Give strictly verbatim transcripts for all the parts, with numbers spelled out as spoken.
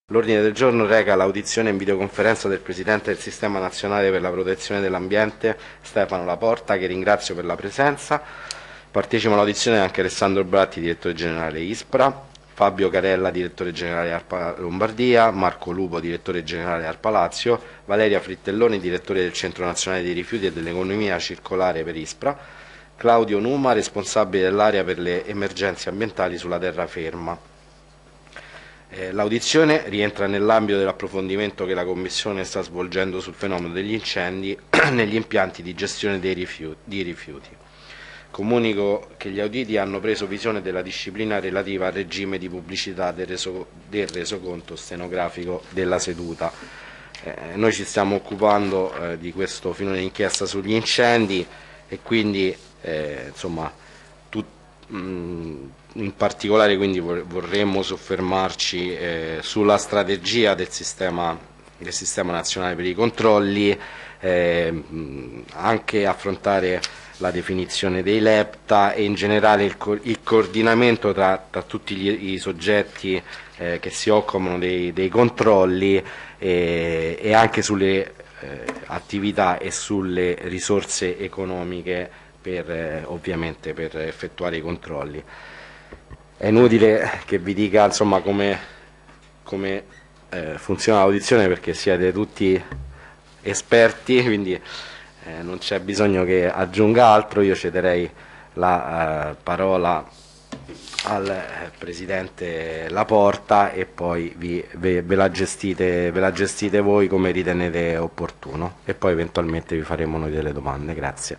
L'ordine del giorno reca l'audizione in videoconferenza del Presidente del Sistema Nazionale per la Protezione dell'Ambiente, Stefano Laporta, che ringrazio per la presenza. Partecipano all'audizione anche Alessandro Bratti, direttore generale ISPRA, Fabio Carella, direttore generale ARPA Lombardia, Marco Lupo, direttore generale ARPA Lazio, Valeria Frittelloni, direttore del Centro Nazionale dei Rifiuti e dell'Economia Circolare per ISPRA, Claudio Numa, responsabile dell'area per le emergenze ambientali sulla terraferma. Eh, L'audizione rientra nell'ambito dell'approfondimento che la Commissione sta svolgendo sul fenomeno degli incendi negli impianti di gestione dei rifiuti, di rifiuti. Comunico che gli auditi hanno preso visione della disciplina relativa al regime di pubblicità del, reso, del resoconto stenografico della seduta. Eh, noi ci stiamo occupando eh, di questo filone d'inchiesta sugli incendi e quindi eh, insomma tut, mh, in particolare quindi vorremmo soffermarci eh, sulla strategia del sistema, del sistema nazionale per i controlli, eh, mh, anche affrontare la definizione dei LEPTA e in generale il, co il coordinamento tra, tra tutti gli, i soggetti eh, che si occupano dei, dei controlli e, e anche sulle eh, attività e sulle risorse economiche per, eh, ovviamente per effettuare i controlli. È inutile che vi dica insomma come, come eh, funziona l'audizione, perché siete tutti esperti, quindi Eh, non c'è bisogno che aggiunga altro. Io cederei la eh, parola al eh, Presidente Laporta e poi vi, ve, ve, la gestite, ve la gestite voi come ritenete opportuno e poi eventualmente vi faremo noi delle domande. Grazie.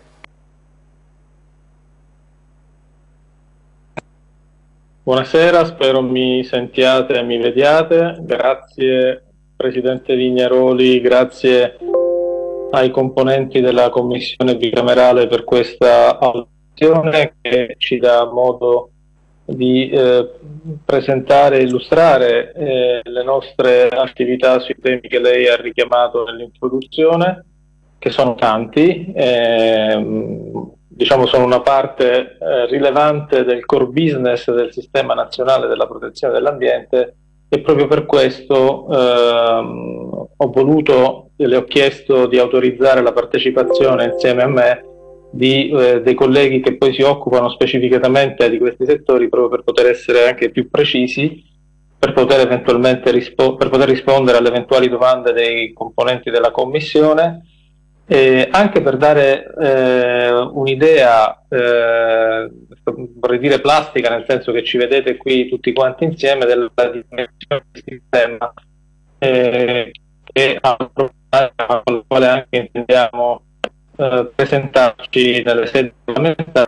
Buonasera, spero mi sentiate e mi vediate. Grazie Presidente Vignaroli, grazie ai componenti della Commissione bicamerale per questa audizione che ci dà modo di eh, presentare e illustrare eh, le nostre attività sui temi che lei ha richiamato nell'introduzione, che sono tanti, eh, diciamo sono una parte eh, rilevante del core business del Sistema Nazionale della Protezione dell'Ambiente, e proprio per questo ehm, ho voluto e le ho chiesto di autorizzare la partecipazione insieme a me di, eh, dei colleghi che poi si occupano specificatamente di questi settori, proprio per poter essere anche più precisi, per poter eventualmente rispo- per poter rispondere alle eventuali domande dei componenti della Commissione, e anche per dare eh, un'idea, eh, vorrei dire plastica, nel senso che ci vedete qui tutti quanti insieme, della dimensione del sistema eh, che con la quale anche intendiamo eh, presentarci nelle sedi parlamentari.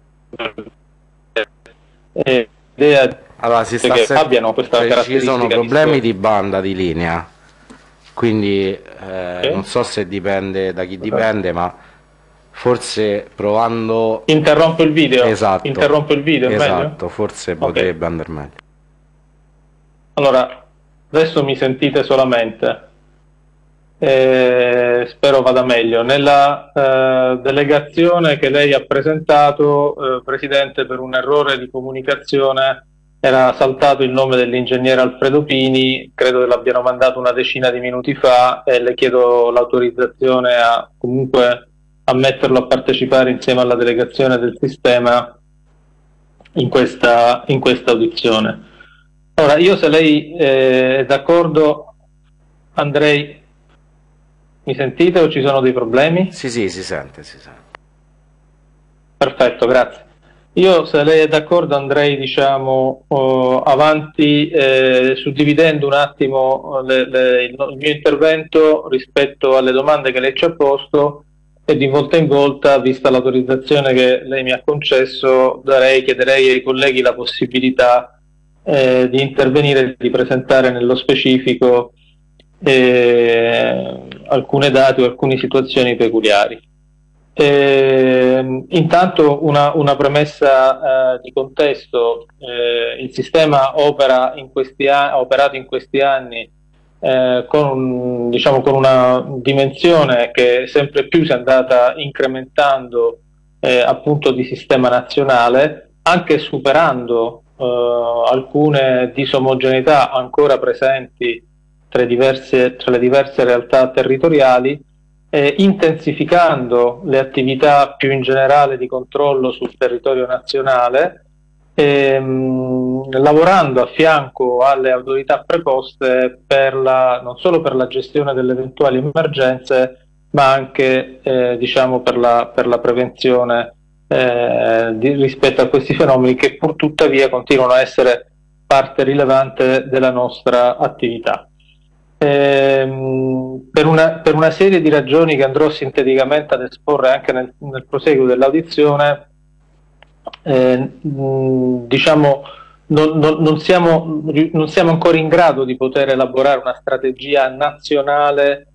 Eh, idea allora, si sta che abbiano questa cioè, caratteristica. ci sono problemi di, di banda di linea, quindi eh, okay. non so se dipende da chi dipende, ma forse provando... Interrompo il video? Esatto, Interrompo il video, esatto, meglio? forse Okay. potrebbe andare meglio. Allora, adesso mi sentite solamente, eh, spero vada meglio. Nella eh, delegazione che lei ha presentato, eh, Presidente, per un errore di comunicazione era saltato il nome dell'ingegnere Alfredo Pini, credo che l'abbiano mandato una decina di minuti fa, e le chiedo l'autorizzazione a comunque a metterlo a partecipare insieme alla delegazione del sistema in questa, in questa audizione. Allora, io se lei eh, è d'accordo andrei... Mi sentite o ci sono dei problemi? Sì, sì, si sente, si sente. Perfetto, grazie. Io, se lei è d'accordo, andrei, diciamo, oh, avanti eh, suddividendo un attimo le, le, il, il mio intervento rispetto alle domande che lei ci ha posto, e di volta in volta, vista l'autorizzazione che lei mi ha concesso, darei, chiederei ai colleghi la possibilità eh, di intervenire e di presentare nello specifico eh, alcune date o alcune situazioni peculiari. Eh, intanto una, una premessa eh, di contesto: eh, il sistema opera in questi anni, ha operato in questi anni eh, con, diciamo, con una dimensione che sempre più si è andata incrementando eh, appunto di sistema nazionale, anche superando eh, alcune disomogeneità ancora presenti tra, diverse, tra le diverse realtà territoriali, eh, intensificando le attività più in generale di controllo sul territorio nazionale, ehm, lavorando a fianco alle autorità preposte per la, non solo per la gestione delle eventuali emergenze, ma anche eh, diciamo per la, per la prevenzione eh, di, rispetto a questi fenomeni che pur tuttavia continuano a essere parte rilevante della nostra attività. Ehm, per, una, per una serie di ragioni che andrò sinteticamente ad esporre anche nel, nel proseguo dell'audizione, eh, mh, diciamo non, non, non, siamo, non siamo ancora in grado di poter elaborare una strategia nazionale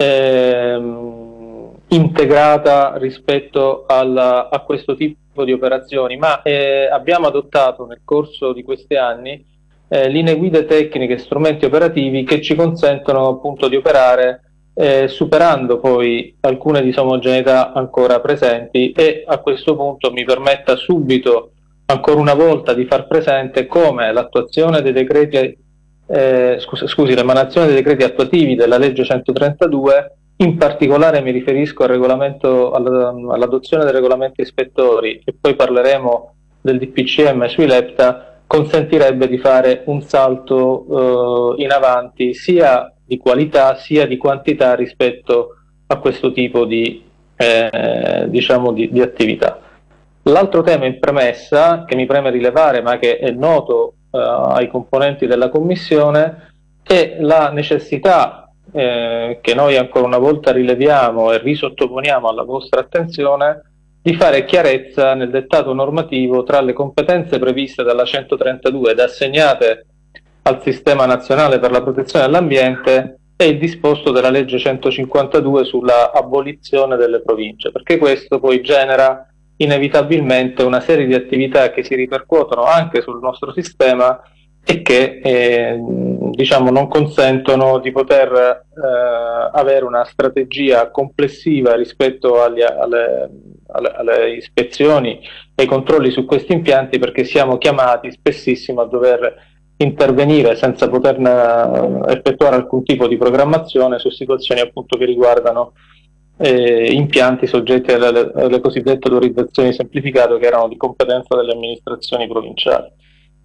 ehm, integrata rispetto alla, a questo tipo di operazioni, ma eh, abbiamo adottato nel corso di questi anni Eh, linee guida tecniche e strumenti operativi che ci consentono appunto di operare eh, superando poi alcune disomogeneità ancora presenti, e a questo punto mi permetta subito ancora una volta di far presente come l'attuazione dei decreti eh, scusi, scusi l'emanazione dei decreti attuativi della legge centotrentadue, in particolare mi riferisco al regolamento, all'adozione dei regolamenti ispettori, e poi parleremo del D P C M sui LEPTA, consentirebbe di fare un salto eh, in avanti sia di qualità sia di quantità rispetto a questo tipo di, eh, diciamo di, di attività. L'altro tema in premessa che mi preme rilevare, ma che è noto eh, ai componenti della Commissione, è la necessità eh, che noi ancora una volta rileviamo e risottoponiamo alla vostra attenzione di fare chiarezza nel dettato normativo tra le competenze previste dalla centotrentadue ed assegnate al Sistema Nazionale per la Protezione dell'Ambiente e il disposto della legge centocinquantadue sulla abolizione delle province, perché questo poi genera inevitabilmente una serie di attività che si ripercuotono anche sul nostro sistema e che eh, diciamo non consentono di poter eh, avere una strategia complessiva rispetto agli, alle, alle, alle ispezioni e ai controlli su questi impianti, perché siamo chiamati spessissimo a dover intervenire senza poter effettuare alcun tipo di programmazione su situazioni appunto che riguardano eh, impianti soggetti alle, alle cosiddette autorizzazioni semplificate, che erano di competenza delle amministrazioni provinciali.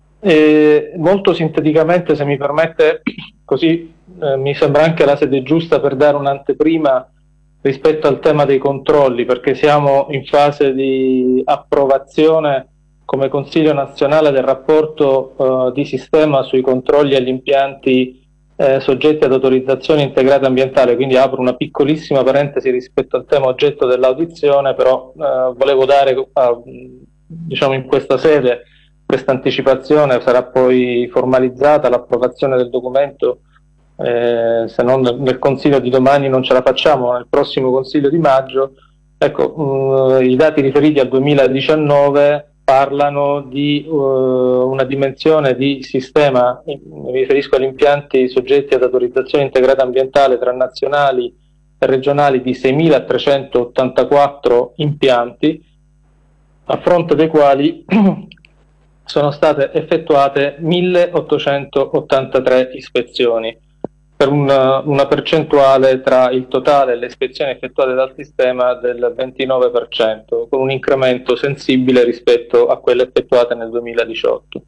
E molto sinteticamente, se mi permette, così eh, mi sembra anche la sede giusta per dare un'anteprima rispetto al tema dei controlli, perché siamo in fase di approvazione come Consiglio nazionale del rapporto eh, di sistema sui controlli agli impianti eh, soggetti ad autorizzazione integrata ambientale, quindi apro una piccolissima parentesi rispetto al tema oggetto dell'audizione, però eh, volevo dare eh, diciamo in questa sede questa anticipazione. Sarà poi formalizzata l'approvazione del documento, eh, se non nel Consiglio di domani non ce la facciamo, nel prossimo Consiglio di maggio. Ecco, mh, i dati riferiti al duemiladiciannove parlano di uh, una dimensione di sistema, mi riferisco agli impianti soggetti ad autorizzazione integrata ambientale tra nazionali e regionali, di seimilatrecentottantaquattro impianti, a fronte dei quali sono state effettuate milleottocentottantatré ispezioni, per una, una percentuale tra il totale e le ispezioni effettuate dal sistema del ventinove per cento, con un incremento sensibile rispetto a quelle effettuate nel duemiladiciotto,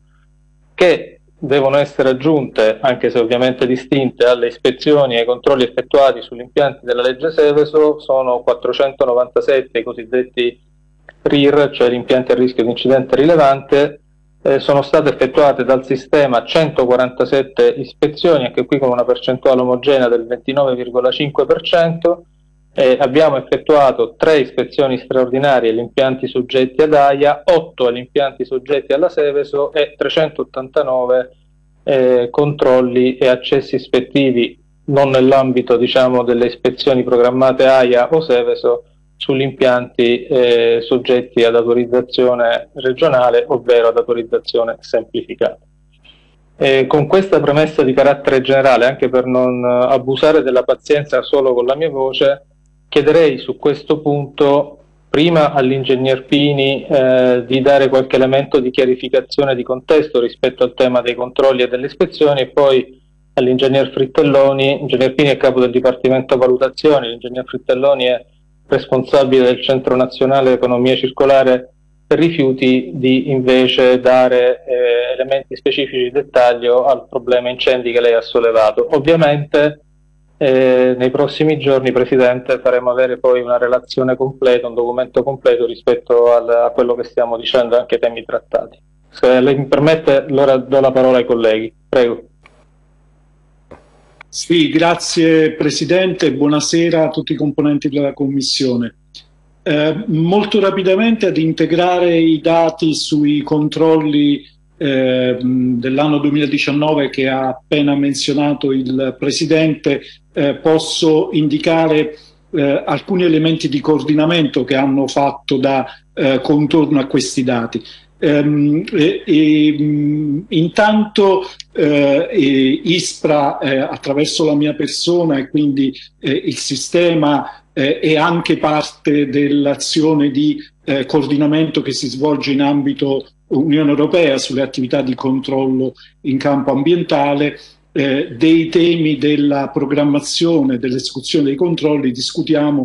che devono essere aggiunte, anche se ovviamente distinte, alle ispezioni e ai controlli effettuati sugli impianti della legge Seveso. Sono quattrocentonovantasette i cosiddetti R I R, cioè gli impianti a rischio di incidente rilevante. Eh, sono state effettuate dal sistema centoquarantasette ispezioni, anche qui con una percentuale omogenea del ventinove virgola cinque per cento. Eh, abbiamo effettuato tre ispezioni straordinarie agli impianti soggetti ad A I A, otto agli impianti soggetti alla Seveso e trecentottantanove eh, controlli e accessi ispettivi non nell'ambito, diciamo, delle ispezioni programmate A I A o Seveso sugli impianti eh, soggetti ad autorizzazione regionale, ovvero ad autorizzazione semplificata. Eh, con questa premessa di carattere generale, anche per non abusare della pazienza solo con la mia voce, chiederei su questo punto prima all'ingegner Pini eh, di dare qualche elemento di chiarificazione di contesto rispetto al tema dei controlli e delle ispezioni, e poi all'ingegner Frittelloni. Ingegner Pini è capo del Dipartimento Valutazioni, l'ingegner Frittelloni è responsabile del Centro Nazionale Economia Circolare per Rifiuti, di invece dare eh, elementi specifici di dettaglio al problema incendi che lei ha sollevato. Ovviamente eh, nei prossimi giorni, Presidente, faremo avere poi una relazione completa, un documento completo rispetto al, a quello che stiamo dicendo, anche ai temi trattati. Se lei mi permette, allora do la parola ai colleghi. Prego. Sì, grazie Presidente, buonasera a tutti i componenti della Commissione. Eh, molto rapidamente, ad integrare i dati sui controlli eh, dell'anno duemiladiciannove che ha appena menzionato il Presidente, eh, posso indicare eh, alcuni elementi di coordinamento che hanno fatto da eh, contorno a questi dati. Um, e, e, um, intanto eh, ISPRA eh, attraverso la mia persona e quindi eh, il sistema eh, è anche parte dell'azione di eh, coordinamento che si svolge in ambito Unione Europea sulle attività di controllo in campo ambientale. Eh, dei temi della programmazione, dell'esecuzione dei controlli discutiamo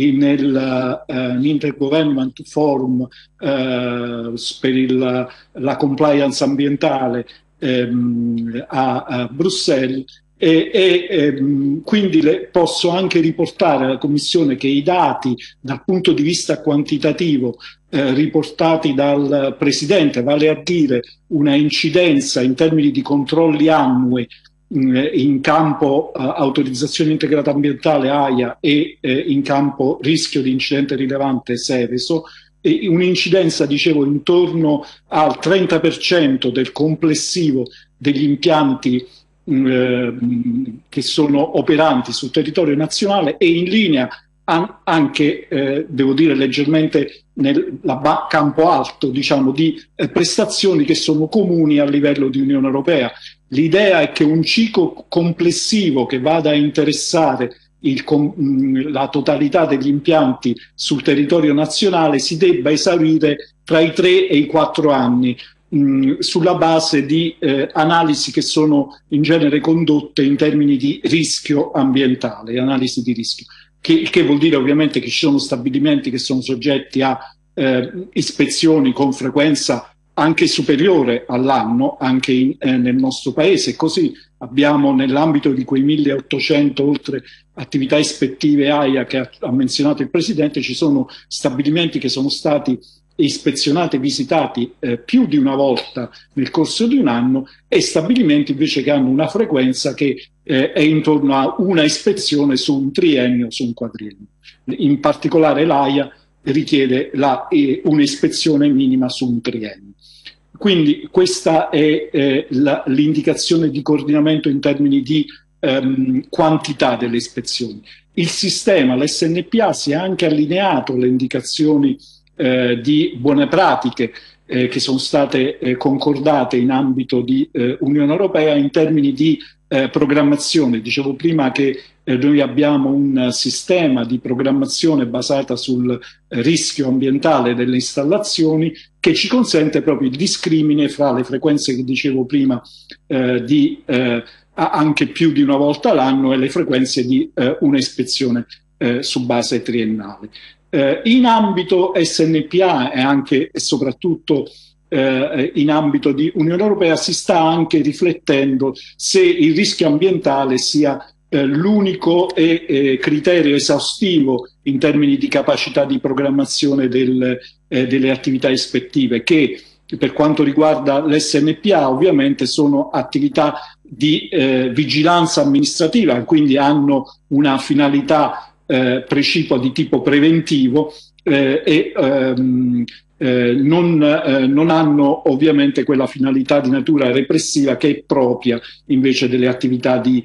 nell'Intergovernment uh, Forum uh, per il, la compliance ambientale um, a, a Bruxelles e, e um, quindi le, posso anche riportare alla Commissione che i dati dal punto di vista quantitativo Eh, riportati dal Presidente, vale a dire una incidenza in termini di controlli annui mh, in campo eh, autorizzazione integrata ambientale A I A e eh, in campo rischio di incidente rilevante Seveso, e un'incidenza, dicevo, intorno al trenta per cento del complessivo degli impianti mh, che sono operanti sul territorio nazionale e in linea anche, eh, devo dire, leggermente nel la campo alto, diciamo, di eh, prestazioni che sono comuni a livello di Unione Europea. L'idea è che un ciclo complessivo che vada a interessare il, mh, la totalità degli impianti sul territorio nazionale si debba esaurire tra i tre e i quattro anni, mh, sulla base di eh, analisi che sono in genere condotte in termini di rischio ambientale, analisi di rischio. Che, che vuol dire ovviamente che ci sono stabilimenti che sono soggetti a eh, ispezioni con frequenza anche superiore all'anno, anche in, eh, nel nostro Paese. Così abbiamo nell'ambito di quei milleottocento oltre attività ispettive A I A che ha, ha menzionato il Presidente, ci sono stabilimenti che sono stati ispezionati e visitati eh, più di una volta nel corso di un anno e stabilimenti invece che hanno una frequenza che eh, è intorno a una ispezione su un triennio, su un quadriennio. In particolare l'A I A richiede eh, un'ispezione minima su un triennio. Quindi questa è eh, l'indicazione di coordinamento in termini di ehm, quantità delle ispezioni. Il sistema, l'S N P A, si è anche allineato alle indicazioni Eh, di buone pratiche eh, che sono state eh, concordate in ambito di eh, Unione Europea in termini di eh, programmazione. Dicevo prima che eh, noi abbiamo un sistema di programmazione basata sul eh, rischio ambientale delle installazioni che ci consente proprio il discrimine fra le frequenze che dicevo prima eh, di eh, anche più di una volta l'anno e le frequenze di eh, una ispezione eh, su base triennale. Eh, in ambito S N P A e anche e soprattutto eh, in ambito di Unione Europea si sta anche riflettendo se il rischio ambientale sia eh, l'unico e, eh, criterio esaustivo in termini di capacità di programmazione del, eh, delle attività ispettive, che per quanto riguarda l'S N P A ovviamente sono attività di eh, vigilanza amministrativa, quindi hanno una finalità Eh, precipua di tipo preventivo eh, e ehm, eh, non, eh, non hanno ovviamente quella finalità di natura repressiva che è propria invece delle attività di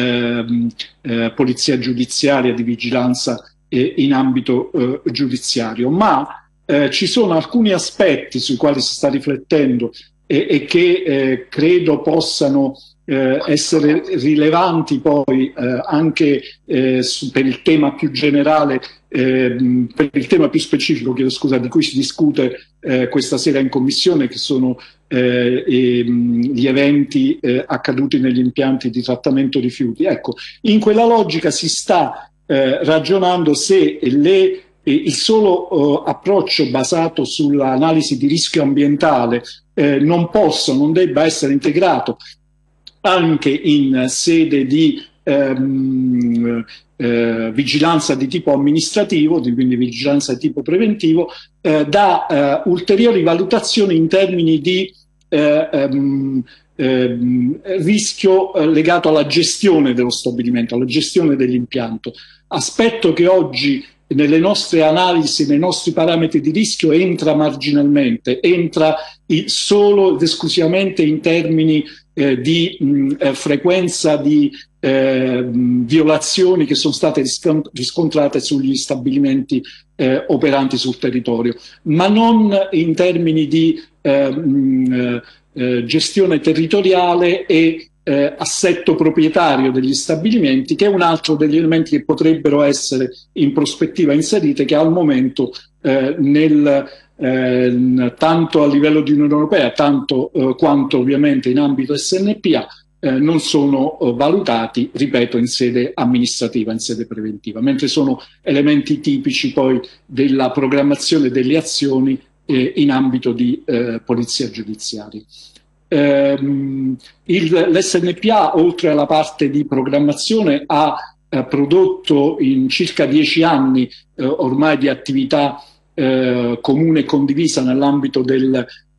ehm, eh, polizia giudiziaria, di vigilanza eh, in ambito eh, giudiziario. Ma eh, ci sono alcuni aspetti sui quali si sta riflettendo e, e che eh, credo possano eh, essere rilevanti poi eh, anche eh, su, per il tema più generale, eh, per il tema più specifico, chiedo scusa, di cui si discute eh, questa sera in commissione, che sono eh, e, gli eventi eh, accaduti negli impianti di trattamento rifiuti. Ecco, in quella logica si sta eh, ragionando se le il solo uh, approccio basato sull'analisi di rischio ambientale eh, non possa, non debba essere integrato anche in sede di ehm, eh, vigilanza di tipo amministrativo, di, quindi vigilanza di tipo preventivo, eh, da eh, ulteriori valutazioni in termini di eh, ehm, ehm, rischio eh, legato alla gestione dello stabilimento, alla gestione dell'impianto, aspetto che oggi nelle nostre analisi, nei nostri parametri di rischio entra marginalmente, entra solo ed esclusivamente in termini eh, di mh, eh, frequenza di eh, mh, violazioni che sono state riscontrate sugli stabilimenti eh, operanti sul territorio, ma non in termini di eh, mh, eh, gestione territoriale e Eh, assetto proprietario degli stabilimenti, che è un altro degli elementi che potrebbero essere in prospettiva inserite, che al momento eh, nel, eh, tanto a livello di Unione Europea tanto eh, quanto ovviamente in ambito S N P A eh, non sono eh, valutati, ripeto, in sede amministrativa, in sede preventiva, mentre sono elementi tipici poi della programmazione delle azioni eh, in ambito di eh, polizia giudiziaria. Ehm, L'S N P A, oltre alla parte di programmazione, ha eh, prodotto in circa dieci anni eh, ormai di attività eh, comune e condivisa nell'ambito degli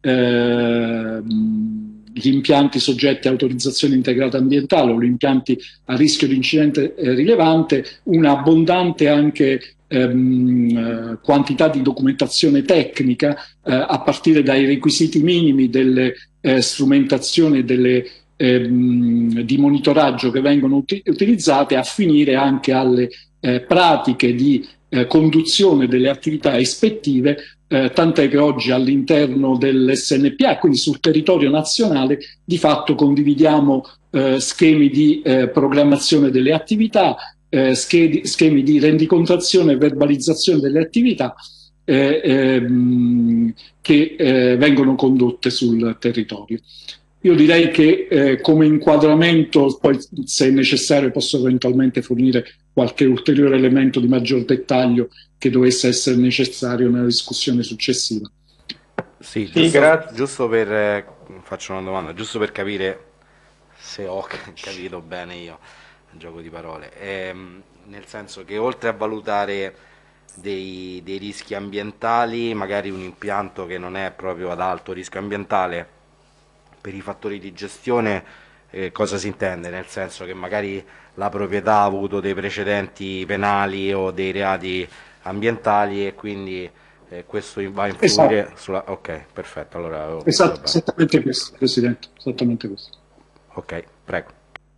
eh, impianti soggetti a autorizzazione integrata ambientale o gli impianti a rischio di incidente eh, rilevante, una abbondante anche ehm, quantità di documentazione tecnica eh, a partire dai requisiti minimi delle Eh, strumentazioni delle, ehm, di monitoraggio che vengono uti utilizzate, a finire anche alle eh, pratiche di eh, conduzione delle attività ispettive, eh, tant'è che oggi all'interno dell'S N P A, quindi sul territorio nazionale, di fatto condividiamo eh, schemi di eh, programmazione delle attività, eh, schemi, schemi di rendicontazione e verbalizzazione delle attività Eh, ehm, che eh, vengono condotte sul territorio. Io direi che eh, come inquadramento, poi se è necessario posso eventualmente fornire qualche ulteriore elemento di maggior dettaglio che dovesse essere necessario nella discussione successiva. Sì, giusto, sì, grazie. Giusto per, eh, faccio una domanda, giusto per capire se ho capito bene io il gioco di parole, ehm, nel senso che oltre a valutare Dei, dei rischi ambientali, magari un impianto che non è proprio ad alto rischio ambientale, per i fattori di gestione eh, cosa si intende? Nel senso che magari la proprietà ha avuto dei precedenti penali o dei reati ambientali e quindi eh, questo va a influire esatto. sulla... Ok, perfetto. Allora, esatto, esattamente questo, Presidente, esattamente questo. Ok, prego.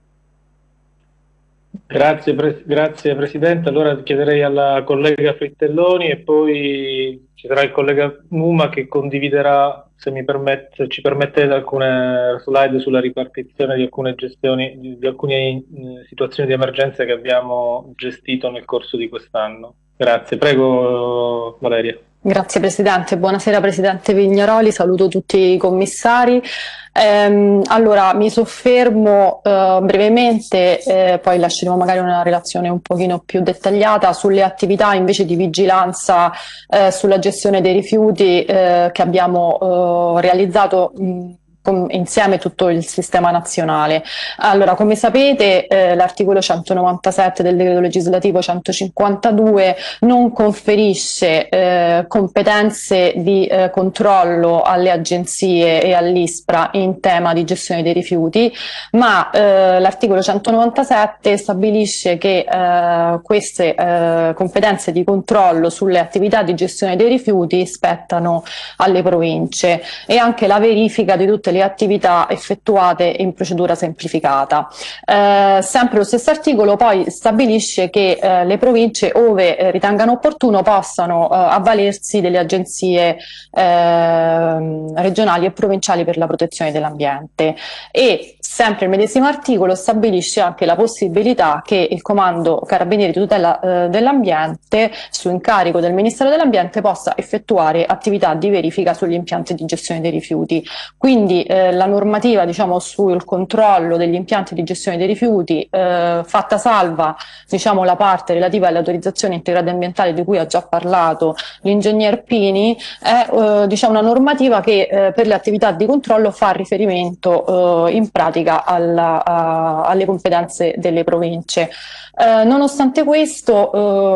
Grazie, pre grazie Presidente. Allora chiederei alla collega Frittelloni e poi ci sarà il collega Numa che condividerà, se mi permette, se ci permettete, alcune slide sulla ripartizione di alcune gestioni, di, di alcune eh, situazioni di emergenza che abbiamo gestito nel corso di quest'anno. Grazie. Prego, Valeria. Grazie Presidente, buonasera Presidente Vignaroli, saluto tutti i commissari. Ehm, allora mi soffermo eh, brevemente, eh, poi lasceremo magari una relazione un pochino più dettagliata sulle attività invece di vigilanza eh, sulla gestione dei rifiuti eh, che abbiamo eh, realizzato mh, insieme tutto il sistema nazionale. Allora, come sapete, eh, l'articolo centonovantasette del decreto legislativo centocinquantadue non conferisce eh, competenze di eh, controllo alle agenzie e all'ISPRA in tema di gestione dei rifiuti, ma eh, l'articolo centonovantasette stabilisce che eh, queste eh, competenze di controllo sulle attività di gestione dei rifiuti spettano alle province e anche la verifica di tutte le attività effettuate in procedura semplificata. Eh, sempre lo stesso articolo poi stabilisce che eh, le province, ove eh, ritengano opportuno, possano eh, avvalersi delle agenzie eh, regionali e provinciali per la protezione dell'ambiente e Sempre il medesimo articolo stabilisce anche la possibilità che il Comando Carabinieri di tutela eh, dell'ambiente, su incarico del Ministero dell'Ambiente, possa effettuare attività di verifica sugli impianti di gestione dei rifiuti. Quindi eh, la normativa, diciamo, sul controllo degli impianti di gestione dei rifiuti, eh, fatta salva, diciamo, la parte relativa alle autorizzazioni integrate ambientali di cui ha già parlato l'ingegner Pini, è eh, diciamo, una normativa che eh, per le attività di controllo fa riferimento eh, in pratica alla, a, alle competenze delle province. Eh, nonostante questo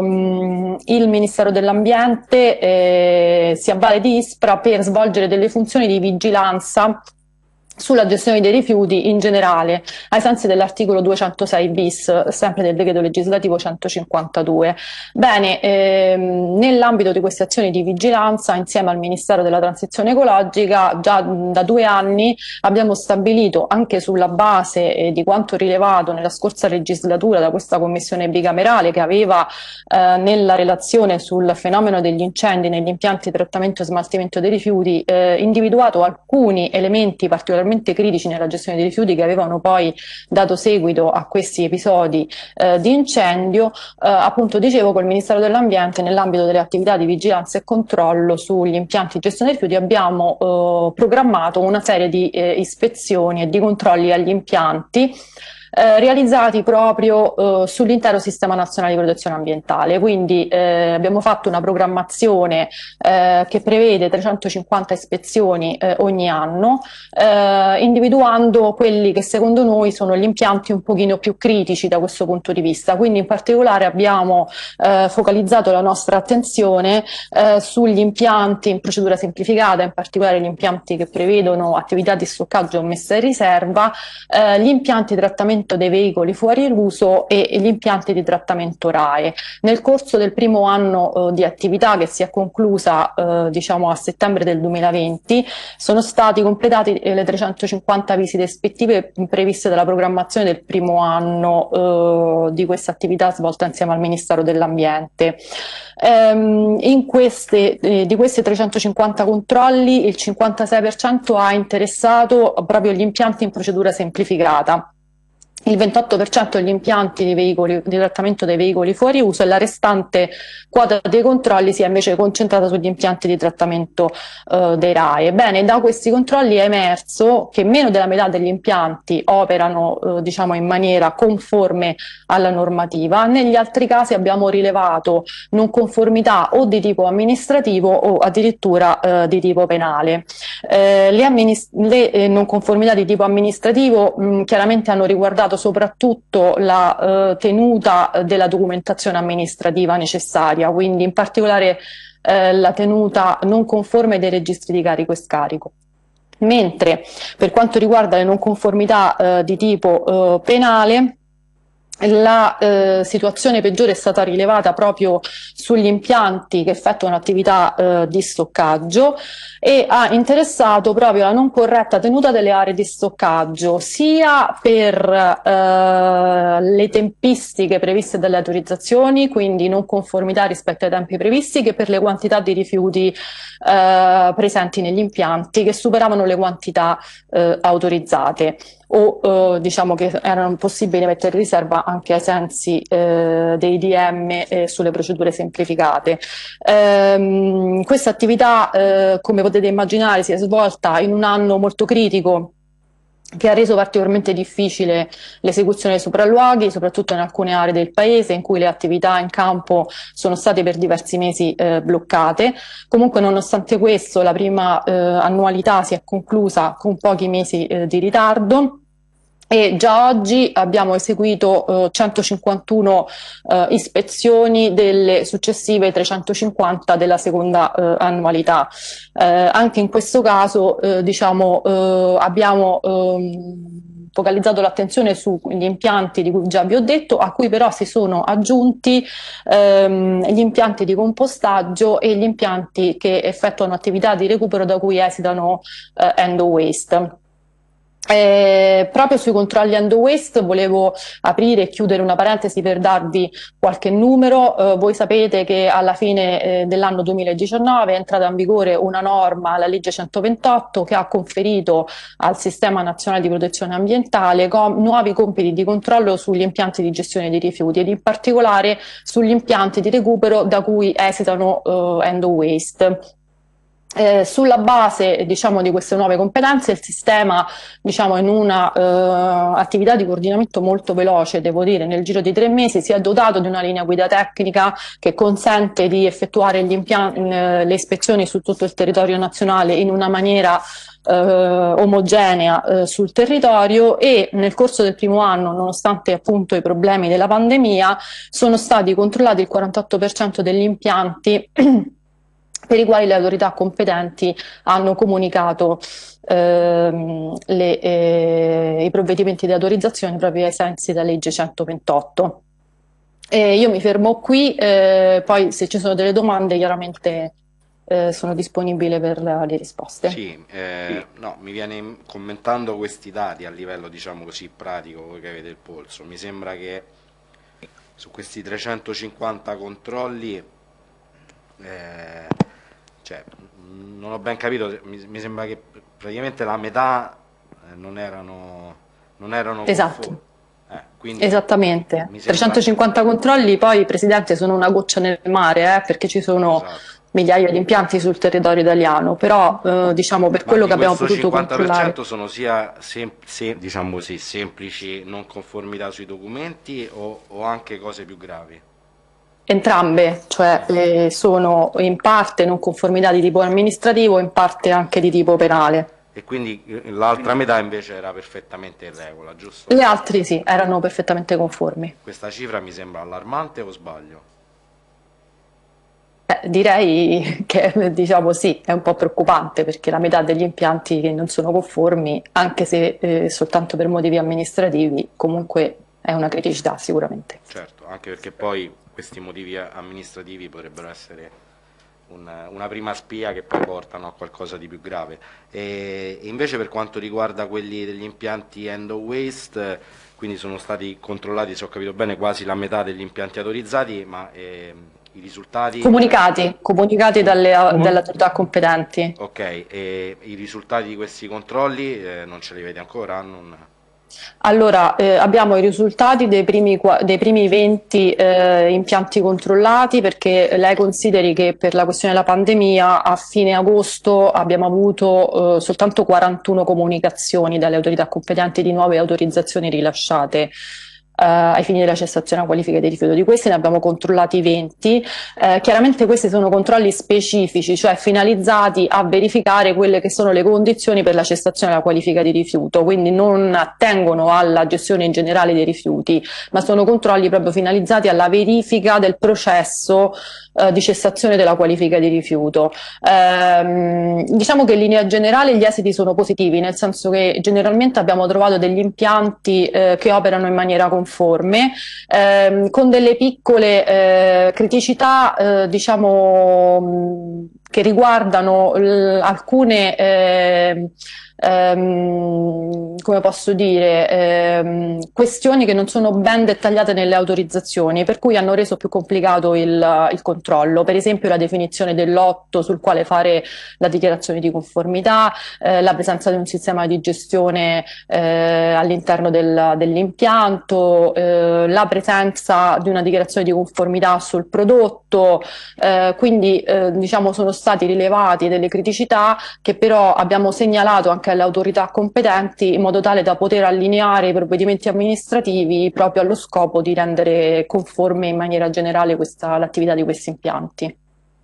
ehm, il Ministero dell'Ambiente eh, si avvale di ISPRA per svolgere delle funzioni di vigilanza sulla gestione dei rifiuti in generale, ai sensi dell'articolo duecentosei bis, sempre del decreto legislativo centocinquantadue. Bene, ehm, nell'ambito di queste azioni di vigilanza, insieme al Ministero della Transizione Ecologica, già da due anni abbiamo stabilito, anche sulla base eh, di quanto rilevato nella scorsa legislatura da questa commissione bicamerale che aveva eh, nella relazione sul fenomeno degli incendi negli impianti di trattamento e smaltimento dei rifiuti, eh, individuato alcuni elementi particolarmente critici nella gestione dei rifiuti che avevano poi dato seguito a questi episodi eh, di incendio. Eh, appunto dicevo, col Ministero dell'Ambiente, nell'ambito delle attività di vigilanza e controllo sugli impianti di gestione dei rifiuti, abbiamo eh, programmato una serie di eh, ispezioni e di controlli agli impianti Eh, realizzati proprio eh, sull'intero sistema nazionale di protezione ambientale. Quindi eh, abbiamo fatto una programmazione eh, che prevede trecentocinquanta ispezioni eh, ogni anno, eh, individuando quelli che secondo noi sono gli impianti un pochino più critici da questo punto di vista. Quindi in particolare abbiamo eh, focalizzato la nostra attenzione eh, sugli impianti in procedura semplificata, in particolare gli impianti che prevedono attività di stoccaggio o messa in riserva, eh, gli impianti di trattamento dei veicoli fuori l'uso e gli impianti di trattamento R A E. Nel corso del primo anno eh, di attività, che si è conclusa eh, diciamo a settembre del duemilaventi, sono stati completati eh, le trecentocinquanta visite ispettive previste dalla programmazione del primo anno eh, di questa attività svolta insieme al Ministero dell'Ambiente. Ehm, in queste, eh, di questi trecentocinquanta controlli il cinquantasei per cento ha interessato proprio gli impianti in procedura semplificata, il ventotto per cento degli impianti di, veicoli, di trattamento dei veicoli fuori uso, e la restante quota dei controlli si è invece concentrata sugli impianti di trattamento eh, dei R A E. Bene, da questi controlli è emerso che meno della metà degli impianti operano eh, diciamo in maniera conforme alla normativa. Negli altri casi abbiamo rilevato non conformità o di tipo amministrativo o addirittura eh, di tipo penale. Eh, le le eh, non conformità di tipo amministrativo mh, chiaramente hanno riguardato soprattutto la eh, tenuta della documentazione amministrativa necessaria, quindi in particolare eh, la tenuta non conforme dei registri di carico e scarico. Mentre per quanto riguarda le non conformità eh, di tipo eh, penale, la eh, situazione peggiore è stata rilevata proprio sugli impianti che effettuano attività eh, di stoccaggio, e ha interessato proprio la non corretta tenuta delle aree di stoccaggio, sia per eh, le tempistiche previste dalle autorizzazioni, quindi non conformità rispetto ai tempi previsti, che per le quantità di rifiuti eh, presenti negli impianti che superavano le quantità eh, autorizzate, o eh, diciamo che erano possibili mettere in riserva anche ai sensi eh, dei D M eh, sulle procedure semplificate. Ehm, questa attività, eh, come potete immaginare, si è svolta in un anno molto critico, che ha reso particolarmente difficile l'esecuzione dei sopralluoghi, soprattutto in alcune aree del paese in cui le attività in campo sono state per diversi mesi eh, bloccate. Comunque, nonostante questo, la prima eh, annualità si è conclusa con pochi mesi eh, di ritardo, e già oggi abbiamo eseguito eh, centocinquantuno eh, ispezioni delle successive trecentocinquanta della seconda eh, annualità. Eh, anche in questo caso eh, diciamo, eh, abbiamo ehm, focalizzato l'attenzione sugli impianti di cui già vi ho detto, a cui però si sono aggiunti ehm, gli impianti di compostaggio e gli impianti che effettuano attività di recupero da cui esitano eh, end waste. Eh, proprio sui controlli end waste volevo aprire e chiudere una parentesi per darvi qualche numero. Eh, voi sapete che alla fine eh, dell'anno duemiladiciannove è entrata in vigore una norma, la legge centoventotto, che ha conferito al Sistema Nazionale di Protezione Ambientale com- nuovi compiti di controllo sugli impianti di gestione dei rifiuti ed in particolare sugli impianti di recupero da cui esitano eh, end waste. Eh, sulla base, diciamo, di queste nuove competenze, il sistema, diciamo, in una eh, attività di coordinamento molto veloce, devo dire, nel giro di tre mesi, si è dotato di una linea guida tecnica che consente di effettuare gli impianti, eh, le ispezioni su tutto il territorio nazionale in una maniera eh, omogenea eh, sul territorio, e nel corso del primo anno, nonostante appunto i problemi della pandemia, sono stati controllati il quarantotto per cento degli impianti per i quali le autorità competenti hanno comunicato ehm, le, eh, i provvedimenti di autorizzazione proprio ai sensi della legge centoventotto. E io mi fermo qui, eh, poi se ci sono delle domande chiaramente eh, sono disponibile per le risposte. Sì, eh, no, mi viene commentando questi dati a livello, diciamo così, pratico, voi che avete il polso, mi sembra che su questi trecentocinquanta controlli, eh, cioè, non ho ben capito, mi, mi sembra che praticamente la metà eh, non erano, non erano Esatto. Eh, quindi Esattamente, mi sembra... trecentocinquanta controlli poi, Presidente, sono una goccia nel mare, eh, perché ci sono esatto. migliaia di impianti sul territorio italiano, però eh, diciamo per Ma quello che abbiamo potuto cinquanta per cento controllare sono sia sem sem diciamo così, semplici non conformità sui documenti o, o anche cose più gravi? Entrambe, cioè eh, sono in parte non conformità di tipo amministrativo, in parte anche di tipo penale. E quindi l'altra metà invece era perfettamente in regola, giusto? Le altre sì, erano perfettamente conformi. Questa cifra mi sembra allarmante o sbaglio? Eh, direi che, diciamo sì, è un po' preoccupante, perché la metà degli impianti che non sono conformi, anche se eh, soltanto per motivi amministrativi, comunque è una criticità sicuramente. Certo, anche perché poi questi motivi amministrativi potrebbero essere una, una prima spia che poi portano a qualcosa di più grave. E, e invece per quanto riguarda quelli degli impianti end waste, quindi sono stati controllati, se ho capito bene, quasi la metà degli impianti autorizzati, ma eh, i risultati... Comunicati, comunicati dalle, dalle autorità competenti. Ok, e i risultati di questi controlli eh, non ce li vedi ancora? Non... Allora, eh, abbiamo i risultati dei primi, dei primi venti eh, impianti controllati, perché lei consideri che per la questione della pandemia a fine agosto abbiamo avuto eh, soltanto quarantuno comunicazioni dalle autorità competenti di nuove autorizzazioni rilasciate Uh, ai fini della cessazione a qualifica di rifiuto. Di questi ne abbiamo controllati venti. Uh, chiaramente questi sono controlli specifici, cioè finalizzati a verificare quelle che sono le condizioni per la cessazione della qualifica di rifiuto, quindi non attengono alla gestione in generale dei rifiuti, ma sono controlli proprio finalizzati alla verifica del processo uh, di cessazione della qualifica di rifiuto. Uh, diciamo che in linea generale gli esiti sono positivi, nel senso che generalmente abbiamo trovato degli impianti che operano in maniera conforme, conforme, ehm, con delle piccole eh, criticità eh, diciamo mh, che riguardano alcune eh, ehm, come posso dire ehm, questioni che non sono ben dettagliate nelle autorizzazioni, per cui hanno reso più complicato il, il controllo. Per esempio la definizione del lotto sul quale fare la dichiarazione di conformità, eh, la presenza di un sistema di gestione eh, all'interno del, dell'impianto, eh, la presenza di una dichiarazione di conformità sul prodotto, eh, quindi eh, diciamo sono stati rilevati delle criticità che però abbiamo segnalato anche alle autorità competenti in modo tale da poter allineare i provvedimenti amministrativi proprio allo scopo di rendere conforme in maniera generale l'attività di questi impianti.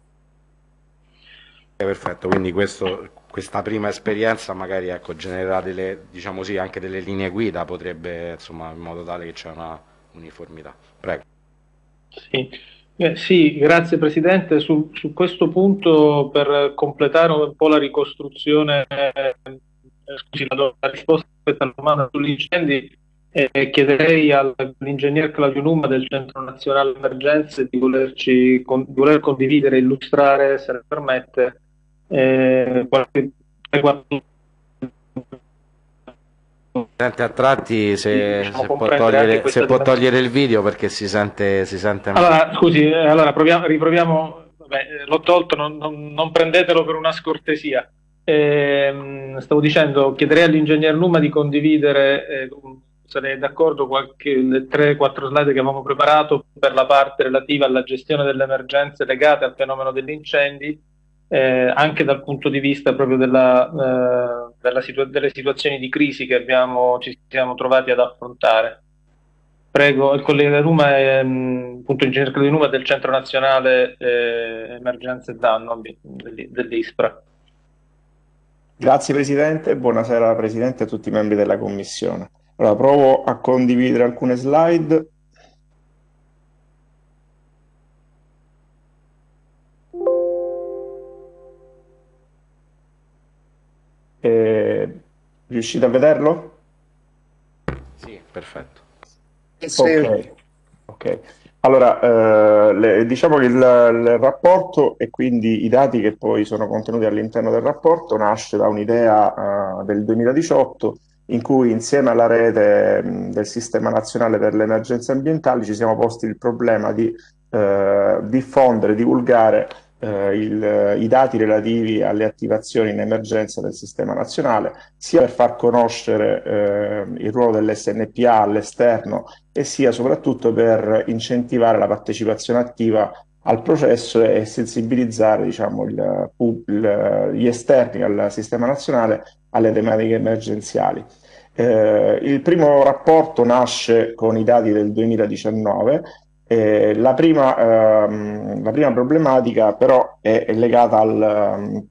Perfetto, quindi questo, questa prima esperienza magari ecco, genererà delle, diciamo sì, anche delle linee guida, potrebbe insomma in modo tale che c'è una uniformità. Prego. Sì. Eh, sì, grazie Presidente. Su, su questo punto, per completare un po' la ricostruzione, eh, scusi, la, la risposta a questa domanda sugli incendi, eh, chiederei all'ingegner Claudio Numa del Centro Nazionale Emergenze di, volerci, con, di voler condividere e illustrare, se ne permette, eh, qualche... Presidente, a tratti se, diciamo, se può comprendere anche togliere, questa se può dimensione. togliere il video perché si sente, si sente male. Allora, scusi, eh, allora proviamo, riproviamo. Vabbè, eh, l'ho tolto, non, non- non prendetelo per una scortesia. Ehm, stavo dicendo, chiederei all'ingegner Numa di condividere, eh, se lei è d'accordo, qualche, le tre quattro slide che avevamo preparato per la parte relativa alla gestione delle emergenze legate al fenomeno degli incendi, eh, anche dal punto di vista proprio della, eh, della situa- delle situazioni di crisi che abbiamo, ci siamo trovati ad affrontare. Prego, il collega Numa è mh, appunto ingegnere Claudio Numa del Centro Nazionale eh, Emergenze e Danno dell'I- dell'ISPRA. Grazie Presidente, buonasera Presidente e a tutti i membri della Commissione. Allora, provo a condividere alcune slide. Eh, riuscite a vederlo? Sì, perfetto. Ok, ok. Allora, eh, le- diciamo che il, il rapporto e quindi i dati che poi sono contenuti all'interno del rapporto nasce da un'idea eh, del duemiladiciotto in cui insieme alla rete mh, del Sistema Nazionale per le Emergenze Ambientali ci siamo posti il problema di eh, diffondere, divulgare eh, il- i dati relativi alle attivazioni in emergenza del Sistema Nazionale, sia per far conoscere eh, il ruolo dell'S N P A all'esterno e sia soprattutto per incentivare la partecipazione attiva al processo e sensibilizzare, diciamo, il, pub- il- gli esterni al sistema nazionale alle tematiche emergenziali. Eh, il primo rapporto nasce con i dati del duemiladiciannove. Eh, la prima, ehm, la prima problematica però è, è legata al,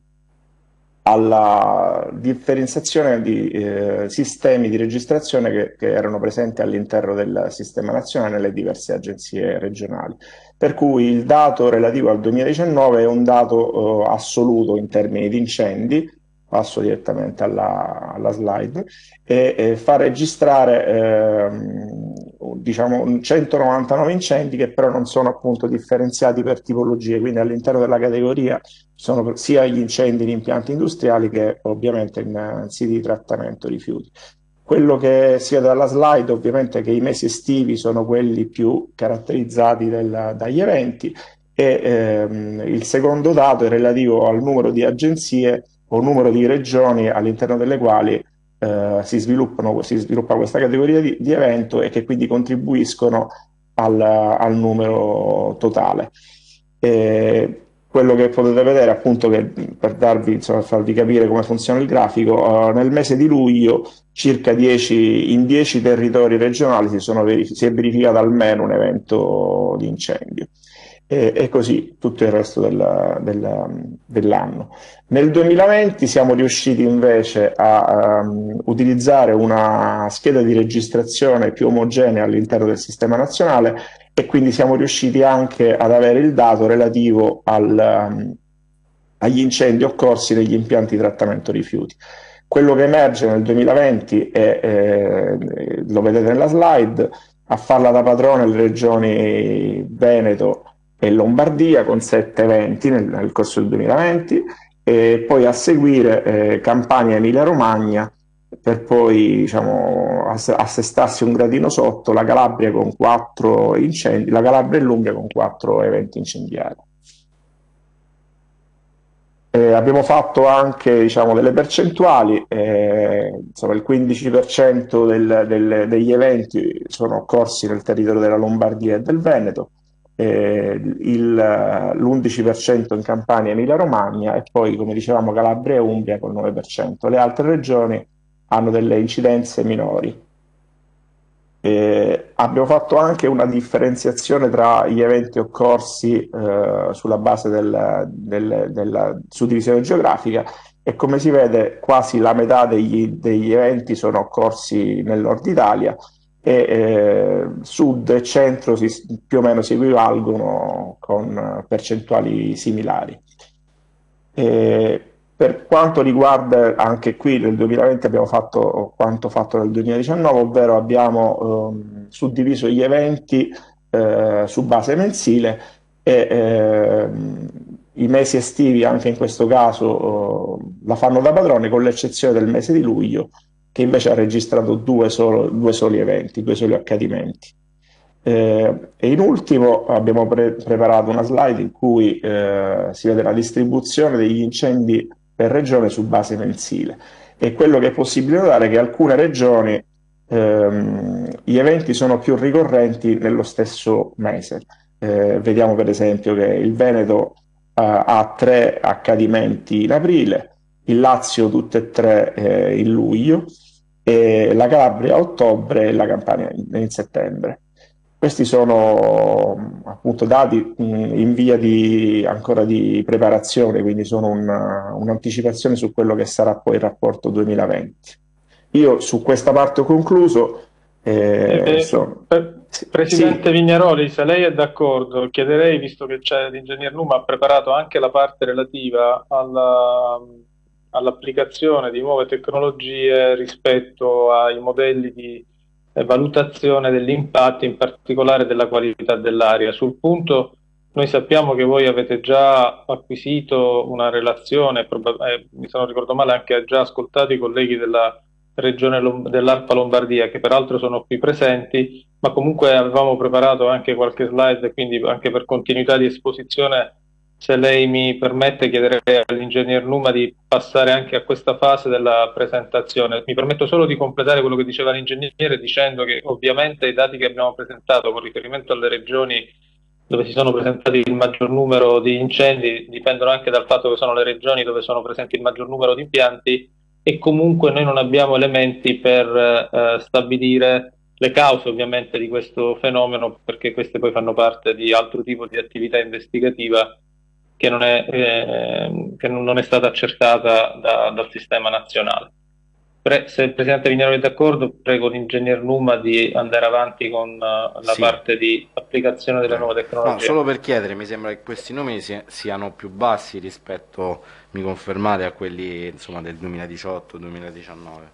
alla differenziazione di eh, sistemi di registrazione che, che erano presenti all'interno del sistema nazionale nelle diverse agenzie regionali. Per cui il dato relativo al duemiladiciannove è un dato eh, assoluto in termini di incendi, passo direttamente alla, alla slide, e, e fa registrare ehm, diciamo centonovantanove incendi che però non sono appunto differenziati per tipologie, quindi all'interno della categoria sono sia gli incendi in impianti industriali che ovviamente in, in siti di trattamento rifiuti. Quello che si vede dalla slide ovviamente è che i mesi estivi sono quelli più caratterizzati del, dagli eventi e ehm, il secondo dato è relativo al numero di agenzie o numero di regioni all'interno delle quali eh, si, sviluppano, si sviluppa questa categoria di, di evento e che quindi contribuiscono al, al numero totale. E quello che potete vedere appunto che per darvi, insomma, farvi capire come funziona il grafico, uh, nel mese di luglio circa dieci, in dieci territori regionali si, sono verific- si è verificato almeno un evento di incendio e, e così tutto il resto del, del, dell'anno. Nel duemilaventi siamo riusciti invece a um, utilizzare una scheda di registrazione più omogenea all'interno del sistema nazionale e quindi siamo riusciti anche ad avere il dato relativo al, um, agli incendi occorsi negli impianti di trattamento rifiuti. Quello che emerge nel duemilaventi è, eh, lo vedete nella slide, a farla da padrone le regioni Veneto e Lombardia con sette eventi nel, nel corso del duemilaventi e poi a seguire eh, Campania e Emilia-Romagna per poi diciamo, assestarsi un gradino sotto la Calabria con quattro incendi, la Calabria e l'Umbria con quattro eventi incendiari. Eh, abbiamo fatto anche diciamo, delle percentuali, eh, insomma, il quindici per cento del, del, degli eventi sono occorsi nel territorio della Lombardia e del Veneto, eh, l'undici per cento in Campania e Emilia-Romagna e poi, come dicevamo, Calabria e Umbria con il nove per cento. Le altre regioni hanno delle incidenze minori. Eh, abbiamo fatto anche una differenziazione tra gli eventi occorsi eh, sulla base del, del, della suddivisione geografica e come si vede quasi la metà degli, degli eventi sono occorsi nel nord Italia e eh, sud e centro si, più o meno si equivalgono con percentuali similari. Eh, per quanto riguarda anche qui nel duemilaventi abbiamo fatto quanto fatto nel duemiladiciannove, ovvero abbiamo ehm, suddiviso gli eventi eh, su base mensile e ehm, i mesi estivi anche in questo caso eh, la fanno da padrone con l'eccezione del mese di luglio che invece ha registrato due, solo, due soli eventi, due soli accadimenti. Eh, e in ultimo abbiamo pre preparato una slide in cui eh, si vede la distribuzione degli incendi per regione su base mensile, e quello che è possibile notare è che alcune regioni ehm, gli eventi sono più ricorrenti nello stesso mese. Eh, vediamo per esempio che il Veneto ha, ha tre accadimenti in aprile, il Lazio tutte e tre eh, in luglio, e la Calabria a ottobre e la Campania in, in settembre. Questi sono appunto dati in via di, ancora di preparazione, quindi sono un'anticipazione su quello che sarà poi il rapporto duemilaventi. Io su questa parte ho concluso. Eh, eh, so, Presidente sì. Vignaroli, se lei è d'accordo, chiederei, visto che c'è l'ingegner Numa, ha preparato anche la parte relativa alla, all'applicazione di nuove tecnologie rispetto ai modelli di valutazione degli impatti, in particolare della qualità dell'aria. Sul punto noi sappiamo che voi avete già acquisito una relazione, eh, mi sono ricordato male, anche già ascoltato i colleghi della regione dell'ARPA Lombardia, che peraltro sono qui presenti, ma comunque avevamo preparato anche qualche slide, quindi anche per continuità di esposizione, se lei mi permette, chiederei all'ingegner Numa di passare anche a questa fase della presentazione. Mi permetto solo di completare quello che diceva l'ingegnere, dicendo che ovviamente i dati che abbiamo presentato con riferimento alle regioni dove si sono presentati il maggior numero di incendi dipendono anche dal fatto che sono le regioni dove sono presenti il maggior numero di impianti, e comunque noi non abbiamo elementi per eh, stabilire le cause ovviamente di questo fenomeno, perché queste poi fanno parte di altro tipo di attività investigativa che non è, eh, che non è stata accertata da, dal sistema nazionale. Pre se il Presidente Vignaroli è d'accordo, prego l'ingegner Numa di andare avanti con uh, la sì. parte di applicazione delle eh. nuove tecnologie. No, solo per chiedere, mi sembra che questi numeri si siano più bassi rispetto, mi confermate, a quelli insomma del duemiladiciotto duemiladiciannove.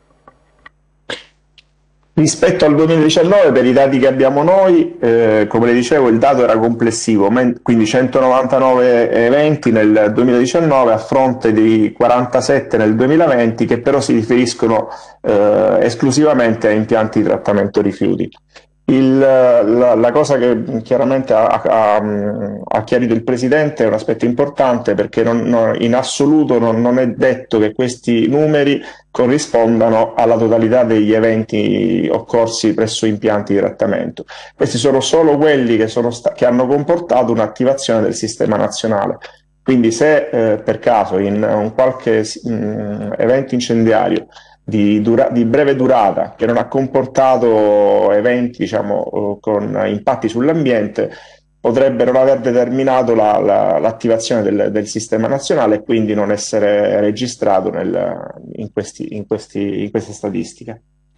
Rispetto al duemiladiciannove, per i dati che abbiamo noi, eh, come le dicevo, il dato era complessivo, quindi centonovantanove eventi nel duemiladiciannove a fronte di quarantasette nel duemilaventi, che però si riferiscono eh, esclusivamente a impianti di trattamento rifiuti. Il, la, la cosa che chiaramente ha, ha, ha chiarito il Presidente è un aspetto importante, perché non, non, in assoluto non, non è detto che questi numeri corrispondano alla totalità degli eventi occorsi presso impianti di trattamento. Questi sono solo quelli che, sono che hanno comportato un'attivazione del sistema nazionale. Quindi se eh, per caso in un qualche mh, evento incendiario Di, dura di breve durata, che non ha comportato eventi diciamo, con impatti sull'ambiente, potrebbe non aver determinato l'attivazione la, la, del, del sistema nazionale e quindi non essere registrato nel, in, questi, in, questi, in queste statistiche.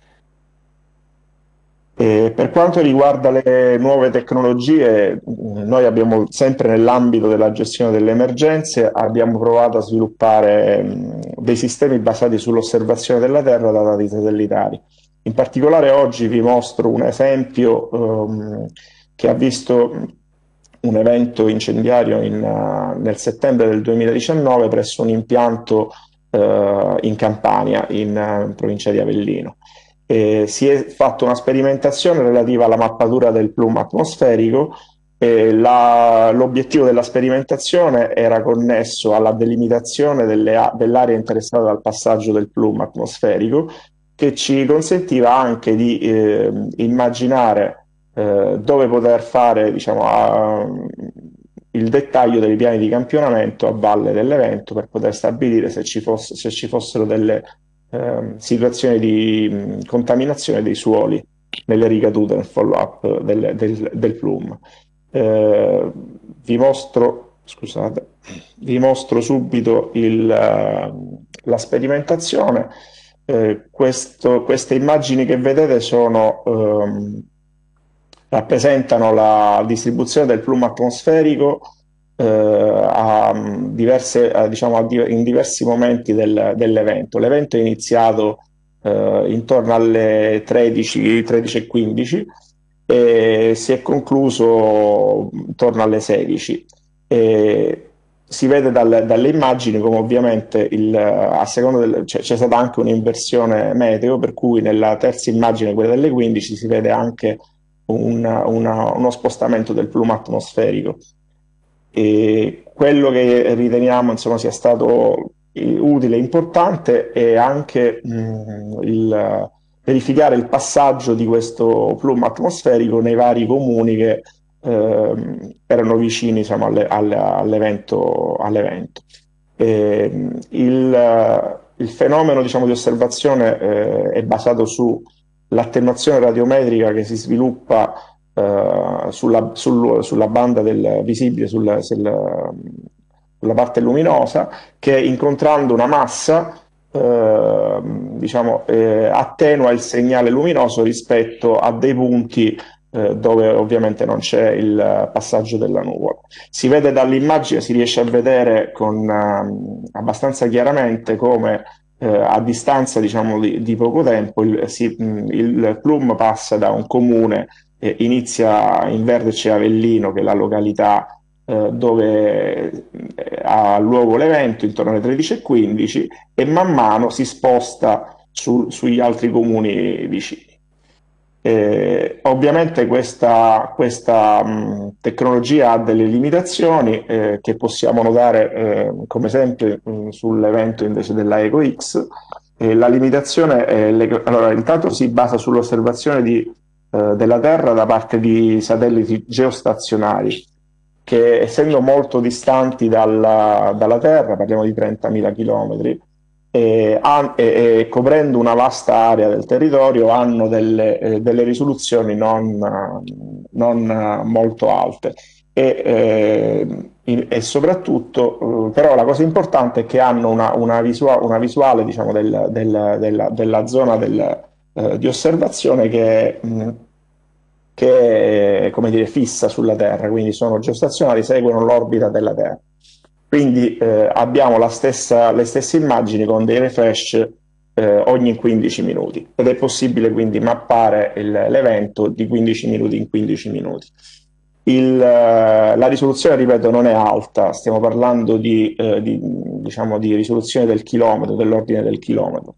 E per quanto riguarda le nuove tecnologie, noi abbiamo sempre nell'ambito della gestione delle emergenze abbiamo provato a sviluppare dei sistemi basati sull'osservazione della Terra da dati satellitari. In particolare oggi vi mostro un esempio um, che ha visto un evento incendiario in, uh, nel settembre del duemiladiciannove presso un impianto uh, in Campania, in, uh, in provincia di Avellino. Eh, si è fatta una sperimentazione relativa alla mappatura del plume atmosferico. Eh, l'obiettivo della sperimentazione era connesso alla delimitazione dell'area interessata dal passaggio del plume atmosferico, che ci consentiva anche di eh, immaginare eh, dove poter fare diciamo, a, il dettaglio dei piani di campionamento a valle dell'evento, per poter stabilire se ci, fosse, se ci fossero delle Eh, situazioni di mh, contaminazione dei suoli nelle ricadute nel follow-up del, del, del plume. Eh, vi mostro, scusate, vi mostro subito il, uh, la sperimentazione. Eh, questo, queste immagini che vedete sono, um, rappresentano la distribuzione del plume atmosferico Uh, a diverse, a, diciamo, a di in diversi momenti del, dell'evento. L'evento è iniziato uh, intorno alle tredici, tredici e quindici e si è concluso intorno alle sedici. E si vede dalle, dalle immagini come ovviamente il, a seconda del, c'è, c'è stata anche un'inversione meteo, per cui nella terza immagine, quella delle quindici, si vede anche un, una, uno spostamento del plume atmosferico. E quello che riteniamo insomma sia stato utile e importante è anche mh, il verificare il passaggio di questo plume atmosferico nei vari comuni che eh, erano vicini, diciamo, alle, alle, all'evento. all'evento. E, il, il fenomeno, diciamo, di osservazione eh, è basato sull'attenuazione radiometrica che si sviluppa Uh, sulla, sul, sulla banda del visibile, sul, sul, sulla parte luminosa, che incontrando una massa uh, diciamo, eh, attenua il segnale luminoso rispetto a dei punti uh, dove ovviamente non c'è il passaggio della nuvola. Si vede dall'immagine, si riesce a vedere con, uh, abbastanza chiaramente come uh, a distanza, diciamo, di, di poco tempo il, si, il plume passa da un comune. Eh, inizia in verde c'è Avellino, che è la località eh, dove eh, ha luogo l'evento, intorno alle tredici e quindici, e man mano si sposta su, sugli altri comuni vicini. Eh, ovviamente questa, questa mh, tecnologia ha delle limitazioni eh, che possiamo notare eh, come sempre mh, sull'evento invece della EcoX. Eh, la limitazione è le, allora, intanto si basa sull'osservazione di della Terra da parte di satelliti geostazionari che, essendo molto distanti dalla, dalla Terra, parliamo di trentamila chilometri, e, e, e coprendo una vasta area del territorio, hanno delle, eh, delle risoluzioni non, non molto alte e, eh, e soprattutto, eh, però la cosa importante è che hanno una, una, visua, una visuale, diciamo, del, del, della, della zona del, eh, di osservazione che mh, che è, come dire, fissa sulla Terra, quindi sono geostazionari, seguono l'orbita della Terra. Quindi eh, abbiamo la stessa, le stesse immagini con dei refresh eh, ogni quindici minuti, ed è possibile quindi mappare l'evento di quindici minuti in quindici minuti. Il, la risoluzione, ripeto, non è alta, stiamo parlando di, eh, di, diciamo, di risoluzione del chilometro, dell'ordine del chilometro.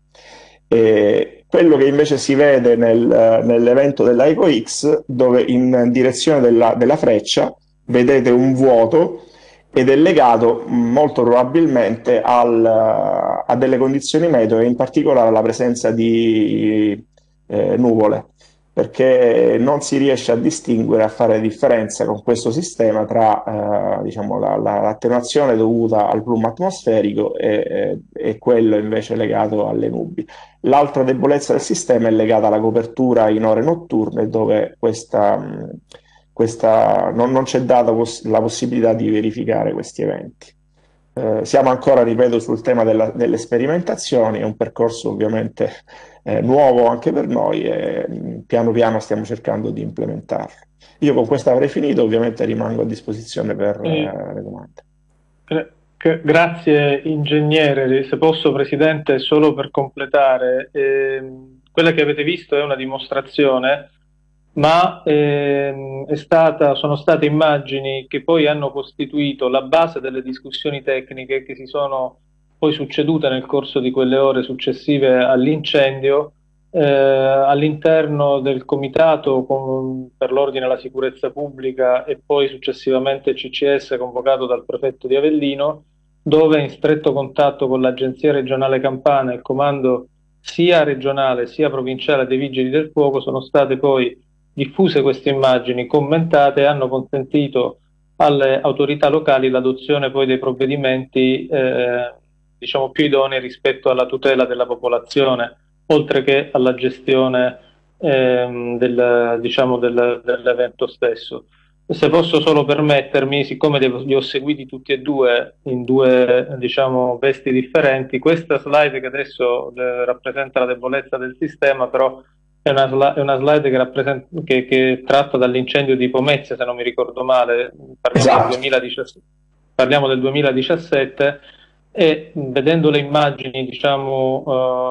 E quello che invece si vede nel, nell'evento della EcoX, dove in direzione della, della freccia vedete un vuoto ed è legato molto probabilmente al, a delle condizioni meteo e in particolare alla presenza di eh, nuvole, perché non si riesce a distinguere, a fare differenza con questo sistema tra eh, diciamo, la, la, l'attenuazione dovuta al plume atmosferico e, e, e quello invece legato alle nubi. L'altra debolezza del sistema è legata alla copertura in ore notturne, dove questa, questa, non, non c'è data poss- la possibilità di verificare questi eventi. Eh, siamo ancora, ripeto, sul tema della, delle sperimentazioni, è un percorso ovviamente eh, nuovo anche per noi e piano piano stiamo cercando di implementarlo. Io con questo avrei finito, ovviamente rimango a disposizione per eh, le domande. Grazie ingegnere. Se posso, Presidente, solo per completare, ehm, quella che avete visto è una dimostrazione, ma ehm, è stata, sono state immagini che poi hanno costituito la base delle discussioni tecniche che si sono poi succedute nel corso di quelle ore successive all'incendio eh, all'interno del Comitato con, per l'Ordine e la Sicurezza Pubblica e poi successivamente C C S convocato dal prefetto di Avellino, dove in stretto contatto con l'Agenzia regionale Campana e il comando sia regionale sia provinciale dei Vigili del Fuoco sono state poi diffuse queste immagini, commentate e hanno consentito alle autorità locali l'adozione poi dei provvedimenti eh, diciamo più idonei rispetto alla tutela della popolazione, oltre che alla gestione ehm, del, diciamo del, dell'evento stesso. Se posso solo permettermi, siccome li ho seguiti tutti e due in due diciamo, vesti differenti, questa slide che adesso eh, rappresenta la debolezza del sistema, però è una, è una slide che, rappresenta, che, che tratta dall'incendio di Pomezia, se non mi ricordo male, parliamo, esatto. del, duemiladiciassette, parliamo del duemiladiciassette, e vedendo le immagini diciamo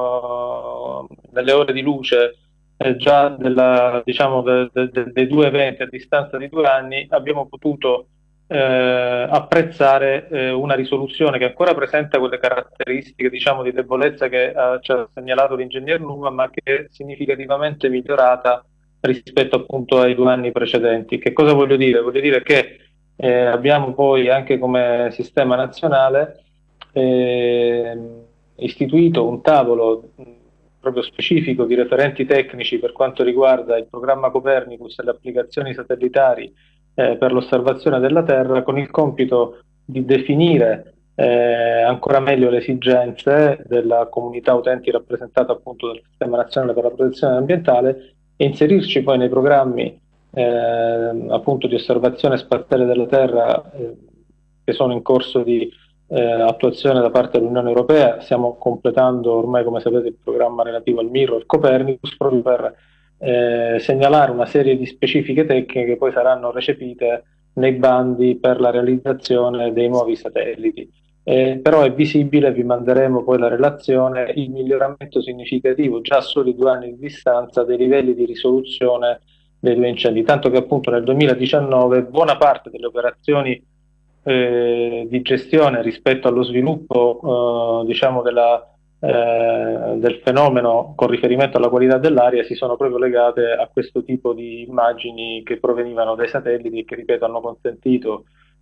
uh, nelle ore di luce eh, già della, diciamo, de, de, de, dei due eventi a distanza di due anni, abbiamo potuto eh, apprezzare eh, una risoluzione che ancora presenta quelle caratteristiche, diciamo, di debolezza che eh, ci ha segnalato l'ingegner Numa, ma che è significativamente migliorata rispetto appunto ai due anni precedenti. Che cosa voglio dire? Voglio dire che eh, abbiamo poi anche come sistema nazionale eh, istituito un tavolo mh, proprio specifico di referenti tecnici per quanto riguarda il programma Copernicus e le applicazioni satellitari eh, per l'osservazione della Terra, con il compito di definire eh, ancora meglio le esigenze della comunità utenti rappresentata appunto dal Sistema Nazionale per la Protezione Ambientale e inserirci poi nei programmi eh, appunto di osservazione spaziale della Terra eh, che sono in corso di eh, attuazione da parte dell'Unione Europea. Stiamo completando ormai, come sapete, il programma relativo al Mirror Copernicus, proprio per eh, segnalare una serie di specifiche tecniche che poi saranno recepite nei bandi per la realizzazione dei nuovi satelliti. Eh, però è visibile, vi manderemo poi la relazione, il miglioramento significativo già a soli due anni di distanza dei livelli di risoluzione dei due incendi, tanto che appunto nel duemiladiciannove buona parte delle operazioni eh, di gestione rispetto allo sviluppo eh, diciamo della, eh, del fenomeno con riferimento alla qualità dell'aria si sono proprio legate a questo tipo di immagini che provenivano dai satelliti e che, ripeto, hanno consentito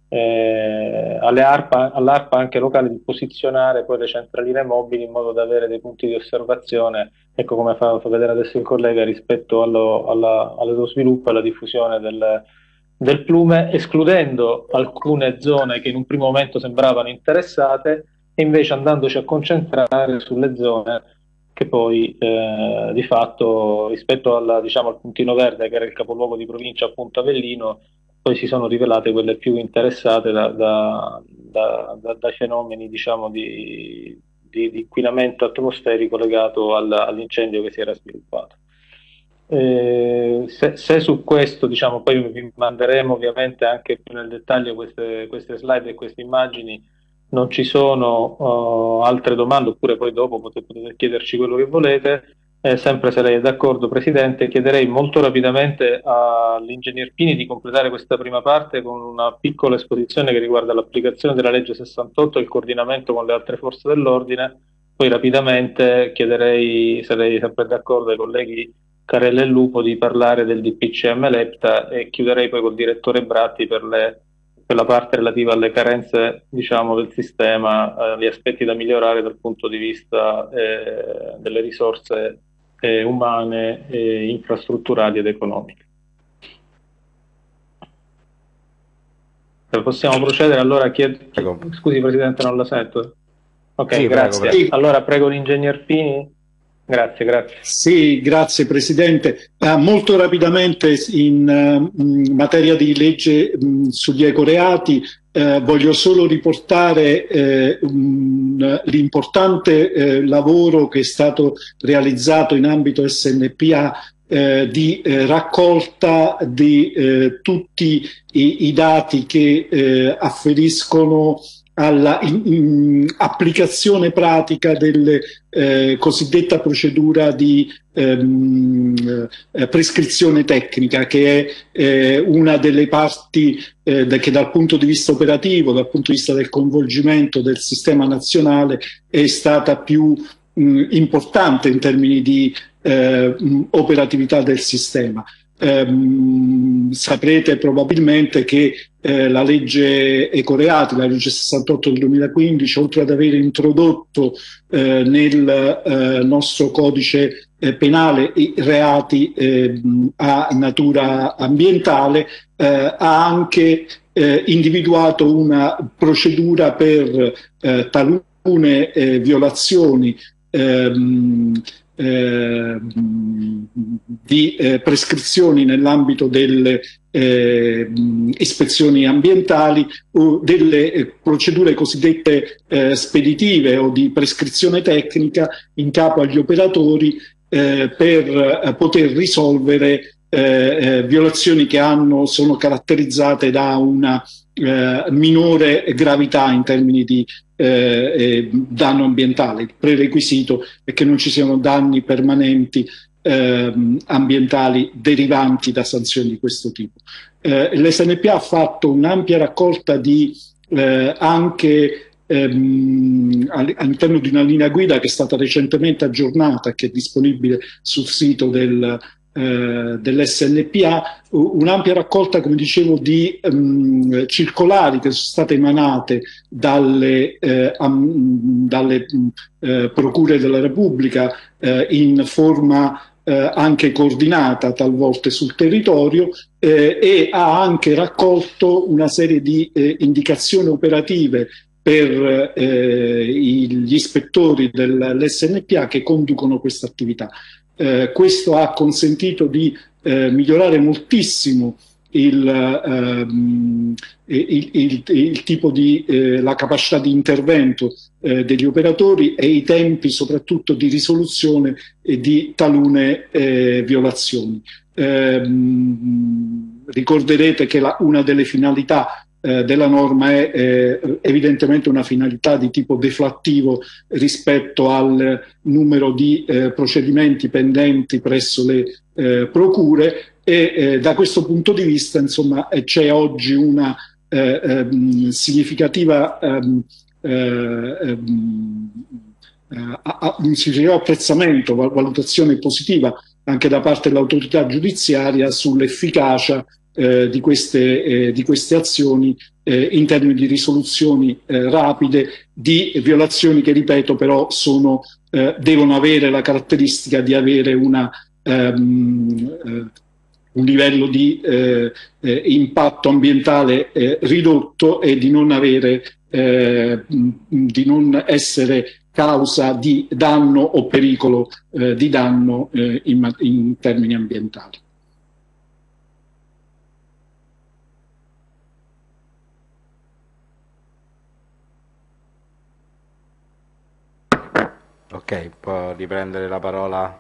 Eh, alle ARPA, all'ARPA anche locale di posizionare poi le centraline mobili in modo da avere dei punti di osservazione, ecco come fa, fa vedere adesso il collega, rispetto allo, alla, allo sviluppo e alla diffusione del, del plume, escludendo alcune zone che in un primo momento sembravano interessate e invece andandoci a concentrare sulle zone che poi eh, di fatto rispetto alla, diciamo, al puntino verde che era il capoluogo di provincia appunto Avellino, poi si sono rivelate quelle più interessate da, da, da, da, dai fenomeni, diciamo, di, di, di inquinamento atmosferico legato al, all'incendio che si era sviluppato. Eh, se, se su questo, diciamo, poi vi manderemo ovviamente anche più nel dettaglio queste, queste slide e queste immagini, non ci sono uh, altre domande, oppure poi dopo potete, potete chiederci quello che volete. Eh, sempre se lei è d'accordo, Presidente, chiederei molto rapidamente all'ingegner Pini di completare questa prima parte con una piccola esposizione che riguarda l'applicazione della legge sessantotto e il coordinamento con le altre forze dell'ordine. Poi rapidamente chiederei, se lei è sempre d'accordo, ai colleghi Carella e Lupo di parlare del D P C M Lepta e chiuderei poi col direttore Bratti per, le, per la parte relativa alle carenze, diciamo, del sistema, eh, gli aspetti da migliorare dal punto di vista eh, delle risorse Eh, umane, eh, infrastrutturali ed economiche. Se possiamo procedere, allora chiedo... Scusi Presidente, non la sento. Ok, sì, grazie. Prego, prego. Allora prego l'ingegner Pini. Grazie, grazie. Sì, grazie Presidente. Uh, molto rapidamente in uh, materia di legge um, sugli ecoreati uh, voglio solo riportare uh, um, l'importante uh, lavoro che è stato realizzato in ambito S N P A uh, di uh, raccolta di uh, tutti i, i dati che uh, afferiscono alla in, in, applicazione pratica della eh, cosiddetta procedura di ehm, eh, prescrizione tecnica, che è eh, una delle parti eh, che dal punto di vista operativo, dal punto di vista del coinvolgimento del sistema nazionale, è stata più mh, importante in termini di eh, mh, operatività del sistema. Um, saprete probabilmente che eh, la legge Ecoreati, la legge sessantotto del duemilaquindici, oltre ad aver introdotto eh, nel eh, nostro codice eh, penale i reati eh, a natura ambientale, eh, ha anche eh, individuato una procedura per eh, talune eh, violazioni ehm, Eh, di eh, prescrizioni nell'ambito delle eh, ispezioni ambientali o delle eh, procedure cosiddette eh, speditive o di prescrizione tecnica in capo agli operatori eh, per eh, poter risolvere eh, eh, violazioni che hanno, sono caratterizzate da una eh, minore gravità in termini di Eh, eh, danno ambientale. Il prerequisito è che non ci siano danni permanenti ehm, ambientali derivanti da sanzioni di questo tipo. Eh, L'S N P ha fatto un'ampia raccolta di eh, anche ehm, all'interno di una linea guida che è stata recentemente aggiornata, che è disponibile sul sito del Eh, dell'S N P A, un'ampia raccolta, come dicevo, di um, circolari che sono state emanate dalle, eh, am, dalle eh, procure della Repubblica eh, in forma eh, anche coordinata talvolta sul territorio, eh, e ha anche raccolto una serie di eh, indicazioni operative per eh, gli ispettori dell'S N P A che conducono questa attività. Eh, questo ha consentito di eh, migliorare moltissimo il, ehm, il, il, il tipo di eh, la capacità di intervento eh, degli operatori e i tempi soprattutto di risoluzione e di talune eh, violazioni. Eh, ricorderete che la, una delle finalità eh, della norma è eh, evidentemente una finalità di tipo deflattivo rispetto al numero di eh, procedimenti pendenti presso le eh, procure, e eh, da questo punto di vista, insomma, c'è oggi una eh, ehm, significativa ehm, eh, ehm, un significativo apprezzamento, valutazione positiva anche da parte dell'autorità giudiziaria sull'efficacia eh, di, queste, eh, di queste azioni eh, in termini di risoluzioni eh, rapide di violazioni che, ripeto, però sono, eh, devono avere la caratteristica di avere una, um, eh, un livello di eh, eh, impatto ambientale eh, ridotto e di non avere, eh, di non essere causa di danno o pericolo eh, di danno eh, in, in termini ambientali. Ok, può riprendere la parola.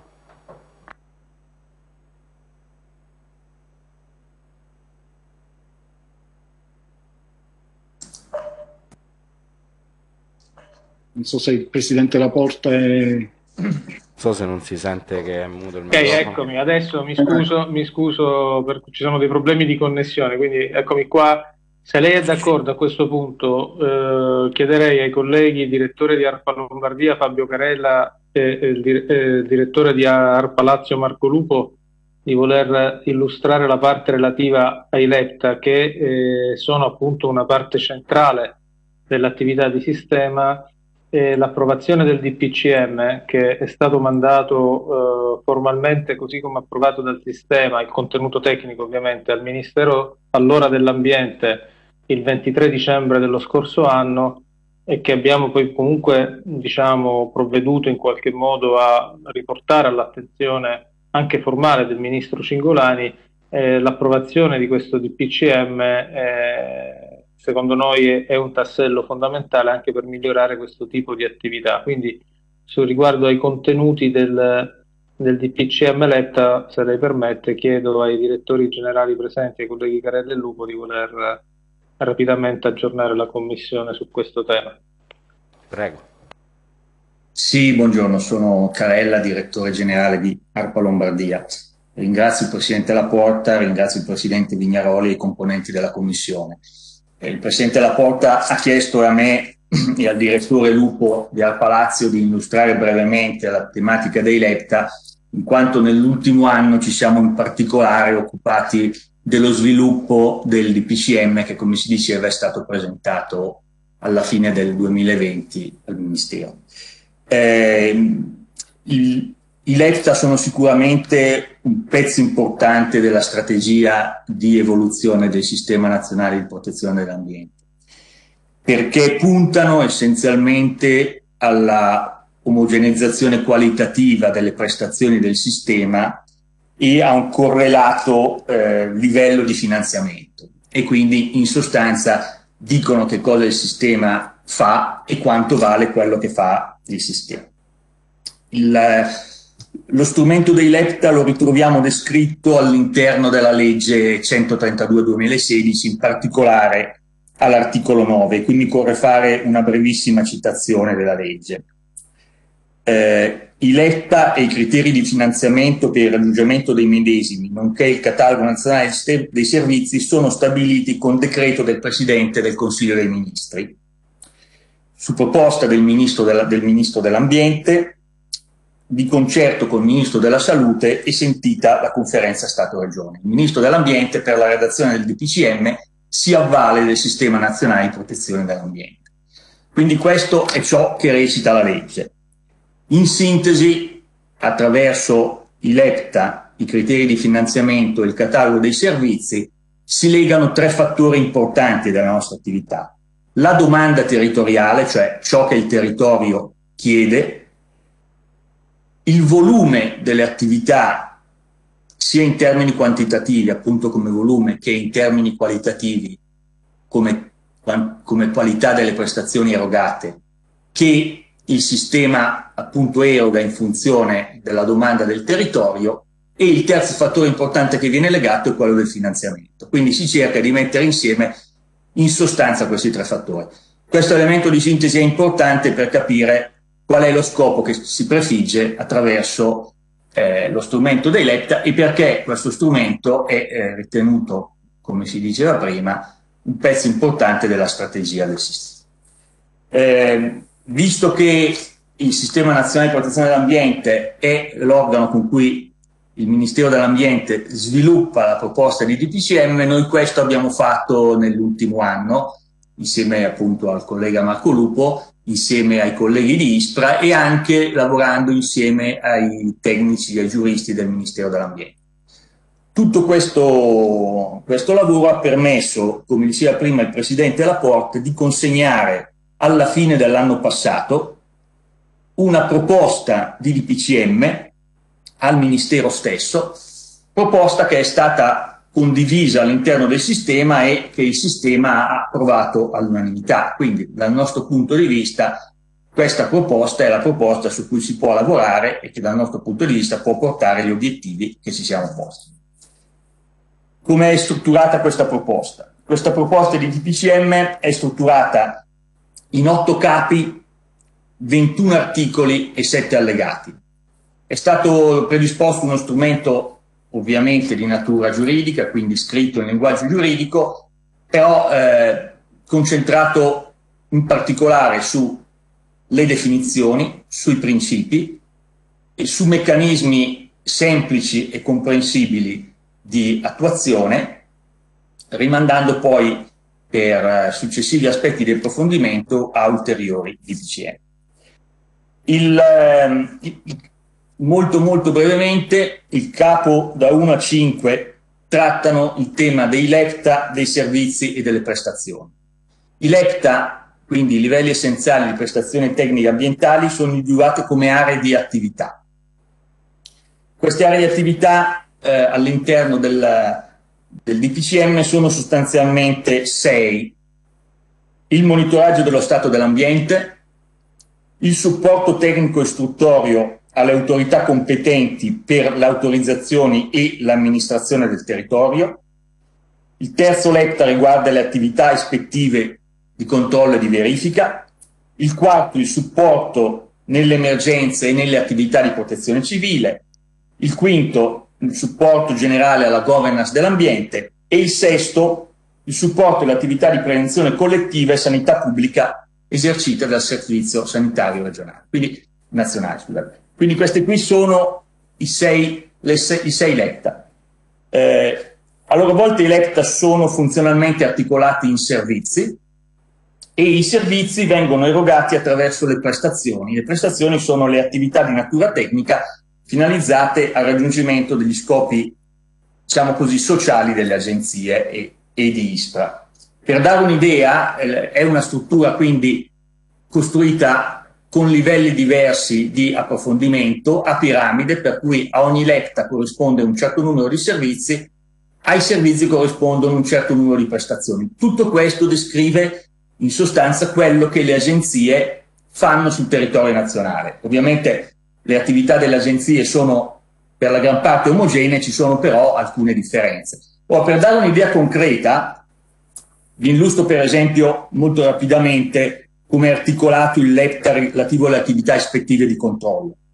Non so se il Presidente Laporta è... Non so se non si sente che è muto il Ok, microfono. eccomi, adesso mi scuso, mi scuso perché ci sono dei problemi di connessione, quindi eccomi qua. Se lei è d'accordo a questo punto, eh, chiederei ai colleghi, direttore di ARPA Lombardia Fabio Carella e eh, dir eh, direttore di ARPA Lazio Marco Lupo, di voler illustrare la parte relativa ai LEPTA, che eh, sono appunto una parte centrale dell'attività di sistema. Eh, l'approvazione del D P C M, che è stato mandato eh, formalmente, così come approvato dal sistema, il contenuto tecnico ovviamente, al Ministero allora dell'Ambiente il ventitré dicembre dello scorso anno, e che abbiamo poi comunque, diciamo, provveduto in qualche modo a riportare all'attenzione anche formale del Ministro Cingolani. Eh, l'approvazione di questo D P C M eh, secondo noi è un tassello fondamentale anche per migliorare questo tipo di attività. Quindi, su riguardo ai contenuti del, del D P C M LEPTA, se lei permette, chiedo ai direttori generali presenti, ai colleghi Carella e Lupo, di voler rapidamente aggiornare la Commissione su questo tema. Prego. Sì, buongiorno, sono Carella, direttore generale di ARPA Lombardia. Ringrazio il Presidente Laporta, ringrazio il Presidente Vignaroli e i componenti della Commissione. Il Presidente Laporta ha chiesto a me e al direttore Lupo di ARPA Lazio di illustrare brevemente la tematica dei LEPTA, in quanto nell'ultimo anno ci siamo in particolare occupati dello sviluppo del D P C M che, come si diceva, è stato presentato alla fine del duemilaventi al Ministero. Eh, il, I LEPTA sono sicuramente un pezzo importante della strategia di evoluzione del Sistema Nazionale di Protezione dell'Ambiente, perché puntano essenzialmente alla omogeneizzazione qualitativa delle prestazioni del sistema e a un correlato eh, livello di finanziamento, e quindi in sostanza dicono che cosa il sistema fa e quanto vale quello che fa il sistema. Il, Lo strumento dei LEPTA lo ritroviamo descritto all'interno della legge centotrentadue duemilasedici, in particolare all'articolo nove, quindi occorre fare una brevissima citazione della legge. Eh, i LEPTA e i criteri di finanziamento per il raggiungimento dei medesimi, nonché il catalogo nazionale dei servizi, sono stabiliti con decreto del Presidente del Consiglio dei Ministri, su proposta del Ministro, della, del Ministro dell'Ambiente, di concerto con il Ministro della Salute e sentita la Conferenza Stato-Regione. Il Ministro dell'Ambiente, per la redazione del D P C M, si avvale del Sistema Nazionale di Protezione dell'Ambiente. Quindi questo è ciò che recita la legge. In sintesi, attraverso i LEPTA, i criteri di finanziamento e il catalogo dei servizi, si legano tre fattori importanti della nostra attività. La domanda territoriale, cioè ciò che il territorio chiede, il volume delle attività, sia in termini quantitativi, appunto come volume, che in termini qualitativi, come, come qualità delle prestazioni erogate, che il sistema appunto eroga in funzione della domanda del territorio, e il terzo fattore importante che viene legato è quello del finanziamento. Quindi si cerca di mettere insieme in sostanza questi tre fattori. Questo elemento di sintesi è importante per capire qual è lo scopo che si prefigge attraverso eh, lo strumento dei LEPTA e perché questo strumento è eh, ritenuto, come si diceva prima, un pezzo importante della strategia del sistema. Eh, visto che il Sistema Nazionale di Protezione dell'Ambiente è l'organo con cui il Ministero dell'Ambiente sviluppa la proposta di D P C M, noi questo abbiamo fatto nell'ultimo anno, insieme appunto al collega Marco Lupo, insieme ai colleghi di ISPRA e anche lavorando insieme ai tecnici e ai giuristi del Ministero dell'Ambiente. Tutto questo, questo lavoro ha permesso, come diceva prima il Presidente Laporte, di consegnare alla fine dell'anno passato una proposta di D P C M al Ministero stesso, proposta che è stata condivisa all'interno del sistema e che il sistema ha approvato all'unanimità. Quindi, dal nostro punto di vista, questa proposta è la proposta su cui si può lavorare e che dal nostro punto di vista può portare gli obiettivi che ci siamo posti. Come è strutturata questa proposta? Questa proposta di D P C M è strutturata in otto capi, ventuno articoli e sette allegati. È stato predisposto uno strumento ovviamente di natura giuridica, quindi scritto in linguaggio giuridico, però eh, concentrato in particolare sulle definizioni, sui principi e su meccanismi semplici e comprensibili di attuazione, rimandando poi per eh, successivi aspetti di approfondimento a ulteriori D P C M. Il, eh, il, Molto molto brevemente, il capo da uno a cinque trattano il tema dei LEPTA, dei servizi e delle prestazioni. I LEPTA, quindi i livelli essenziali di prestazioni tecniche ambientali, sono individuati come aree di attività. Queste aree di attività eh, all'interno del, del D P C M sono sostanzialmente sei: il monitoraggio dello stato dell'ambiente, il supporto tecnico istruttorio alle autorità competenti per le autorizzazioni e l'amministrazione del territorio. Il terzo LEPTA riguarda le attività ispettive di controllo e di verifica. Il quarto, il supporto nelle emergenze e nelle attività di protezione civile. Il quinto, il supporto generale alla governance dell'ambiente. E il sesto, il supporto alle attività di prevenzione collettiva e sanità pubblica esercite dal Servizio Sanitario Regionale, quindi nazionale, scusate. Quindi questi qui sono i sei, le sei, i sei LEPTA. Eh, a loro volta i LEPTA sono funzionalmente articolati in servizi e i servizi vengono erogati attraverso le prestazioni. Le prestazioni sono le attività di natura tecnica finalizzate al raggiungimento degli scopi, diciamo così, sociali delle agenzie e, e di ISPRA. Per dare un'idea, eh, è una struttura quindi costruita con livelli diversi di approfondimento a piramide, per cui a ogni LEPTA corrisponde un certo numero di servizi, ai servizi corrispondono un certo numero di prestazioni. Tutto questo descrive in sostanza quello che le agenzie fanno sul territorio nazionale. Ovviamente le attività delle agenzie sono per la gran parte omogenee, ci sono però alcune differenze. Ora, per dare un'idea concreta, vi illustro per esempio molto rapidamente come è articolato il LEPTA relativo alle attività ispettive di controllo.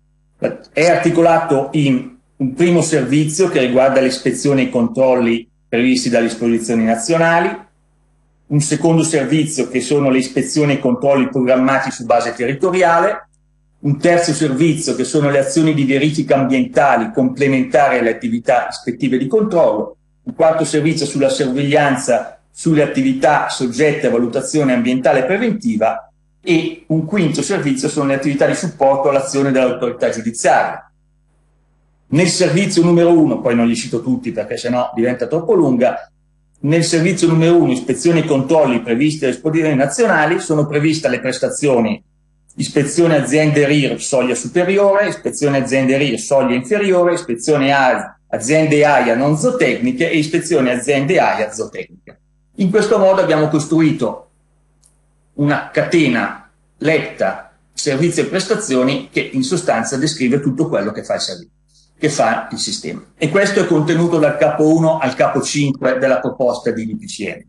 È articolato in un primo servizio che riguarda le ispezioni e i controlli previsti dalle disposizioni nazionali, un secondo servizio che sono le ispezioni e i controlli programmati su base territoriale, un terzo servizio che sono le azioni di verifica ambientali complementari alle attività ispettive di controllo, un quarto servizio sulla sorveglianza sulle attività soggette a valutazione ambientale preventiva e un quinto servizio sono le attività di supporto all'azione dell'autorità giudiziaria. Nel servizio numero uno, poi non li cito tutti perché sennò diventa troppo lunga, nel servizio numero uno, ispezioni e controlli previsti dalle disposizioni nazionali, sono previste le prestazioni ispezione aziende R I R soglia superiore, ispezione aziende R I R soglia inferiore, ispezione aziende A I A non zootecniche e ispezione aziende A I A zootecniche. In questo modo abbiamo costruito una catena letta servizi e prestazioni che in sostanza descrive tutto quello che fa il servizio, che fa il sistema. E questo è contenuto dal capo uno al capo cinque della proposta di D P C M.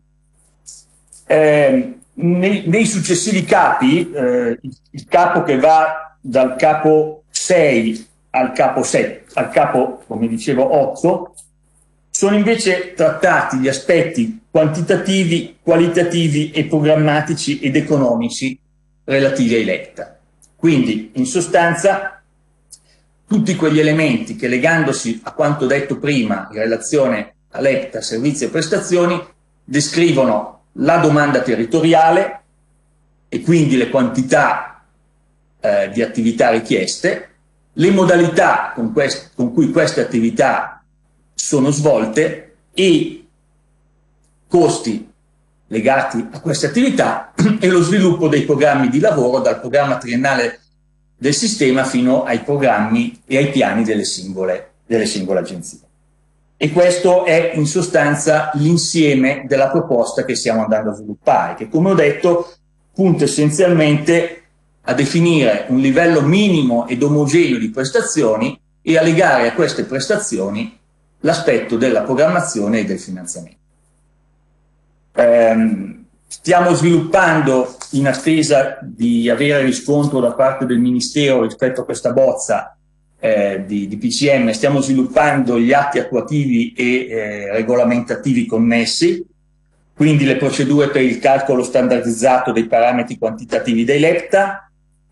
Eh, nei, nei successivi capi, eh, il, il capo che va dal capo sei al capo sette, al capo, come dicevo, otto, sono invece trattati gli aspetti quantitativi, qualitativi e programmatici ed economici relativi ai LEPTA. Quindi, in sostanza, tutti quegli elementi che, legandosi a quanto detto prima in relazione a LEPTA, servizi e prestazioni, descrivono la domanda territoriale e quindi le quantità eh, di attività richieste, le modalità con, con cui queste attività sono svolte e costi legati a queste attività e lo sviluppo dei programmi di lavoro dal programma triennale del sistema fino ai programmi e ai piani delle singole, delle singole agenzie. E questo è in sostanza l'insieme della proposta che stiamo andando a sviluppare, che come ho detto punta essenzialmente a definire un livello minimo ed omogeneo di prestazioni e a legare a queste prestazioni l'aspetto della programmazione e del finanziamento. Ehm, stiamo sviluppando, in attesa di avere riscontro da parte del Ministero rispetto a questa bozza eh, di, di P C M, stiamo sviluppando gli atti attuativi e eh, regolamentativi connessi, quindi le procedure per il calcolo standardizzato dei parametri quantitativi dei LEPTA,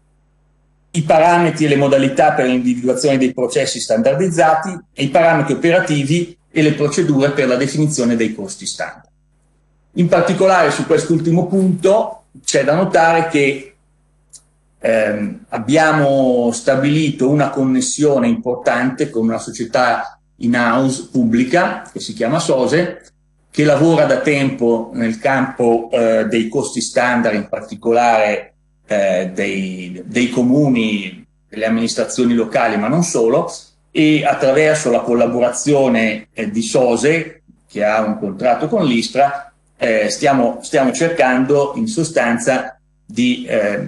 i parametri e le modalità per l'individuazione dei processi standardizzati e i parametri operativi e le procedure per la definizione dei costi standard. In particolare su quest'ultimo punto c'è da notare che ehm, abbiamo stabilito una connessione importante con una società in-house pubblica che si chiama SOSE, che lavora da tempo nel campo eh, dei costi standard, in particolare eh, dei, dei comuni, delle amministrazioni locali, ma non solo, e attraverso la collaborazione eh, di SOSE, che ha un contratto con l'ISPRA, Eh, stiamo, stiamo cercando in sostanza di eh,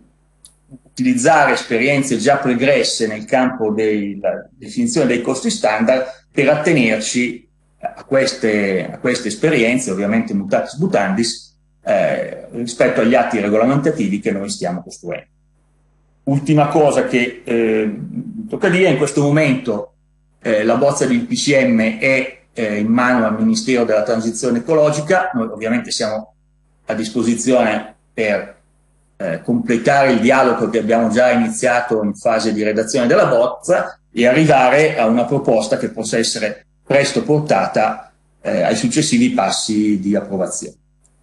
utilizzare esperienze già pregresse nel campo della definizione dei costi standard per attenerci a queste, a queste esperienze, ovviamente mutatis mutandis, eh, rispetto agli atti regolamentativi che noi stiamo costruendo. Ultima cosa che eh, tocca dire, in questo momento eh, la bozza di P C M è in mano al Ministero della Transizione Ecologica. Noi ovviamente siamo a disposizione per eh, completare il dialogo che abbiamo già iniziato in fase di redazione della bozza e arrivare a una proposta che possa essere presto portata eh, ai successivi passi di approvazione.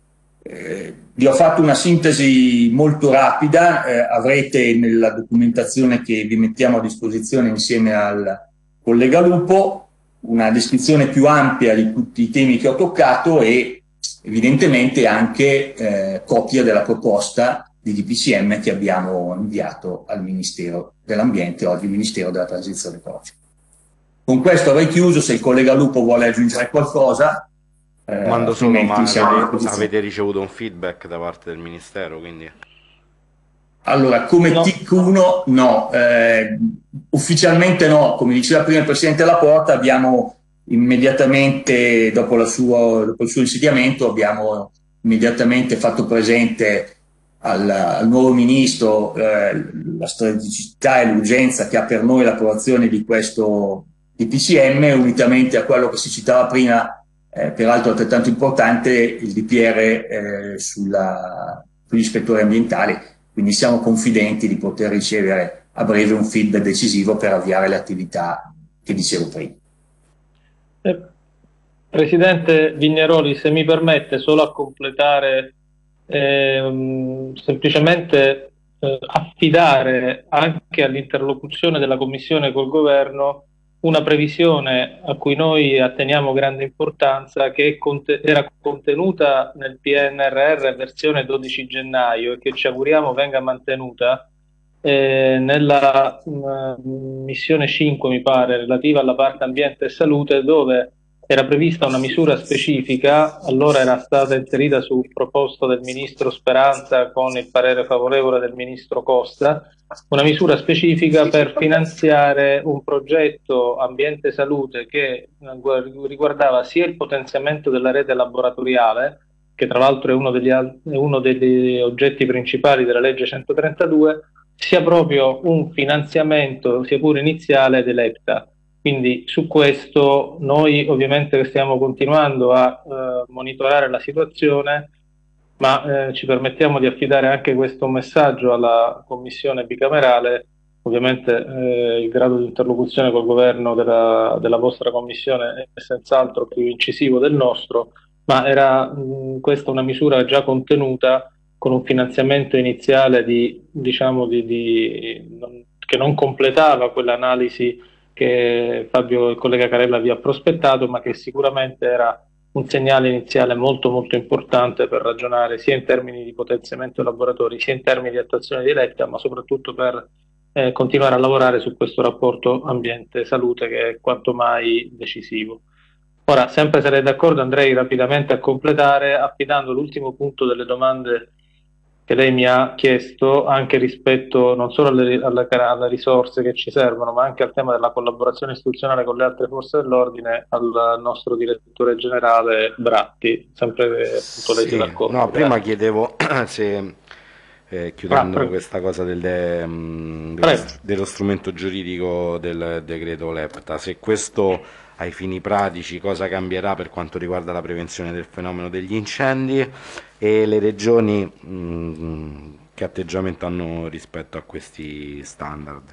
Eh, vi ho fatto una sintesi molto rapida, eh, avrete nella documentazione che vi mettiamo a disposizione insieme al collega Lupo una descrizione più ampia di tutti i temi che ho toccato e evidentemente anche eh, copia della proposta di D P C M che abbiamo inviato al Ministero dell'Ambiente, oggi Ministero della Transizione Ecologica. Con questo avrei chiuso, se il collega Lupo vuole aggiungere qualcosa. Eh, Quando solo, ma avete, avete ricevuto un feedback da parte del Ministero, quindi... Allora, come no. T I C uno no, eh, ufficialmente no, come diceva prima il Presidente Laporta, abbiamo immediatamente, dopo, la sua, dopo il suo insediamento, abbiamo immediatamente fatto presente al, al nuovo ministro eh, la strategicità e l'urgenza che ha per noi l'approvazione di questo D P C M, unitamente a quello che si citava prima, eh, peraltro altrettanto importante, il D P R eh, sulla, sugli ispettori ambientali. Quindi siamo confidenti di poter ricevere a breve un feedback decisivo per avviare le attività che dicevo prima. Eh, Presidente Vignaroli, se mi permette solo a completare, ehm, semplicemente eh, affidare anche all'interlocuzione della Commissione col Governo una previsione a cui noi atteniamo grande importanza, che conte- era contenuta nel P N R R versione dodici gennaio e che ci auguriamo venga mantenuta eh, nella mh, missione cinque, mi pare, relativa alla parte ambiente e salute, dove era prevista una misura specifica. Allora era stata inserita su proposta del Ministro Speranza con il parere favorevole del Ministro Costa, una misura specifica per finanziare un progetto ambiente e salute che riguardava sia il potenziamento della rete laboratoriale, che tra l'altro è uno degli, è uno degli oggetti principali della legge centotrentadue, sia proprio un finanziamento, sia pure iniziale, dell'EPTA. Quindi su questo noi ovviamente stiamo continuando a eh, monitorare la situazione, ma eh, ci permettiamo di affidare anche questo messaggio alla Commissione bicamerale. Ovviamente eh, il grado di interlocuzione col governo della, della vostra Commissione è senz'altro più incisivo del nostro, ma era mh, questa una misura già contenuta con un finanziamento iniziale di, diciamo, di, di, non, che non completava quell'analisi che Fabio, il collega Carella, vi ha prospettato, ma che sicuramente era un segnale iniziale molto molto importante per ragionare sia in termini di potenziamento dei laboratori, sia in termini di attuazione di LEPTA, ma soprattutto per eh, continuare a lavorare su questo rapporto ambiente-salute che è quanto mai decisivo. Ora, sempre sarei d'accordo, andrei rapidamente a completare affidando l'ultimo punto delle domande che lei mi ha chiesto, anche rispetto non solo alle, alle, alle risorse che ci servono, ma anche al tema della collaborazione istituzionale con le altre forze dell'ordine, al nostro direttore generale Bratti. Sempre appunto lei Sì, si d'accordo. no, prima chiedevo se, eh, chiudendo Ah, questa cosa del de- mh, dello, Prego. dello strumento giuridico del decreto LEPTA, se questo ai fini pratici cosa cambierà per quanto riguarda la prevenzione del fenomeno degli incendi, e le regioni mh, che atteggiamento hanno rispetto a questi standard.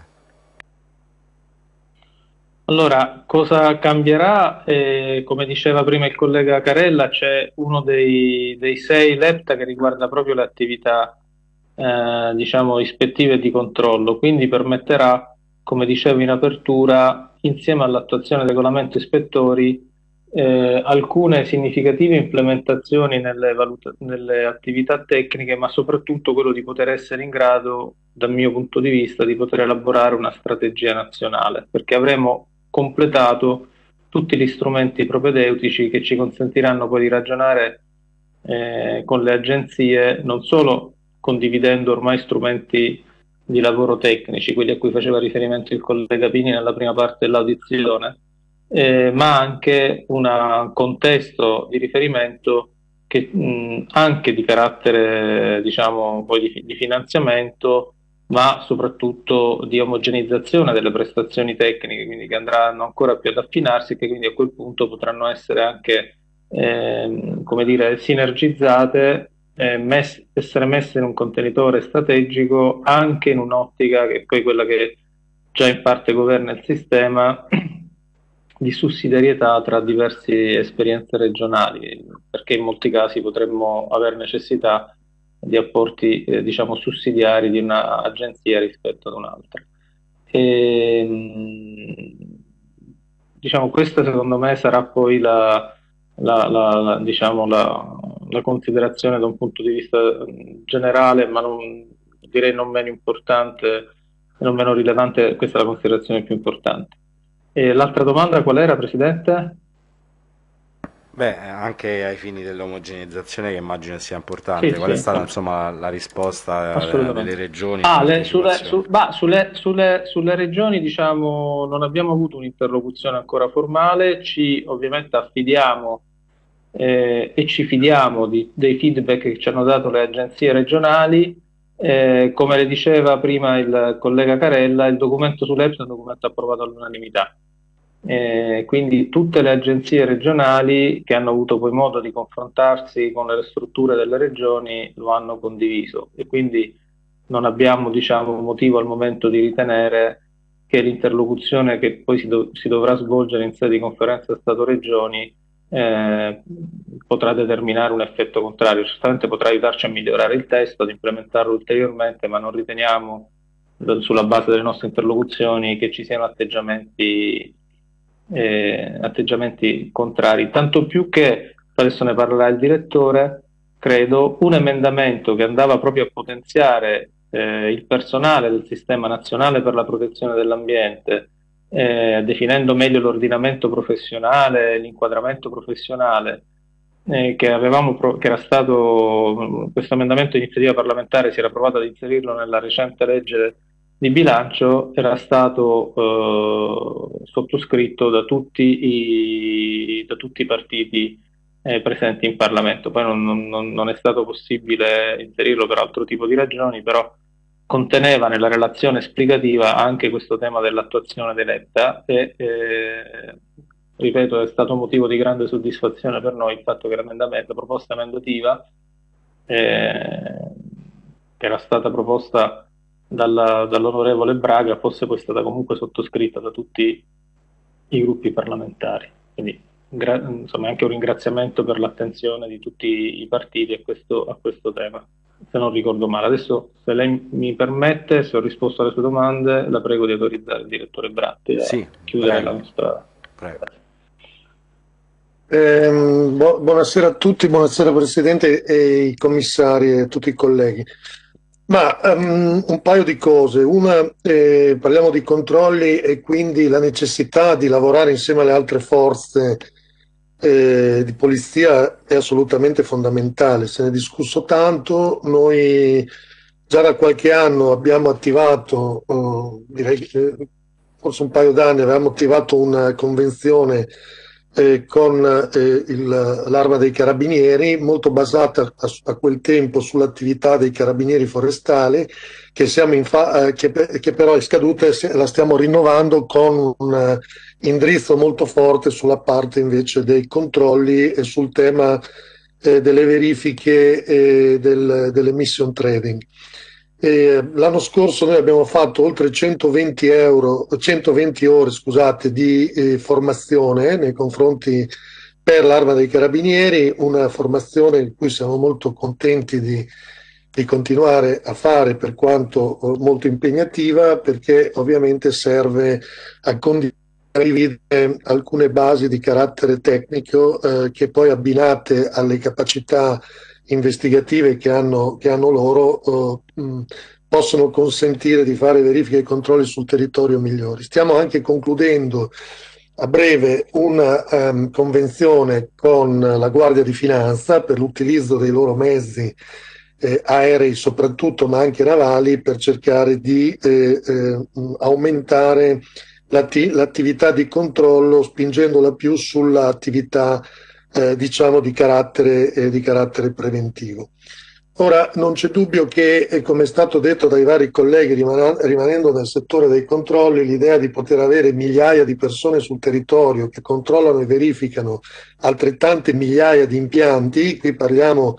Allora, cosa cambierà? Eh, come diceva prima il collega Carella, c'è uno dei, dei sei LEPTA che riguarda proprio le attività eh, diciamo ispettive e di controllo, quindi permetterà, come dicevo in apertura, insieme all'attuazione del regolamento ispettori, eh, alcune significative implementazioni nelle, valuta- nelle attività tecniche, ma soprattutto quello di poter essere in grado, dal mio punto di vista, di poter elaborare una strategia nazionale, perché avremo completato tutti gli strumenti propedeutici che ci consentiranno poi di ragionare eh, con le agenzie, non solo condividendo ormai strumenti di lavoro tecnici, quelli a cui faceva riferimento il collega Pini nella prima parte dell'audizione, eh, ma anche un contesto di riferimento che mh, anche di carattere, diciamo, poi di, di finanziamento, ma soprattutto di omogeneizzazione delle prestazioni tecniche, quindi che andranno ancora più ad affinarsi e che quindi a quel punto potranno essere anche eh, come dire, sinergizzate, eh, mess- essere messe in un contenitore strategico, anche in un'ottica che è poi quella che già in parte governa il sistema, di sussidiarietà tra diverse esperienze regionali, perché in molti casi potremmo aver necessità di apporti eh, diciamo sussidiari di un'agenzia rispetto ad un'altra. E, diciamo, questa secondo me sarà poi la, la, la, la, diciamo, la, la considerazione da un punto di vista generale, ma non, direi non meno importante e non meno rilevante. Questa è la considerazione più importante. E l'altra domanda qual era, Presidente? Beh, anche ai fini dell'omogeneizzazione, che immagino sia importante, Sì, qual è sì, stata insomma la risposta assolutamente. delle regioni? Ah, in le, queste sulle, situazioni? su, bah, sulle, sulle, sulle regioni, diciamo, non abbiamo avuto un'interlocuzione ancora formale, ci ovviamente affidiamo eh, e ci fidiamo di, dei feedback che ci hanno dato le agenzie regionali. Eh, come le diceva prima il collega Carella, il documento sull'E P S è un documento approvato all'unanimità. Eh, quindi tutte le agenzie regionali che hanno avuto poi modo di confrontarsi con le strutture delle regioni lo hanno condiviso, e quindi non abbiamo, diciamo, motivo al momento di ritenere che l'interlocuzione che poi si, do- si dovrà svolgere in sede di conferenza Stato-Regioni eh, potrà determinare un effetto contrario. Certamente potrà aiutarci a migliorare il testo, ad implementarlo ulteriormente, ma non riteniamo, sulla base delle nostre interlocuzioni, che ci siano atteggiamenti Eh, atteggiamenti contrari, tanto più che, adesso ne parlerà il direttore, credo, un emendamento che andava proprio a potenziare eh, il personale del Sistema Nazionale per la Protezione dell'Ambiente, eh, definendo meglio l'ordinamento professionale, l'inquadramento professionale, eh, che avevamo pro- che era stato, questo emendamento di iniziativa parlamentare si era provato ad inserirlo nella recente legge di bilancio, era stato eh, sottoscritto da tutti i, da tutti i partiti eh, presenti in Parlamento. Poi non, non, non è stato possibile inserirlo per altro tipo di ragioni, però conteneva nella relazione esplicativa anche questo tema dell'attuazione dell'E P T A e, eh, ripeto, è stato motivo di grande soddisfazione per noi il fatto che l'emendamento, la proposta emendativa eh, che era stata proposta dalla, dall'onorevole Braga fosse poi stata comunque sottoscritta da tutti i gruppi parlamentari. Quindi gra- insomma anche un ringraziamento per l'attenzione di tutti i partiti a questo, a questo tema, se non ricordo male. Adesso, se lei mi permette, se ho risposto alle sue domande, la prego di autorizzare il direttore Bratti a Sì, chiudere prego. la nostra... Prego. Eh, bu- buonasera a tutti, buonasera Presidente e i commissari e tutti i colleghi. Ma um, un paio di cose. Una, eh, parliamo di controlli e quindi la necessità di lavorare insieme alle altre forze eh, di polizia è assolutamente fondamentale. Se ne è discusso tanto. Noi già da qualche anno abbiamo attivato, uh, direi eh, forse un paio d'anni, avevamo attivato una convenzione Eh, con eh, il, l'Arma dei Carabinieri, molto basata a, a quel tempo sull'attività dei carabinieri forestali, che, siamo in fa- eh, che, che però è scaduta e la stiamo rinnovando con un uh, indirizzo molto forte sulla parte invece dei controlli e sul tema eh, delle verifiche e del, dell'emission trading. Eh, l'anno scorso noi abbiamo fatto oltre centoventi euro, centoventi ore scusate, di eh, formazione nei confronti per l'Arma dei Carabinieri, una formazione in cui siamo molto contenti di, di continuare a fare, per quanto eh, molto impegnativa, perché ovviamente serve a condividere alcune basi di carattere tecnico eh, che poi, abbinate alle capacità investigative che hanno, che hanno loro, eh, mh, possono consentire di fare verifiche e controlli sul territorio migliori. Stiamo anche concludendo a breve una um, convenzione con la Guardia di Finanza per l'utilizzo dei loro mezzi eh, aerei soprattutto, ma anche navali, per cercare di eh, eh, aumentare l'atti- l'attività di controllo, spingendola più sull'attività Eh, diciamo di carattere, eh, di carattere preventivo. Ora, non c'è dubbio che, eh, come è stato detto dai vari colleghi, rimana- rimanendo nel settore dei controlli, l'idea di poter avere migliaia di persone sul territorio che controllano e verificano altrettante migliaia di impianti, qui parliamo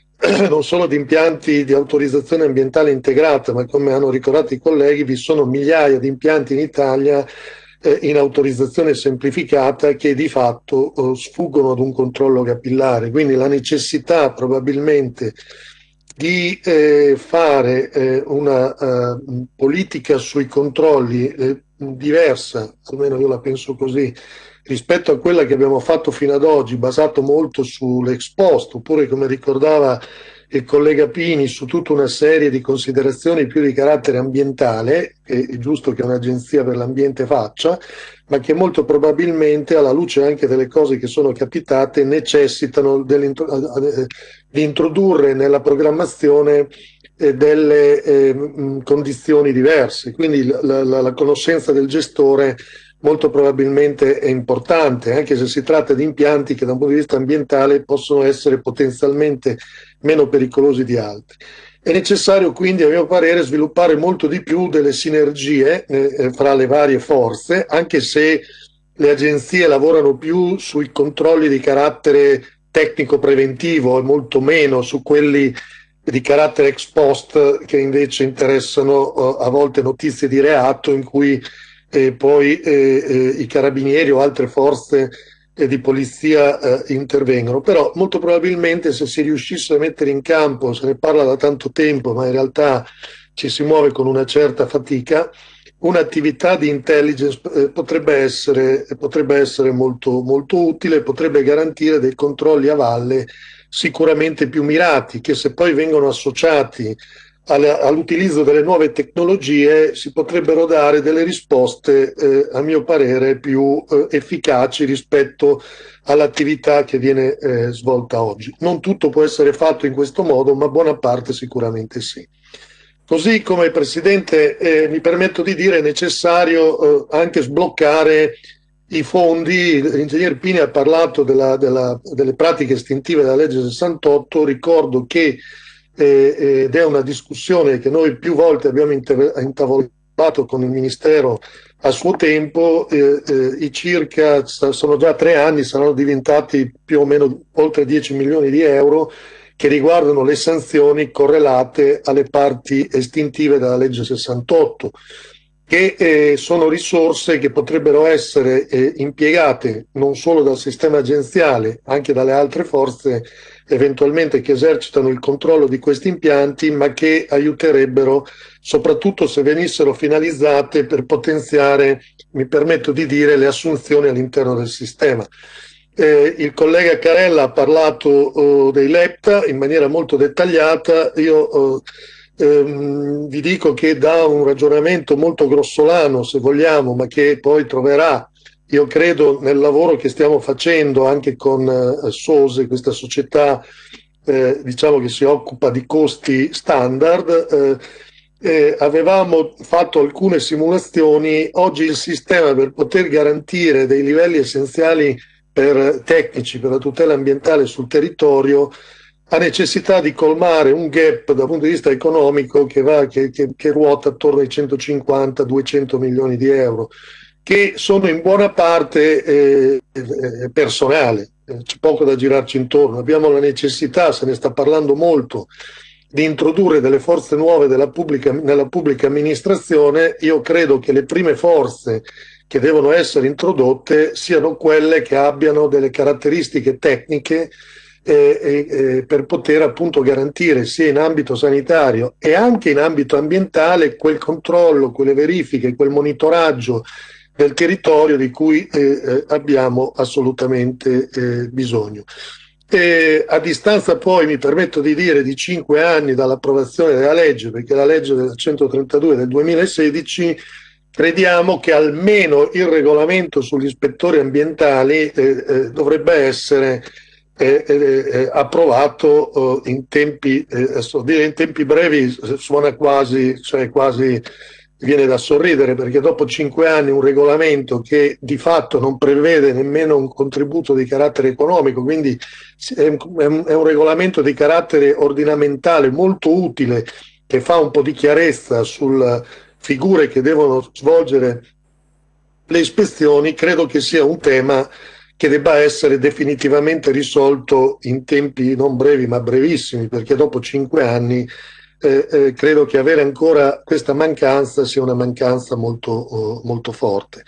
non solo di impianti di autorizzazione ambientale integrata, ma come hanno ricordato i colleghi, vi sono migliaia di impianti in Italia in autorizzazione semplificata che di fatto eh, sfuggono ad un controllo capillare. Quindi la necessità probabilmente di eh, fare eh, una uh, politica sui controlli eh, diversa, almeno io la penso così, rispetto a quella che abbiamo fatto fino ad oggi, basato molto sull'ex post, oppure, come ricordava il collega Pini, su tutta una serie di considerazioni più di carattere ambientale, che è giusto che un'agenzia per l'ambiente faccia, ma che molto probabilmente, alla luce anche delle cose che sono capitate, necessitano di introdurre nella programmazione eh, delle eh, condizioni diverse. Quindi la, la, la conoscenza del gestore molto probabilmente è importante, anche se si tratta di impianti che da un punto di vista ambientale possono essere potenzialmente meno pericolosi di altri. È necessario quindi, a mio parere, sviluppare molto di più delle sinergie eh, fra le varie forze, anche se le agenzie lavorano più sui controlli di carattere tecnico-preventivo e molto meno su quelli di carattere ex post, che invece interessano uh, a volte notizie di reato in cui eh, poi eh, eh, i carabinieri o altre forze eh, di polizia eh, intervengono. Però molto probabilmente, se si riuscisse a mettere in campo, se ne parla da tanto tempo ma in realtà ci si muove con una certa fatica, un'attività di intelligence eh, potrebbe essere, potrebbe essere molto, molto utile, potrebbe garantire dei controlli a valle sicuramente più mirati, che se poi vengono associati all'utilizzo delle nuove tecnologie si potrebbero dare delle risposte eh, a mio parere più eh, efficaci rispetto all'attività che viene eh, svolta oggi. Non tutto può essere fatto in questo modo, ma buona parte sicuramente sì. Così come Presidente eh, mi permetto di dire è necessario eh, anche sbloccare i fondi. L'ingegner Pini ha parlato della, della, delle pratiche estintive della legge sessantotto, ricordo che eh, ed è una discussione che noi più volte abbiamo intavolato con il Ministero a suo tempo, eh, eh, i circa, sono già tre anni, saranno diventati più o meno oltre dieci milioni di euro che riguardano le sanzioni correlate alle parti estintive della legge sessantotto, che eh, sono risorse che potrebbero essere eh, impiegate non solo dal sistema agenziale, anche dalle altre forze eventualmente che esercitano il controllo di questi impianti, ma che aiuterebbero soprattutto se venissero finalizzate per potenziare, mi permetto di dire, le assunzioni all'interno del sistema. Eh, il collega Carella ha parlato oh, dei LEPTA in maniera molto dettagliata. Io oh, ehm, vi dico che da un ragionamento molto grossolano, se vogliamo, ma che poi troverà, io credo, nel lavoro che stiamo facendo anche con eh, SOSE, questa società eh, diciamo che si occupa di costi standard, eh, eh, avevamo fatto alcune simulazioni. Oggi il sistema, per poter garantire dei livelli essenziali per tecnici per la tutela ambientale sul territorio, ha necessità di colmare un gap dal punto di vista economico che, va, che, che, che ruota attorno ai centocinquanta duecento milioni di euro, che sono in buona parte eh, eh, personale, eh, c'è poco da girarci intorno. Abbiamo la necessità, se ne sta parlando molto, di introdurre delle forze nuove della pubblica, nella pubblica amministrazione. Io credo che le prime forze che devono essere introdotte siano quelle che abbiano delle caratteristiche tecniche eh, eh, per poter appunto garantire sia in ambito sanitario e anche in ambito ambientale quel controllo, quelle verifiche, quel monitoraggio del territorio di cui eh, eh, abbiamo assolutamente eh, bisogno. E a distanza poi, mi permetto di dire, di cinque anni dall'approvazione della legge, perché la legge del centotrentadue del duemilasedici, crediamo che almeno il regolamento sugli ispettori ambientali eh, eh, dovrebbe essere eh, eh, approvato eh, in tempi, eh, so dire in tempi brevi suona quasi, cioè quasi viene da sorridere, perché dopo cinque anni un regolamento che di fatto non prevede nemmeno un contributo di carattere economico, quindi è un, è un regolamento di carattere ordinamentale molto utile, che fa un po' di chiarezza sulle figure che devono svolgere le ispezioni. Credo che sia un tema che debba essere definitivamente risolto in tempi non brevi ma brevissimi, perché dopo cinque anni Eh, eh, credo che avere ancora questa mancanza sia una mancanza molto, oh, molto forte.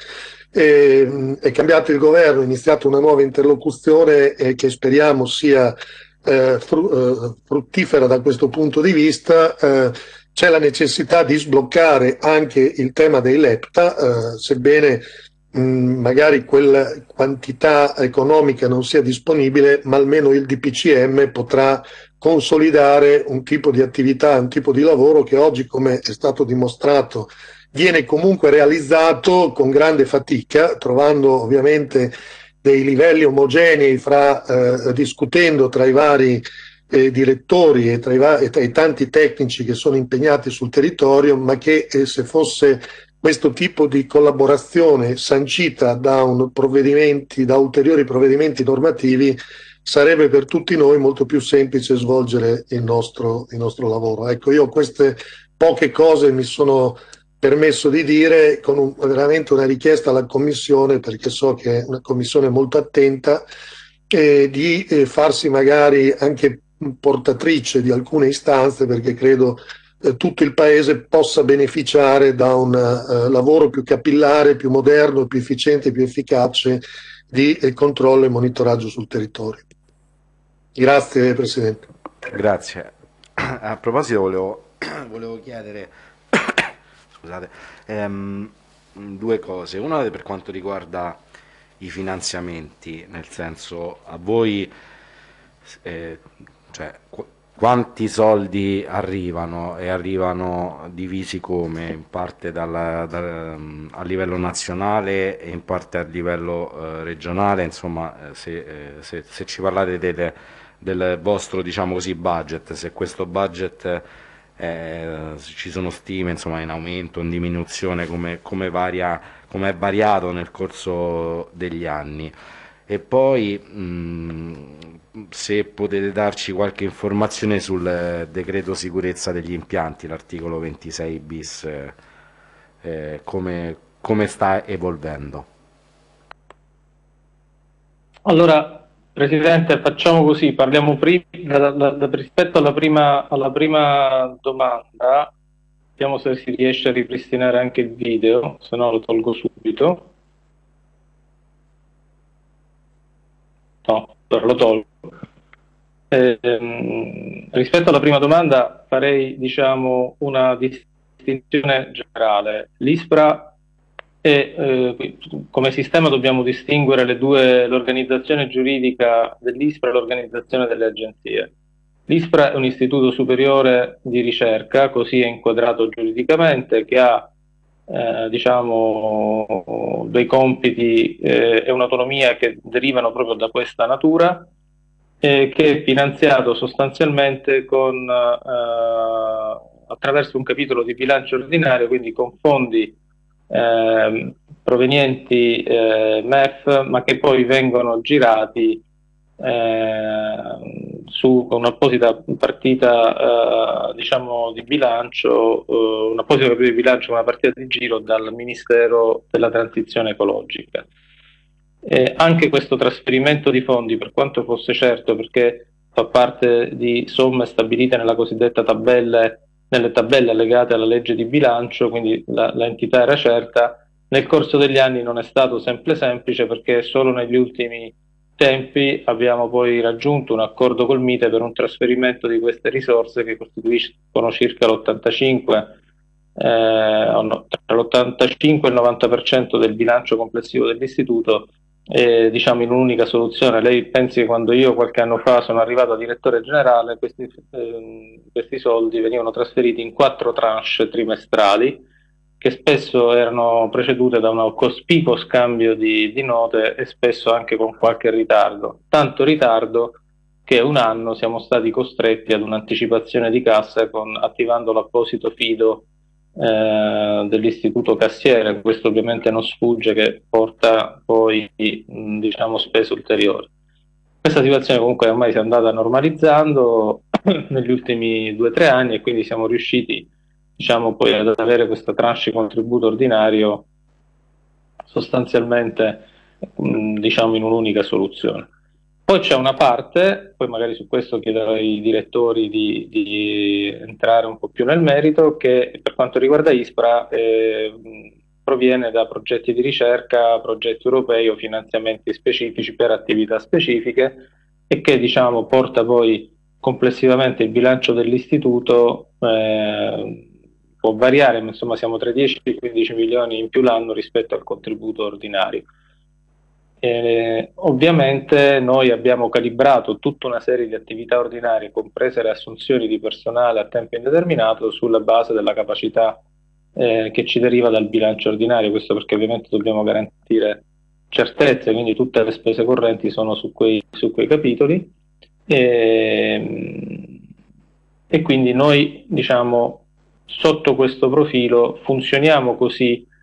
E, è cambiato il governo, è iniziata una nuova interlocuzione eh, che speriamo sia eh, fru eh, fruttifera da questo punto di vista. Eh, c'è la necessità di sbloccare anche il tema dei LEPTA, eh, sebbene mh, magari quella quantità economica non sia disponibile, ma almeno il D P C M potrà consolidare un tipo di attività, un tipo di lavoro che oggi, come è stato dimostrato, viene comunque realizzato con grande fatica, trovando ovviamente dei livelli omogenei fra, eh, discutendo tra i vari eh, direttori e tra, i e tra i tanti tecnici che sono impegnati sul territorio, ma che eh, se fosse questo tipo di collaborazione sancita da, un provvedimenti, da ulteriori provvedimenti normativi sarebbe per tutti noi molto più semplice svolgere il nostro, il nostro lavoro. Ecco, io queste poche cose mi sono permesso di dire con un, veramente una richiesta alla Commissione, perché so che è una Commissione molto attenta, eh, di eh, farsi magari anche portatrice di alcune istanze, perché credo eh, tutto il Paese possa beneficiare da un eh, lavoro più capillare, più moderno, più efficiente, più efficace di eh, controllo e monitoraggio sul territorio. Grazie Presidente. Grazie. A proposito volevo, volevo chiedere scusate, ehm, due cose. Una per quanto riguarda i finanziamenti, nel senso, a voi eh, cioè, qu quanti soldi arrivano e arrivano divisi come? In parte dalla, da, a livello nazionale e in parte a livello eh, regionale, insomma, se, eh, se, se ci parlate delle, del vostro, diciamo così, budget, se questo budget eh, ci sono stime, insomma, in aumento, in diminuzione, come, come varia, come è variato nel corso degli anni. E poi mh, se potete darci qualche informazione sul eh, decreto sicurezza degli impianti, l'articolo ventisei bis, eh, eh, come, come sta evolvendo. Allora, Presidente, facciamo così, parliamo prima, da, da, da, rispetto alla prima, alla prima domanda, vediamo se si riesce a ripristinare anche il video, se no lo tolgo subito. No, però lo tolgo. Eh, rispetto alla prima domanda farei, diciamo, una distinzione generale. L'ISPRA e eh, come sistema dobbiamo distinguere le due, l'organizzazione giuridica dell'ISPRA e l'organizzazione delle agenzie. L'ISPRA è un istituto superiore di ricerca, così è inquadrato giuridicamente, che ha eh, diciamo dei compiti eh, e un'autonomia che derivano proprio da questa natura, eh, che è finanziato sostanzialmente con, eh, attraverso un capitolo di bilancio ordinario, quindi con fondi Eh, provenienti eh, M E F, ma che poi vengono girati eh, su un'apposita partita eh, diciamo di bilancio, eh, un'apposita partita di bilancio, una partita di giro dal Ministero della Transizione Ecologica. Eh, anche questo trasferimento di fondi, per quanto fosse certo, perché fa parte di somme stabilite nella cosiddetta tabelle nelle tabelle allegate alla legge di bilancio, quindi l'entità era certa, nel corso degli anni non è stato sempre semplice, perché solo negli ultimi tempi abbiamo poi raggiunto un accordo col Mite per un trasferimento di queste risorse che costituiscono circa l'ottantacinque eh, no, tra l'ottantacinque e il novanta per cento del bilancio complessivo dell'istituto, eh, diciamo in un'unica soluzione. Lei pensi che quando io qualche anno fa sono arrivato a direttore generale, questi, eh, questi soldi venivano trasferiti in quattro tranche trimestrali, che spesso erano precedute da un cospicuo scambio di, di note e spesso anche con qualche ritardo. Tanto ritardo che un anno siamo stati costretti ad un'anticipazione di cassa con, attivando l'apposito fido Eh, dell'istituto cassiere. Questo ovviamente non sfugge, che porta poi mh, diciamo spese ulteriori. Questa situazione comunque ormai si è andata normalizzando negli ultimi due o tre anni, e quindi siamo riusciti, diciamo, poi ad avere questa tranche di contributo ordinario sostanzialmente mh, diciamo in un'unica soluzione. Poi c'è una parte, poi magari su questo chiederò ai direttori di, di entrare un po' più nel merito, che per quanto riguarda ISPRA eh, proviene da progetti di ricerca, progetti europei o finanziamenti specifici per attività specifiche, e che, diciamo, porta poi complessivamente il bilancio dell'istituto, eh, può variare, ma insomma siamo tra dieci e quindici milioni in più l'anno rispetto al contributo ordinario. Eh, ovviamente noi abbiamo calibrato tutta una serie di attività ordinarie, comprese le assunzioni di personale a tempo indeterminato, sulla base della capacità eh, che ci deriva dal bilancio ordinario. Questo perché ovviamente dobbiamo garantire certezze, quindi tutte le spese correnti sono su quei, su quei capitoli, e, e quindi noi, diciamo, sotto questo profilo funzioniamo così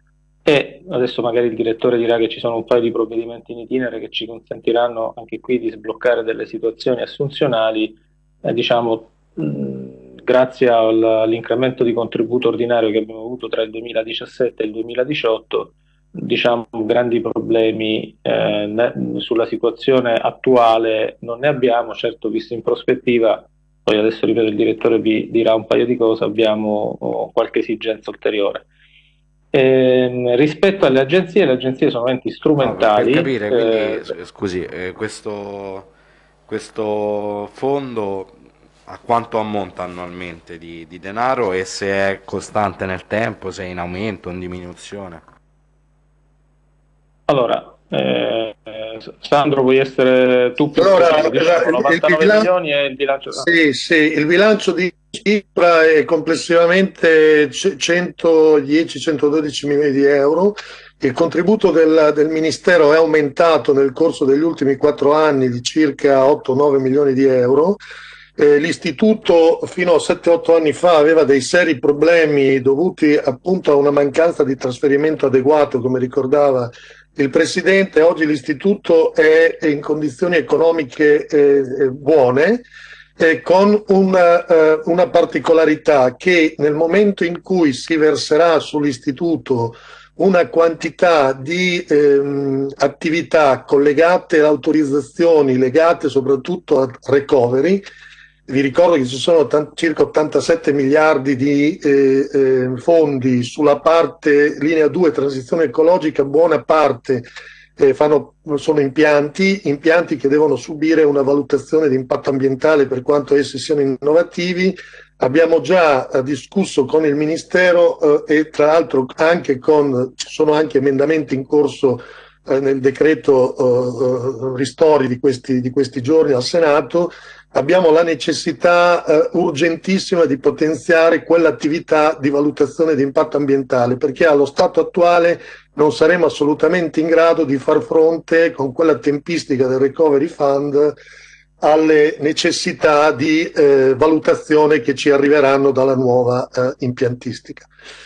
e adesso magari il direttore dirà che ci sono un paio di provvedimenti in itinere che ci consentiranno anche qui di sbloccare delle situazioni assunzionali, eh, diciamo, mh, grazie al- all'incremento di contributo ordinario che abbiamo avuto tra il duemiladiciassette e il duemiladiciotto, diciamo, grandi problemi eh, ne- sulla situazione attuale non ne abbiamo, certo visto in prospettiva, poi adesso ripeto il direttore vi dirà un paio di cose, abbiamo oh, qualche esigenza ulteriore. Ehm, rispetto alle agenzie, le agenzie sono enti No, per, per strumentali. capire, quindi eh, s- scusi, eh, questo, questo fondo a quanto ammonta annualmente di, di denaro e se è costante nel tempo, se è in aumento o in diminuzione? allora, eh, eh, Sandro, vuoi essere tu più Allora, preciso? la- Diciamo il, il novantanove bilancio, milioni e il bilancio. ah, sì, sì, il bilancio di cifra è complessivamente centodieci centododici milioni di euro. Il contributo del, del Ministero è aumentato nel corso degli ultimi quattro anni di circa otto nove milioni di euro. Eh, l'istituto fino a sette otto anni fa aveva dei seri problemi dovuti appunto a una mancanza di trasferimento adeguato, come ricordava il Presidente. Oggi l'istituto è in condizioni economiche eh, buone, eh, con una, eh, una particolarità, che nel momento in cui si verserà sull'istituto una quantità di ehm, attività collegate a autorizzazioni, legate soprattutto a recovery. Vi ricordo che ci sono t- circa ottantasette miliardi di eh, eh, fondi sulla parte linea due, transizione ecologica, buona parte eh, fanno, sono impianti, impianti che devono subire una valutazione di impatto ambientale per quanto essi siano innovativi. Abbiamo già eh, discusso con il Ministero eh, e tra l'altro anche con, ci sono anche emendamenti in corso eh, nel decreto eh, ristori di questi, di questi giorni al Senato. Abbiamo la necessità eh, urgentissima di potenziare quell'attività di valutazione di impatto ambientale, perché allo stato attuale non saremo assolutamente in grado di far fronte con quella tempistica del Recovery Fund alle necessità di eh, valutazione che ci arriveranno dalla nuova eh, impiantistica.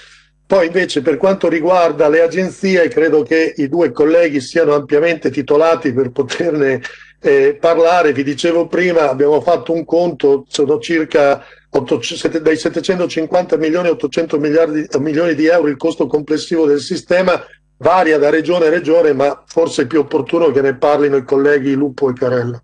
Poi invece per quanto riguarda le agenzie, credo che i due colleghi siano ampiamente titolati per poterne eh, parlare. Vi dicevo prima, abbiamo fatto un conto, sono circa ottocento, dai settecentocinquanta milioni a ottocento miliardi, milioni di euro il costo complessivo del sistema, varia da regione a regione, ma forse è più opportuno che ne parlino i colleghi Lupo e Carella.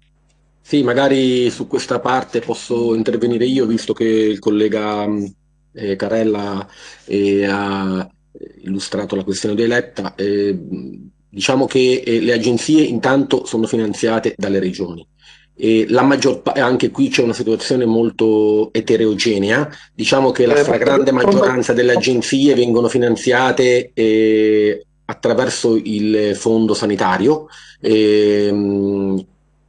Sì, magari su questa parte posso intervenire io, visto che il collega eh, Carella eh, ha illustrato la questione di eletta. Eh, diciamo che eh, le agenzie intanto sono finanziate dalle regioni. E la maggior pa- anche qui c'è una situazione molto eterogenea. Diciamo che la Eh, stragrande ma- maggioranza delle agenzie vengono finanziate eh, attraverso il fondo sanitario. ehm,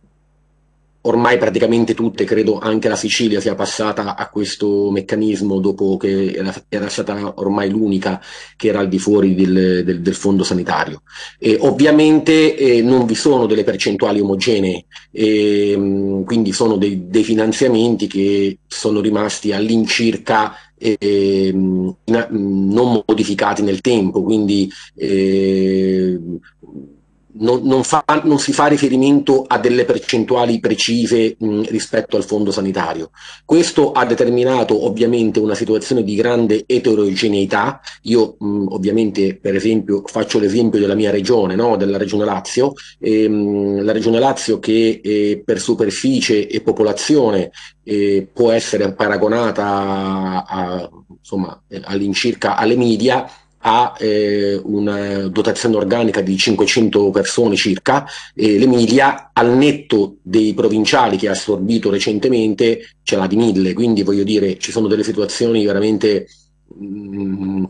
Ormai praticamente tutte, credo anche la Sicilia sia passata a questo meccanismo dopo che era, era stata ormai l'unica che era al di fuori del, del- del fondo sanitario. E ovviamente eh, non vi sono delle percentuali omogenee, e, mh, quindi sono dei, dei finanziamenti che sono rimasti all'incirca eh, mh, in- mh, non modificati nel tempo, quindi eh, non, non fa- non si fa riferimento a delle percentuali precise mh, rispetto al fondo sanitario. Questo ha determinato ovviamente una situazione di grande eterogeneità. Io mh, ovviamente, per esempio, faccio l'esempio della mia regione, no? Della regione Lazio. Ehm, la regione Lazio, che eh, per superficie e popolazione eh, può essere paragonata a, a, insomma, eh, all'incirca all'Emilia, ha eh, una dotazione organica di cinquecento persone circa. E l'Emilia, al netto dei provinciali che ha assorbito recentemente, ce l'ha di mille, quindi voglio dire, ci sono delle situazioni veramente mm,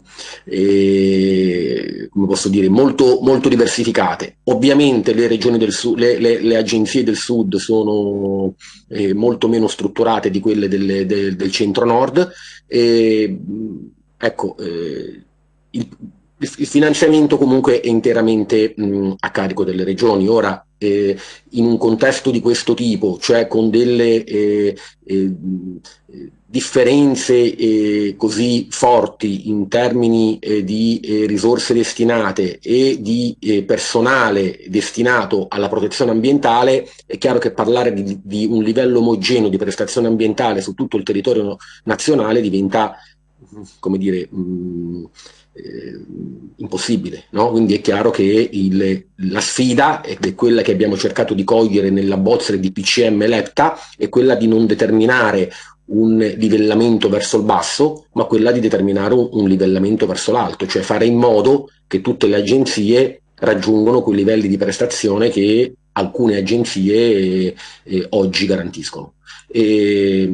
eh, come posso dire, molto, molto diversificate. Ovviamente le regioni del sud, le, le, le agenzie del sud sono eh, molto meno strutturate di quelle del, del, del centro-nord. E, ecco, eh, il, il finanziamento comunque è interamente mh, a carico delle regioni. Ora, eh, in un contesto di questo tipo, cioè con delle eh, eh, differenze eh, così forti in termini eh, di eh, risorse destinate e di eh, personale destinato alla protezione ambientale, è chiaro che parlare di, di un livello omogeneo di prestazione ambientale su tutto il territorio nazionale diventa, come dire, mh, eh, impossibile, no? Quindi è chiaro che il, la sfida, ed è quella che abbiamo cercato di cogliere nella bozza di P C M eletta, è quella di non determinare un livellamento verso il basso, ma quella di determinare un, un livellamento verso l'alto, cioè fare in modo che tutte le agenzie raggiungano quei livelli di prestazione che alcune agenzie eh, eh, oggi garantiscono. E,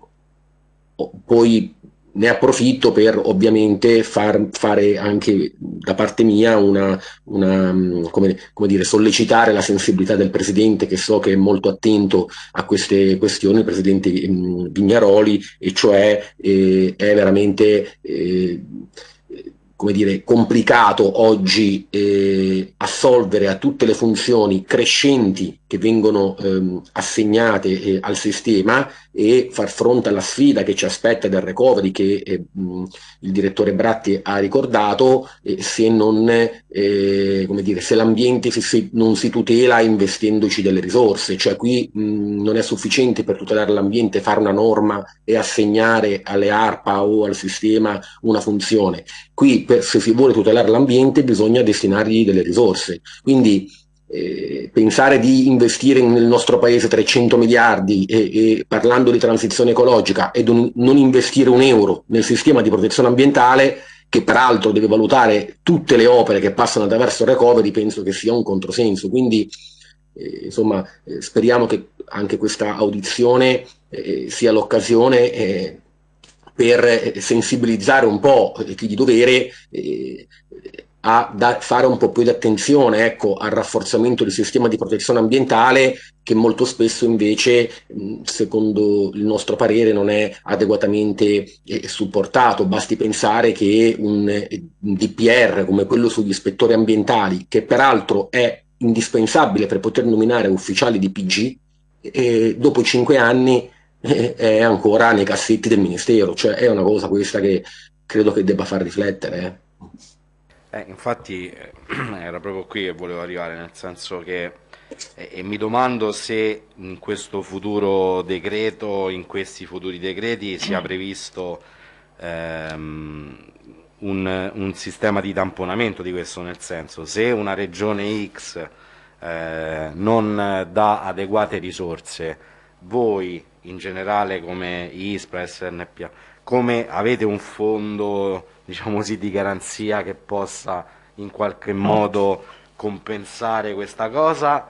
poi ne approfitto per ovviamente far, fare anche da parte mia una, una come, come dire, sollecitare la sensibilità del Presidente, che so che è molto attento a queste questioni, il Presidente mh, Vignaroli, e cioè eh, è veramente eh, come dire, complicato oggi eh, assolvere a tutte le funzioni crescenti che vengono ehm, assegnate eh, al sistema e far fronte alla sfida che ci aspetta del recovery che eh, mh, il direttore Bratti ha ricordato, eh, se non eh, come dire, se l'ambiente si, si, non si tutela investendoci delle risorse. Cioè qui mh, non è sufficiente per tutelare l'ambiente fare una norma e assegnare alle ARPA o al sistema una funzione. Qui per, se si vuole tutelare l'ambiente bisogna destinargli delle risorse, quindi eh, pensare di investire nel nostro paese trecento miliardi e, e parlando di transizione ecologica e non, non investire un euro nel sistema di protezione ambientale, che peraltro deve valutare tutte le opere che passano attraverso il recovery, penso che sia un controsenso. Quindi eh, insomma eh, speriamo che anche questa audizione eh, sia l'occasione eh, per sensibilizzare un po' chi di dovere eh, a da, fare un po' più di attenzione, ecco, al rafforzamento del sistema di protezione ambientale, che molto spesso invece, secondo il nostro parere, non è adeguatamente eh, supportato. Basti pensare che un, un D P R come quello sugli ispettori ambientali, che peraltro è indispensabile per poter nominare ufficiali di P G, eh, dopo cinque anni è ancora nei cassetti del Ministero. Cioè è una cosa questa che credo che debba far riflettere. Eh, infatti eh, era proprio qui che volevo arrivare, nel senso che eh, e mi domando se in questo futuro decreto, in questi futuri decreti sia previsto ehm, un, un sistema di tamponamento di questo, nel senso, se una regione X eh, non dà adeguate risorse, voi in generale come I S P R A, S N P A, come avete un fondo, diciamo così, di garanzia che possa in qualche modo compensare questa cosa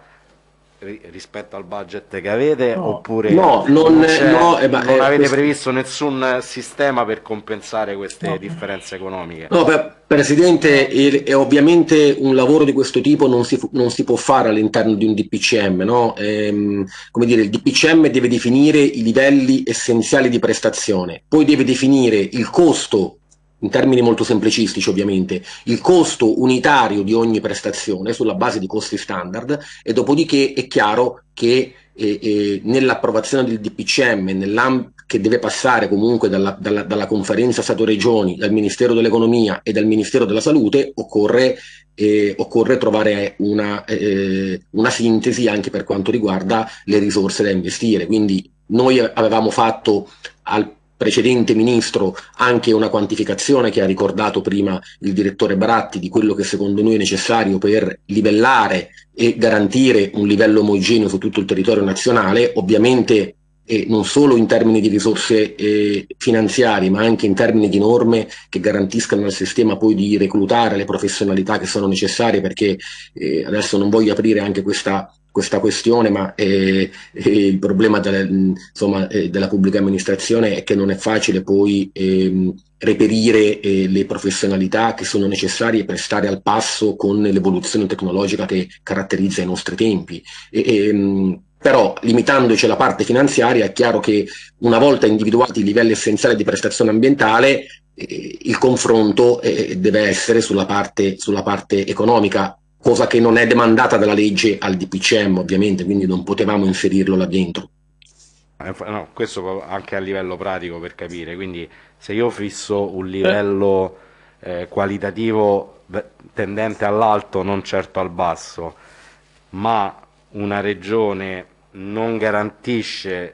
rispetto al budget che avete, no. oppure no, non, non, no, eh, non eh, avete questo... previsto nessun sistema per compensare queste no. differenze economiche? No, per, Presidente, è, è ovviamente un lavoro di questo tipo non si, non si può fare all'interno di un D P C M, no? Ehm, come dire, il D P C M deve definire i livelli essenziali di prestazione, poi deve definire il costo, in termini molto semplicistici ovviamente, il costo unitario di ogni prestazione sulla base di costi standard, e dopodiché è chiaro che eh, eh, nell'approvazione del D P C M, che deve passare comunque dalla, dalla, dalla conferenza Stato-Regioni, dal Ministero dell'Economia e dal Ministero della Salute, occorre, eh, occorre trovare una, eh, una sintesi anche per quanto riguarda le risorse da investire. Quindi noi avevamo fatto al precedente ministro anche una quantificazione che ha ricordato prima il direttore Bratti di quello che secondo noi è necessario per livellare e garantire un livello omogeneo su tutto il territorio nazionale, ovviamente eh, non solo in termini di risorse eh, finanziarie, ma anche in termini di norme che garantiscano al sistema poi di reclutare le professionalità che sono necessarie, perché eh, adesso non voglio aprire anche questa questa questione, ma eh, eh, il problema delle, insomma, eh, della pubblica amministrazione è che non è facile poi eh, reperire eh, le professionalità che sono necessarie per stare al passo con l'evoluzione tecnologica che caratterizza i nostri tempi. E, e, però, limitandoci alla parte finanziaria, è chiaro che una volta individuati i livelli essenziali di prestazione ambientale, eh, il confronto eh, deve essere sulla parte, sulla parte economica, cosa che non è demandata dalla legge al D P C M ovviamente, quindi non potevamo inserirlo là dentro. No, questo anche a livello pratico per capire, quindi se io fisso un livello eh, qualitativo tendente all'alto, non certo al basso, ma una regione non garantisce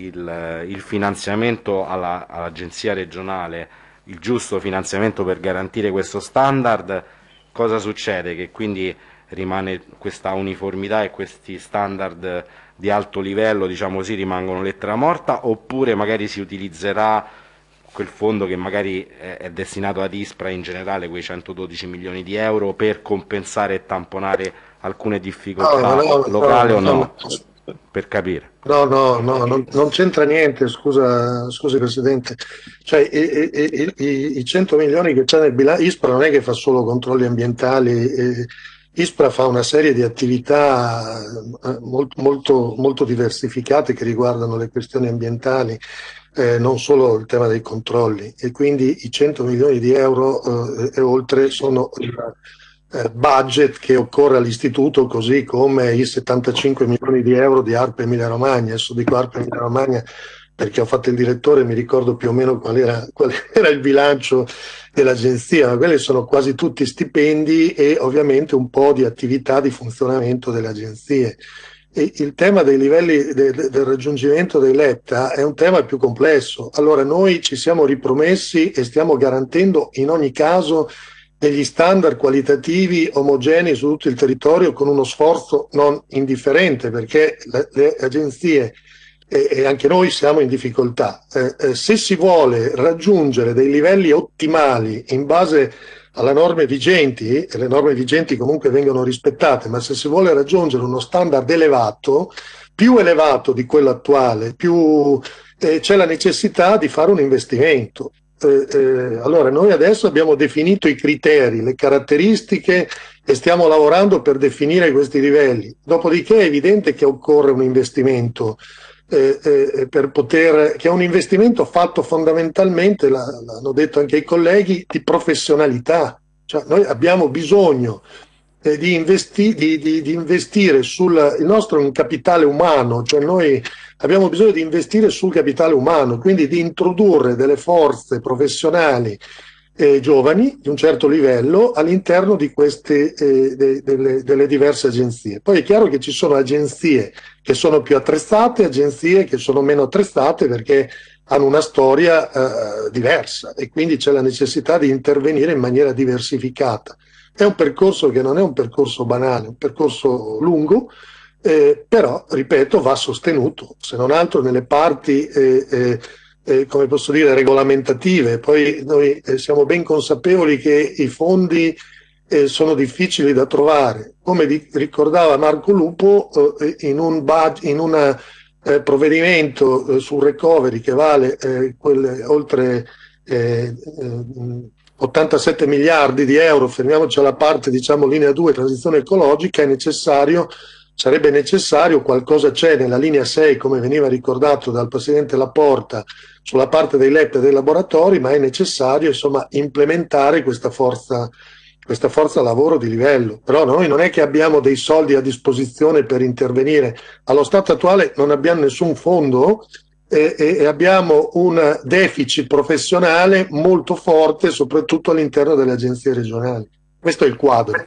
il, il finanziamento alla, all'agenzia regionale, il giusto finanziamento per garantire questo standard, cosa succede? Che quindi rimane questa uniformità e questi standard di alto livello, diciamo così, rimangono lettera morta, oppure magari si utilizzerà quel fondo che magari è, è destinato ad ISPRA in generale, quei centododici milioni di euro, per compensare e tamponare alcune difficoltà no, no, locali no, o no? no. Per capire. No, no, no, non, non c'entra niente, scusa, scusi Presidente. Cioè, i, i, i, i cento milioni che c'è nel bilancio, ISPRA non è che fa solo controlli ambientali, eh, ISPRA fa una serie di attività eh, molto, molto, molto diversificate che riguardano le questioni ambientali, eh, non solo il tema dei controlli, e quindi i cento milioni di euro eh, e oltre sono il eh, budget che occorre all'istituto, così come i settantacinque milioni di euro di ARPA Emilia Romagna. Adesso dico ARPA Emilia Romagna perché ho fatto il direttore e mi ricordo più o meno qual era, qual era il bilancio dell'agenzia, ma quelli sono quasi tutti stipendi e ovviamente un po' di attività di funzionamento delle agenzie. E il tema dei livelli de, de, del raggiungimento dei LEPTA è un tema più complesso. Allora noi ci siamo ripromessi e stiamo garantendo in ogni caso degli standard qualitativi omogenei su tutto il territorio, con uno sforzo non indifferente, perché le, le agenzie e, e anche noi siamo in difficoltà. Eh, eh, se si vuole raggiungere dei livelli ottimali in base alle norme vigenti, e le norme vigenti comunque vengono rispettate, ma se si vuole raggiungere uno standard elevato, più elevato di quello attuale, più eh, c'è la necessità di fare un investimento. Eh, eh, allora noi adesso abbiamo definito i criteri, le caratteristiche e stiamo lavorando per definire questi livelli. Dopodiché è evidente che occorre un investimento eh, eh, per poter, che è un investimento fatto fondamentalmente, l'hanno detto anche i colleghi, di professionalità. Cioè, noi abbiamo bisogno eh, di, investi, di, di, di investire sul il nostro è un capitale umano, cioè noi abbiamo bisogno di investire sul capitale umano, quindi di introdurre delle forze professionali eh, giovani di un certo livello all'interno di queste eh, de, delle, delle diverse agenzie. Poi è chiaro che ci sono agenzie che sono più attrezzate, agenzie che sono meno attrezzate perché hanno una storia eh, diversa e quindi c'è la necessità di intervenire in maniera diversificata. È un percorso che non è un percorso banale, è un percorso lungo, Eh, però, ripeto, va sostenuto, se non altro nelle parti, eh, eh, eh, come posso dire, regolamentative. Poi noi eh, siamo ben consapevoli che i fondi eh, sono difficili da trovare. Come di, ricordava Marco Lupo, eh, in un, in un eh, provvedimento eh, sul recovery che vale eh, quelle, oltre eh, eh, ottantasette miliardi di euro, fermiamoci alla parte, diciamo, linea due, transizione ecologica, è necessario Sarebbe necessario, qualcosa c'è nella linea sei, come veniva ricordato dal Presidente Laporta, sulla parte dei LEPTA e dei laboratori, ma è necessario insomma implementare questa forza, questa forza lavoro di livello. Però noi non è che abbiamo dei soldi a disposizione per intervenire. Allo stato attuale non abbiamo nessun fondo e, e abbiamo un deficit professionale molto forte, soprattutto all'interno delle agenzie regionali. Questo è il quadro.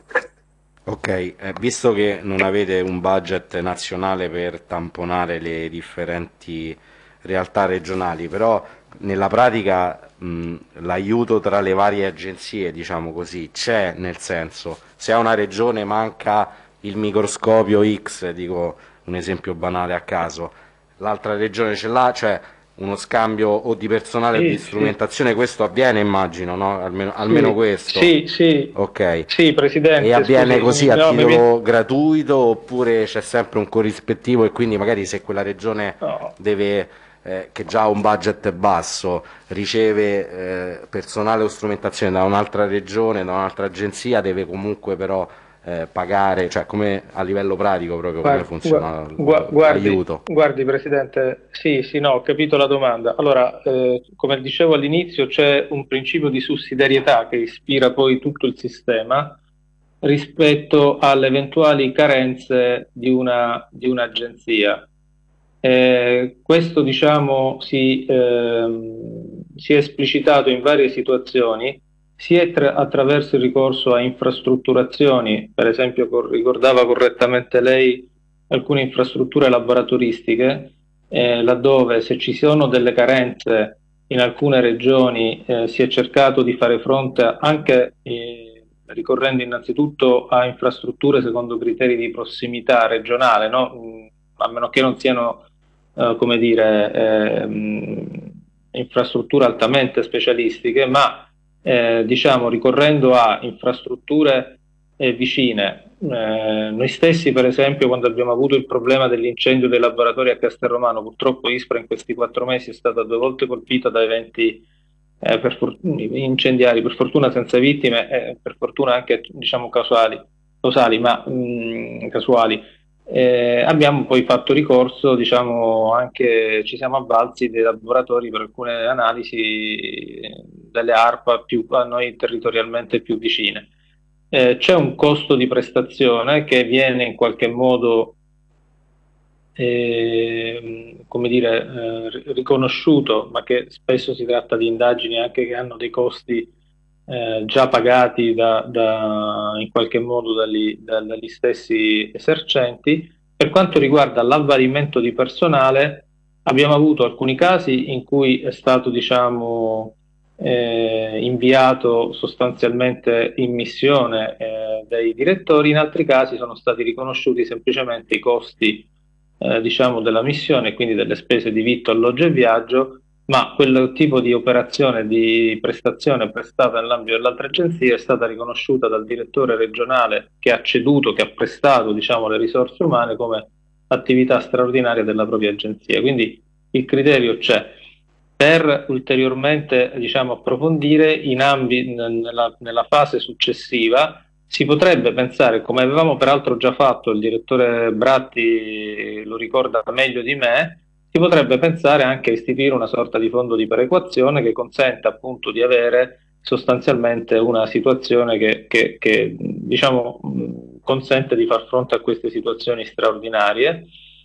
Ok, eh, visto che non avete un budget nazionale per tamponare le differenti realtà regionali, però nella pratica l'aiuto tra le varie agenzie, diciamo così, c'è, nel senso, se a una regione manca il microscopio X, dico un esempio banale a caso, l'altra regione ce l'ha, cioè uno scambio o di personale sì, o di strumentazione, sì. Questo avviene, immagino, no? Almeno, sì, almeno questo. Sì, sì. Ok. Sì, Presidente. E avviene scusi, così a no, titolo mi... gratuito oppure c'è sempre un corrispettivo e quindi magari se quella regione no. deve, eh, che già ha un budget basso, riceve eh, personale o strumentazione da un'altra regione, da un'altra agenzia, deve comunque però eh, pagare, cioè come a livello pratico proprio Guardi, come funziona gu- guardi, l'aiuto. guardi Presidente, sì, sì, no, ho capito la domanda. Allora, eh, come dicevo all'inizio, c'è un principio di sussidiarietà che ispira poi tutto il sistema rispetto alle eventuali carenze di una, di un'agenzia. Eh, questo, diciamo, si, ehm, si è esplicitato in varie situazioni, sia tra- attraverso il ricorso a infrastrutturazioni, per esempio cor- ricordava correttamente lei alcune infrastrutture laboratoristiche, eh, laddove se ci sono delle carenze in alcune regioni eh, si è cercato di fare fronte anche eh, ricorrendo innanzitutto a infrastrutture secondo criteri di prossimità regionale, no? Mm, a meno che non siano eh, come dire, ehm, infrastrutture altamente specialistiche, ma eh, diciamo ricorrendo a infrastrutture eh, vicine. Eh, noi stessi, per esempio, quando abbiamo avuto il problema dell'incendio dei laboratori a Castelromano, purtroppo Ispra in questi quattro mesi è stata due volte colpita da eventi eh, per for- incendiari, per fortuna senza vittime e per fortuna anche diciamo causali, causali ma mh, casuali. Eh, abbiamo poi fatto ricorso, diciamo, anche ci siamo avvalsi dei laboratori per alcune analisi delle ARPA più, a noi territorialmente più vicine. Eh, c'è un costo di prestazione che viene in qualche modo eh, come dire, eh, riconosciuto, ma che spesso si tratta di indagini anche che hanno dei costi eh, già pagati da, da, in qualche modo dagli, da, dagli stessi esercenti. Per quanto riguarda l'avvalimento di personale, abbiamo avuto alcuni casi in cui è stato, diciamo, eh, inviato sostanzialmente in missione eh, dai direttori, in altri casi sono stati riconosciuti semplicemente i costi eh, diciamo della missione, quindi delle spese di vitto, alloggio e viaggio, ma quel tipo di operazione di prestazione prestata nell'ambito dell'altra agenzia è stata riconosciuta dal direttore regionale che ha ceduto, che ha prestato, diciamo, le risorse umane come attività straordinaria della propria agenzia. Quindi il criterio c'è. Per ulteriormente, diciamo, approfondire in ambi- nella, nella fase successiva si potrebbe pensare, come avevamo peraltro già fatto, il direttore Bratti lo ricorda meglio di me, si potrebbe pensare anche a istituire una sorta di fondo di perequazione che consenta appunto di avere sostanzialmente una situazione che, che, che diciamo, consente di far fronte a queste situazioni straordinarie.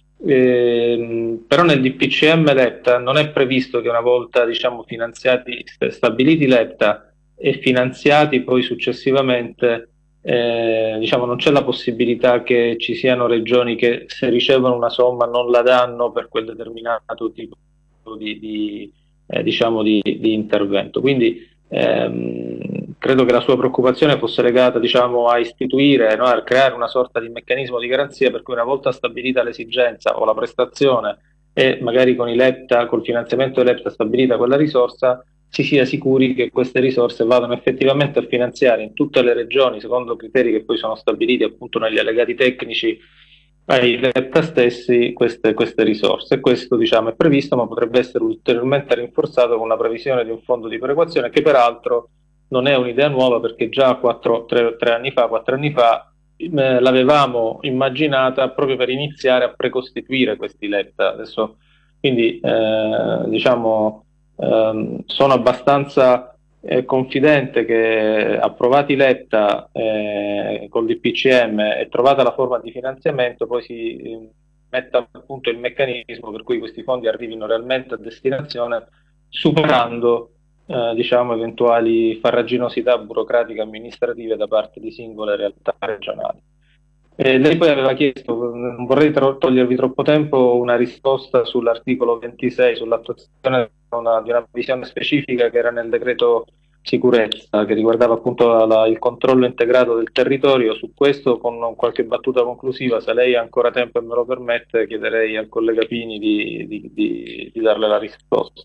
Eh, però nel D P C M Letta non è previsto che una volta diciamo, finanziati, stabiliti Letta e finanziati poi successivamente, eh, diciamo, non c'è la possibilità che ci siano regioni che se ricevono una somma non la danno per quel determinato tipo di, di, eh, diciamo di, di intervento. Quindi ehm, credo che la sua preoccupazione fosse legata, diciamo, a istituire, no, a creare una sorta di meccanismo di garanzia per cui una volta stabilita l'esigenza o la prestazione e magari con i Letta, col finanziamento dell'E P T A stabilita quella risorsa, si sia sicuri che queste risorse vadano effettivamente a finanziare in tutte le regioni, secondo criteri che poi sono stabiliti appunto negli allegati tecnici ai Letta stessi, queste, queste risorse. E questo, diciamo, è previsto, ma potrebbe essere ulteriormente rinforzato con la previsione di un fondo di perequazione che peraltro non è un'idea nuova, perché già quattro, tre, tre anni fa, quattro anni fa eh, l'avevamo immaginata proprio per iniziare a precostituire questi Letta. Adesso, quindi, eh, diciamo, ehm, sono abbastanza eh, confidente che approvati Letta eh, col D P C M e trovata la forma di finanziamento, poi si eh, metta a punto il meccanismo per cui questi fondi arrivino realmente a destinazione, superando eh, diciamo, eventuali farraginosità burocratiche amministrative da parte di singole realtà regionali. Eh, lei poi aveva chiesto, non vorrei tro- togliervi troppo tempo, una risposta sull'articolo ventisei, sull'attuazione di una, di una visione specifica che era nel decreto sicurezza, che riguardava appunto la, il controllo integrato del territorio. Su questo, con qualche battuta conclusiva, se lei ha ancora tempo e me lo permette, chiederei al collega Pini di, di, di, di darle la risposta.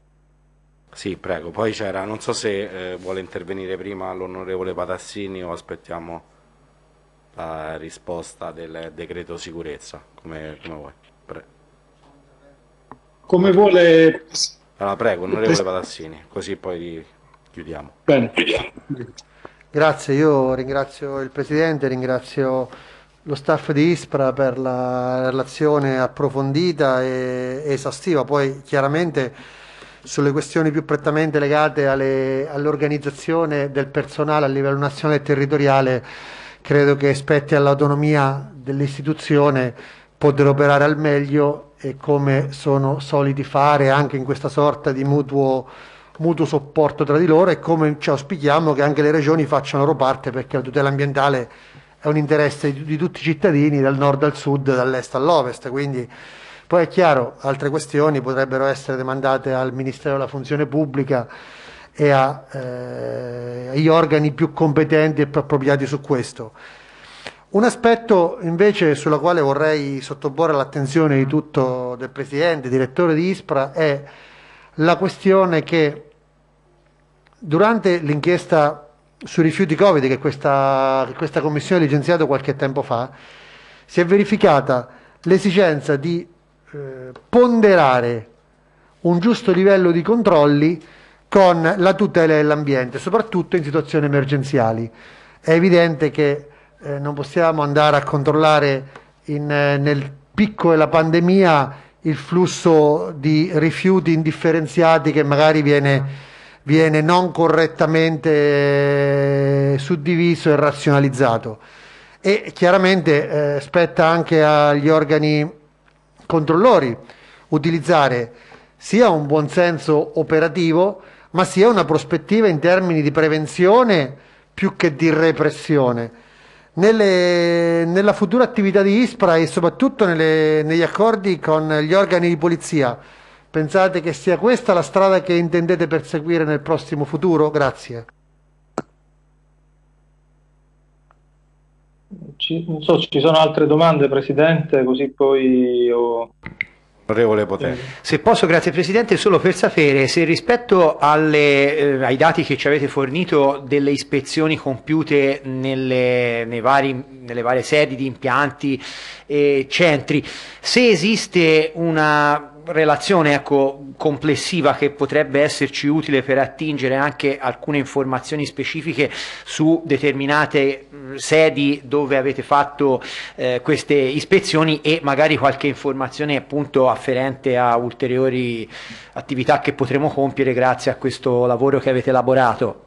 Sì, prego. Poi c'era, non so se eh, vuole intervenire prima l'onorevole Patassini o aspettiamo la risposta del decreto sicurezza, come, come vuoi. Pre come vuole. Allora, prego, onorevole Patassini, così poi chiudiamo. Bene. Grazie, io ringrazio il Presidente, ringrazio lo staff di ISPRA per la relazione approfondita e esaustiva. Poi chiaramente sulle questioni più prettamente legate alle, all'organizzazione del personale a livello nazionale e territoriale, credo che spetti all'autonomia dell'istituzione poter operare al meglio e come sono soliti fare anche in questa sorta di mutuo, mutuo sopporto tra di loro, e come ci auspichiamo che anche le regioni facciano la loro parte, perché la tutela ambientale è un interesse di, di tutti i cittadini, dal nord al sud, dall'est all'ovest. Quindi poi è chiaro, altre questioni potrebbero essere demandate al Ministero della Funzione Pubblica e a, eh, agli organi più competenti e più appropriati su questo. Un aspetto invece sulla quale vorrei sottoporre l'attenzione di tutto del Presidente, direttore di ISPRA, è la questione che durante l'inchiesta sui rifiuti Covid che questa, che questa Commissione ha licenziato qualche tempo fa, si è verificata l'esigenza di eh, ponderare un giusto livello di controlli con la tutela dell'ambiente, soprattutto in situazioni emergenziali. È evidente che eh, non possiamo andare a controllare in, eh, nel picco della pandemia il flusso di rifiuti indifferenziati che magari viene, viene non correttamente eh, suddiviso e razionalizzato. E chiaramente eh, spetta anche agli organi controllori utilizzare sia un buon senso operativo, ma sia una prospettiva in termini di prevenzione più che di repressione. Nelle, nella futura attività di ISPRA e soprattutto nelle, negli accordi con gli organi di polizia, pensate che sia questa la strada che intendete perseguire nel prossimo futuro? Grazie. Ci, non so, ci sono altre domande, Presidente, così poi io... Onorevole Potente. Se posso, grazie Presidente, solo per sapere se rispetto alle, eh, ai dati che ci avete fornito delle ispezioni compiute nelle, nei vari, nelle varie sedi di impianti e centri, se esiste una relazione ecco, complessiva che potrebbe esserci utile per attingere anche alcune informazioni specifiche su determinate mh, sedi dove avete fatto eh, queste ispezioni, e magari qualche informazione appunto afferente a ulteriori attività che potremo compiere grazie a questo lavoro che avete elaborato.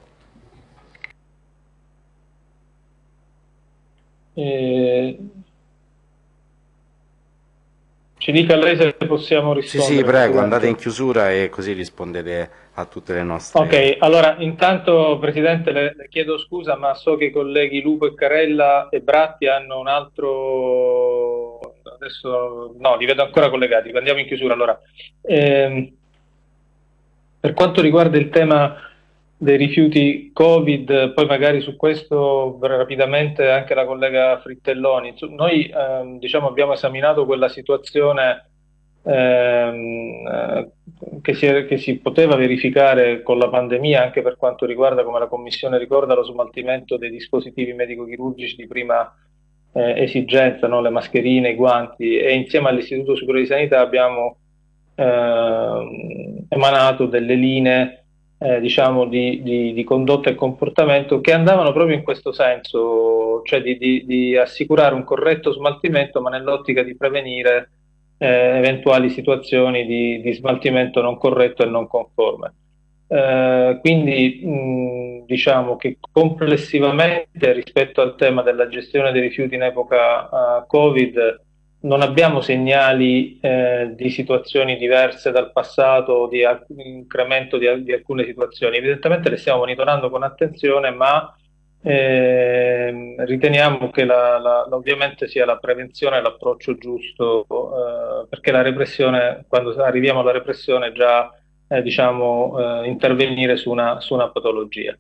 Eh... Ci dica lei se possiamo rispondere. Sì, sì, prego, andate in chiusura e così rispondete a tutte le nostre... Ok, allora intanto Presidente le, le chiedo scusa, ma so che i colleghi Lupo e Carella e Bratti hanno un altro... Adesso no, li vedo ancora collegati, andiamo in chiusura. Allora, ehm, per quanto riguarda il tema dei rifiuti Covid, poi magari su questo rapidamente anche la collega Frittelloni. Noi ehm, diciamo, abbiamo esaminato quella situazione ehm, che, si è, che si poteva verificare con la pandemia, anche per quanto riguarda, come la Commissione ricorda, lo smaltimento dei dispositivi medico-chirurgici di prima eh, esigenza, no? Le mascherine, i guanti, e insieme all'Istituto Superiore di Sanità abbiamo ehm, emanato delle linee Eh, diciamo di, di, di condotta e comportamento che andavano proprio in questo senso, cioè di, di, di assicurare un corretto smaltimento, ma nell'ottica di prevenire eh, eventuali situazioni di, di smaltimento non corretto e non conforme. Eh, quindi mh, diciamo che complessivamente rispetto al tema della gestione dei rifiuti in epoca uh, Covid non abbiamo segnali eh, di situazioni diverse dal passato, di incremento di, di alcune situazioni. Evidentemente le stiamo monitorando con attenzione, ma eh, riteniamo che la, la, ovviamente sia la prevenzione l'approccio giusto, eh, perché la repressione, quando arriviamo alla repressione, già eh, diciamo eh, intervenire su una, su una patologia.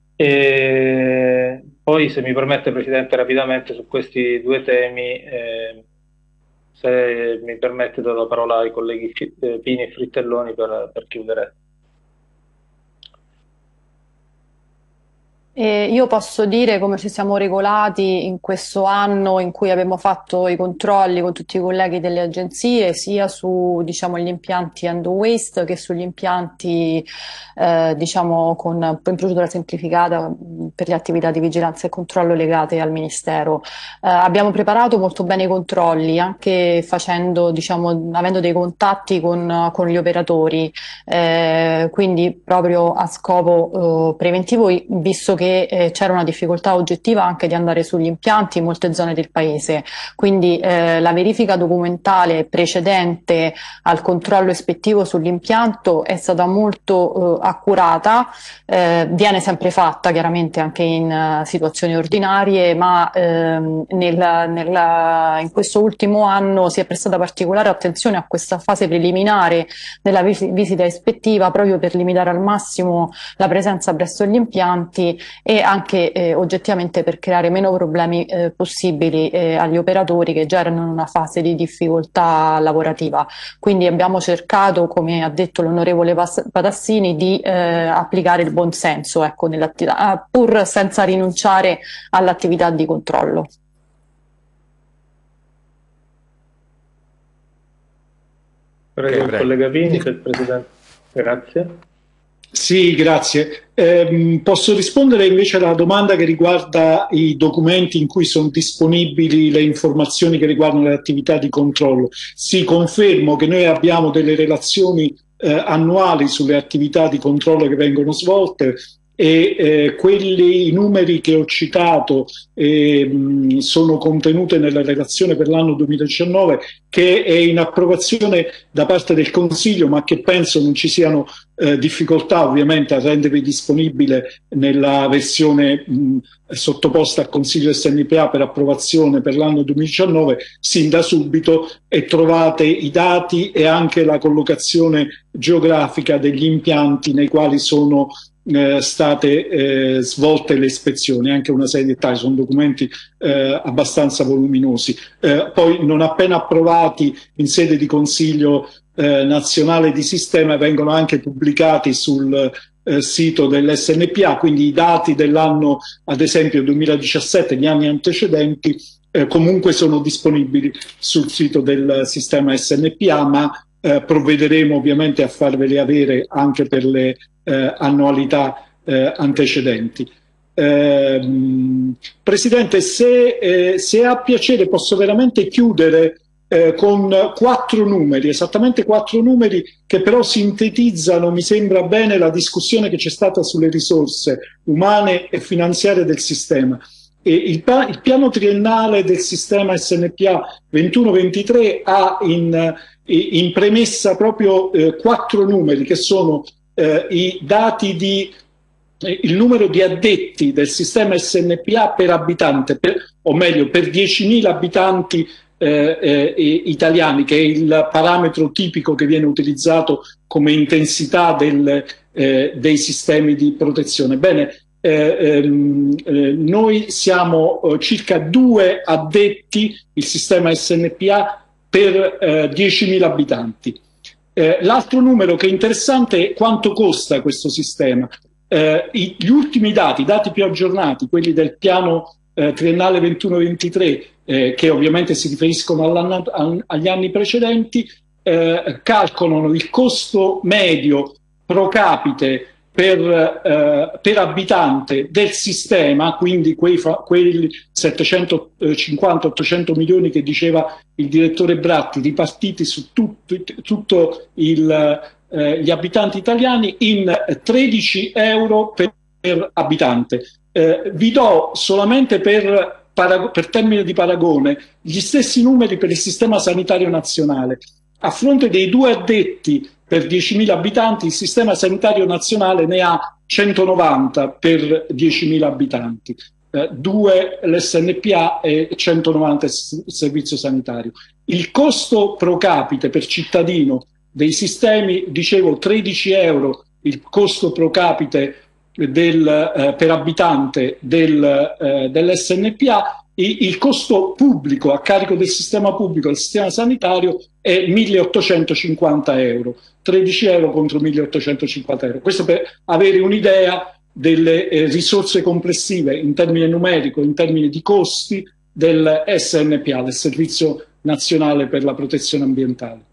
E poi, se mi permette, Presidente, rapidamente su questi due temi, eh, se mi permette, do la parola ai colleghi Pini e Frittelloni per, per chiudere. E io posso dire come ci siamo regolati in questo anno in cui abbiamo fatto i controlli con tutti i colleghi delle agenzie, sia su, diciamo, gli impianti end waste che sugli impianti eh, diciamo, con, in procedura semplificata mh, per le attività di vigilanza e controllo legate al Ministero. Eh, abbiamo preparato molto bene i controlli, anche facendo, diciamo, avendo dei contatti con, con gli operatori, eh, quindi proprio a scopo eh, preventivo, visto che che eh, c'era una difficoltà oggettiva anche di andare sugli impianti in molte zone del paese, quindi eh, la verifica documentale precedente al controllo ispettivo sull'impianto è stata molto eh, accurata, eh, viene sempre fatta chiaramente anche in uh, situazioni ordinarie, ma ehm, nel, nel, in questo ultimo anno si è prestata particolare attenzione a questa fase preliminare della vis- visita ispettiva, proprio per limitare al massimo la presenza presso gli impianti e anche eh, oggettivamente per creare meno problemi eh, possibili eh, agli operatori che già erano in una fase di difficoltà lavorativa. Quindi abbiamo cercato, come ha detto l'onorevole Padassini, di eh, applicare il buon senso, ecco, nell'attività, pur senza rinunciare all'attività di controllo. Prego il collega Vini, del Presidente. Grazie. Sì, grazie. Eh, posso rispondere invece alla domanda che riguarda i documenti in cui sono disponibili le informazioni che riguardano le attività di controllo. Sì, confermo che noi abbiamo delle relazioni eh, annuali sulle attività di controllo che vengono svolte e eh, quelli, i numeri che ho citato eh, mh, sono contenute nella relazione per l'anno duemiladiciannove, che è in approvazione da parte del Consiglio, ma che penso non ci siano eh, difficoltà ovviamente a rendervi disponibile nella versione mh, sottoposta al Consiglio S N P A per approvazione per l'anno duemiladiciannove, sin da subito, e trovate i dati e anche la collocazione geografica degli impianti nei quali sono Eh, state eh, svolte le ispezioni, anche una serie di dettagli, sono documenti eh, abbastanza voluminosi. Eh, poi non appena approvati in sede di Consiglio eh, nazionale di sistema vengono anche pubblicati sul eh, sito dell'S N P A, quindi i dati dell'anno ad esempio duemiladiciassette, gli anni antecedenti, eh, comunque sono disponibili sul sito del sistema S N P A, ma eh, provvederemo ovviamente a farveli avere anche per le Eh, annualità eh, antecedenti. Eh, Presidente, se, eh, se ha piacere posso veramente chiudere eh, con quattro numeri, esattamente quattro numeri che però sintetizzano, mi sembra bene, la discussione che c'è stata sulle risorse umane e finanziarie del sistema. E il, il piano triennale del sistema S N P A ventuno ventitré ha in, in premessa proprio eh, quattro numeri che sono Eh, i dati di eh, il numero di addetti del sistema S N P A per abitante, per, o meglio per diecimila abitanti eh, eh, italiani, che è il parametro tipico che viene utilizzato come intensità del, eh, dei sistemi di protezione. Bene, eh, ehm, eh, noi siamo eh, circa due addetti, il sistema S N P A, per eh, diecimila abitanti. Eh, l'altro numero che è interessante è quanto costa questo sistema. Eh, i, gli ultimi dati, i dati più aggiornati, quelli del piano eh, triennale ventuno ventitré, eh, che ovviamente si riferiscono all agli anni precedenti, eh, calcolano il costo medio pro capite per, eh, per abitante del sistema, quindi quei, quei settecentocinquanta ottocento milioni che diceva il direttore Bratti, ripartiti su tutti tutto il, eh, gli abitanti italiani, in tredici euro per, per abitante. Eh, vi do solamente per, per termine di paragone gli stessi numeri per il sistema sanitario nazionale. A fronte dei due addetti per diecimila abitanti, il sistema sanitario nazionale ne ha centonovanta per diecimila abitanti, eh, due l'S N P A e centonovanta il servizio sanitario. Il costo pro capite per cittadino dei sistemi, dicevo tredici euro, il costo pro capite del, eh, per abitante del, eh, dell'S N P A. Il costo pubblico a carico del sistema pubblico, del sistema sanitario, è milleottocentocinquanta euro, tredici euro contro milleottocentocinquanta euro. Questo per avere un'idea delle eh, risorse complessive in termini numerico, in termini di costi del S N P A, del Servizio Nazionale per la Protezione Ambientale.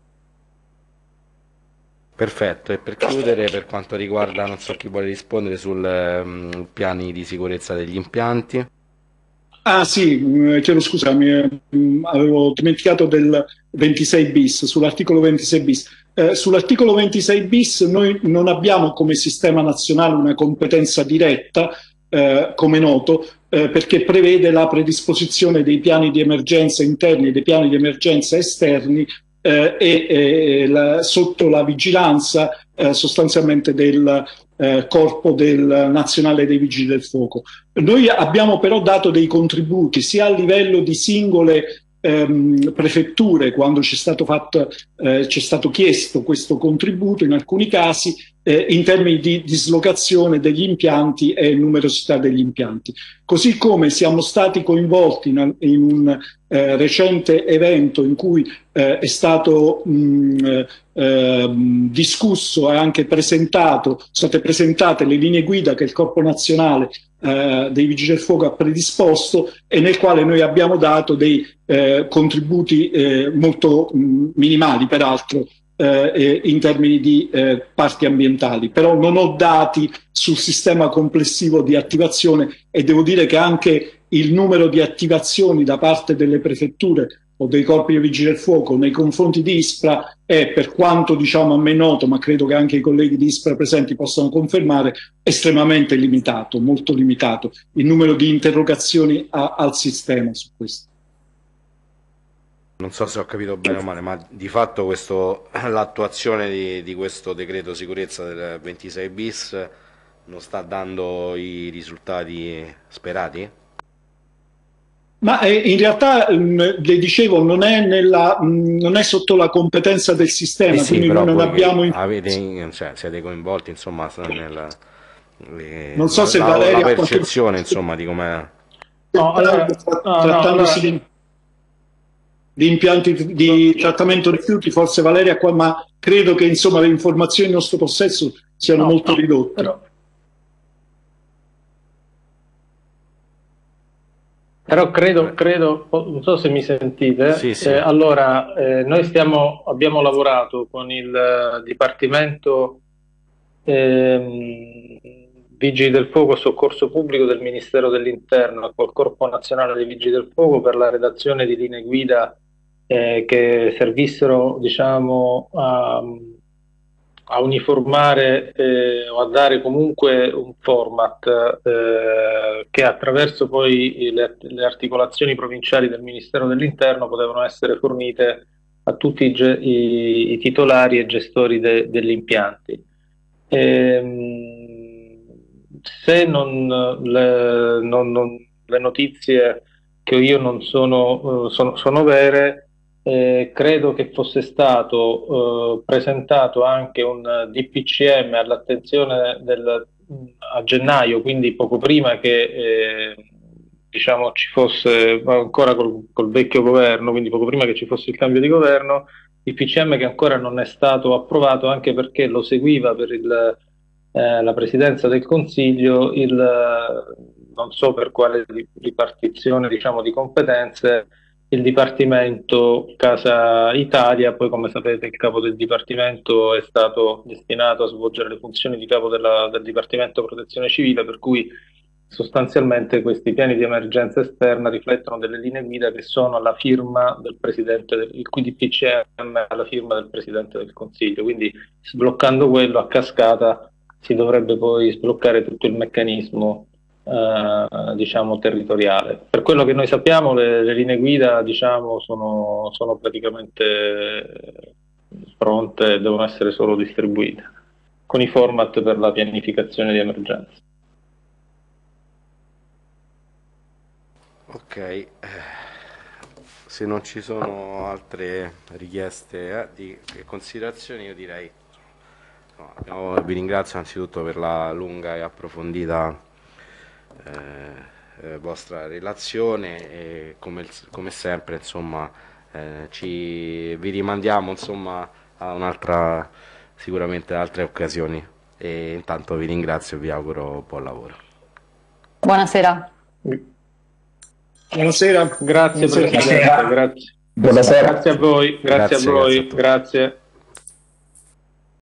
Perfetto, e per chiudere, per quanto riguarda, non so chi vuole rispondere, sul um, piani di sicurezza degli impianti. Ah sì, eh, chiedo scusa, mi, eh, avevo dimenticato del ventisei bis, sull'articolo ventisei bis. Eh, sull'articolo ventisei bis noi non abbiamo come sistema nazionale una competenza diretta, eh, come noto, eh, perché prevede la predisposizione dei piani di emergenza interni e dei piani di emergenza esterni eh, e, e la, sotto la vigilanza eh, sostanzialmente del eh, corpo del nazionale dei vigili del fuoco. Noi abbiamo però dato dei contributi sia a livello di singole ehm, prefetture, quando c'è stato, fatto, eh, c'è stato chiesto questo contributo in alcuni casi, eh, in termini di dislocazione degli impianti e numerosità degli impianti. Così come siamo stati coinvolti in, in un eh, recente evento in cui eh, è stato mh, eh, discusso e anche presentato, sono state presentate le linee guida che il Corpo Nazionale eh, dei Vigili del Fuoco ha predisposto e nel quale noi abbiamo dato dei eh, contributi eh, molto mh, minimali, peraltro, Eh, in termini di eh, parti ambientali, però non ho dati sul sistema complessivo di attivazione e devo dire che anche il numero di attivazioni da parte delle prefetture o dei corpi di vigili del fuoco nei confronti di ISPRA è, per quanto diciamo a me noto, ma credo che anche i colleghi di ISPRA presenti possano confermare, estremamente limitato, molto limitato il numero di interrogazioni a, al sistema su questo. Non so se ho capito bene o male, ma di fatto questo, l'attuazione di, di questo decreto sicurezza del ventisei bis non sta dando i risultati sperati? Ma eh, in realtà, mh, le dicevo, non è, nella, mh, non è sotto la competenza del sistema, Eh sì, quindi però noi non voi abbiamo... In... avete, cioè, siete coinvolti, insomma, nel, le, non so se la, Valeria... la percezione, qualche... insomma, di com'è... No, allora, Tra, no, trattandosi no, allora... di impianti di trattamento rifiuti, forse Valeria qua, ma credo che insomma le informazioni in nostro possesso siano no, molto no, ridotte. Però... Però credo, credo, non so se mi sentite, sì, sì. Eh, allora eh, noi stiamo, abbiamo lavorato con il uh, Dipartimento ehm, Vigili del Fuoco e Soccorso Pubblico del Ministero dell'Interno e col Corpo Nazionale dei Vigili del Fuoco per la redazione di linee guida eh, che servissero, diciamo, a, a uniformare eh, o a dare comunque un format eh, che attraverso poi le, le articolazioni provinciali del Ministero dell'Interno potevano essere fornite a tutti i, i, i titolari e gestori de, degli impianti. E, se non le, non, non le notizie che io non sono, sono, sono vere, Eh, credo che fosse stato eh, presentato anche un D P C M all'attenzione del, a gennaio, quindi poco prima che eh, diciamo ci fosse ancora col, col vecchio governo, quindi poco prima che ci fosse il cambio di governo, D P C M che ancora non è stato approvato, anche perché lo seguiva per il, eh, la Presidenza del Consiglio, il, non so per quale ripartizione diciamo di competenze, il Dipartimento Casa Italia. Poi, come sapete, il capo del Dipartimento è stato destinato a svolgere le funzioni di capo della, del Dipartimento Protezione Civile, per cui sostanzialmente questi piani di emergenza esterna riflettono delle linee guida che sono alla firma del Presidente, del, il cui D P C M alla firma del Presidente del Consiglio, quindi sbloccando quello a cascata si dovrebbe poi sbloccare tutto il meccanismo Uh, diciamo territoriale. Per quello che noi sappiamo, le, le linee guida diciamo sono, sono praticamente pronte e devono essere solo distribuite con i format per la pianificazione di emergenza. Ok, eh, se non ci sono altre richieste eh, di considerazioni, io direi no, abbiamo, vi ringrazio anzitutto per la lunga e approfondita Eh, eh, vostra relazione e come, come sempre insomma eh, ci, vi rimandiamo insomma a un'altra, sicuramente altre occasioni. e intanto vi ringrazio e vi auguro buon lavoro. Buonasera. Buonasera. Grazie Buonasera. Presidente, grazie. Buonasera. Grazie a voi, grazie, Grazie, a voi, grazie a tutti. grazie.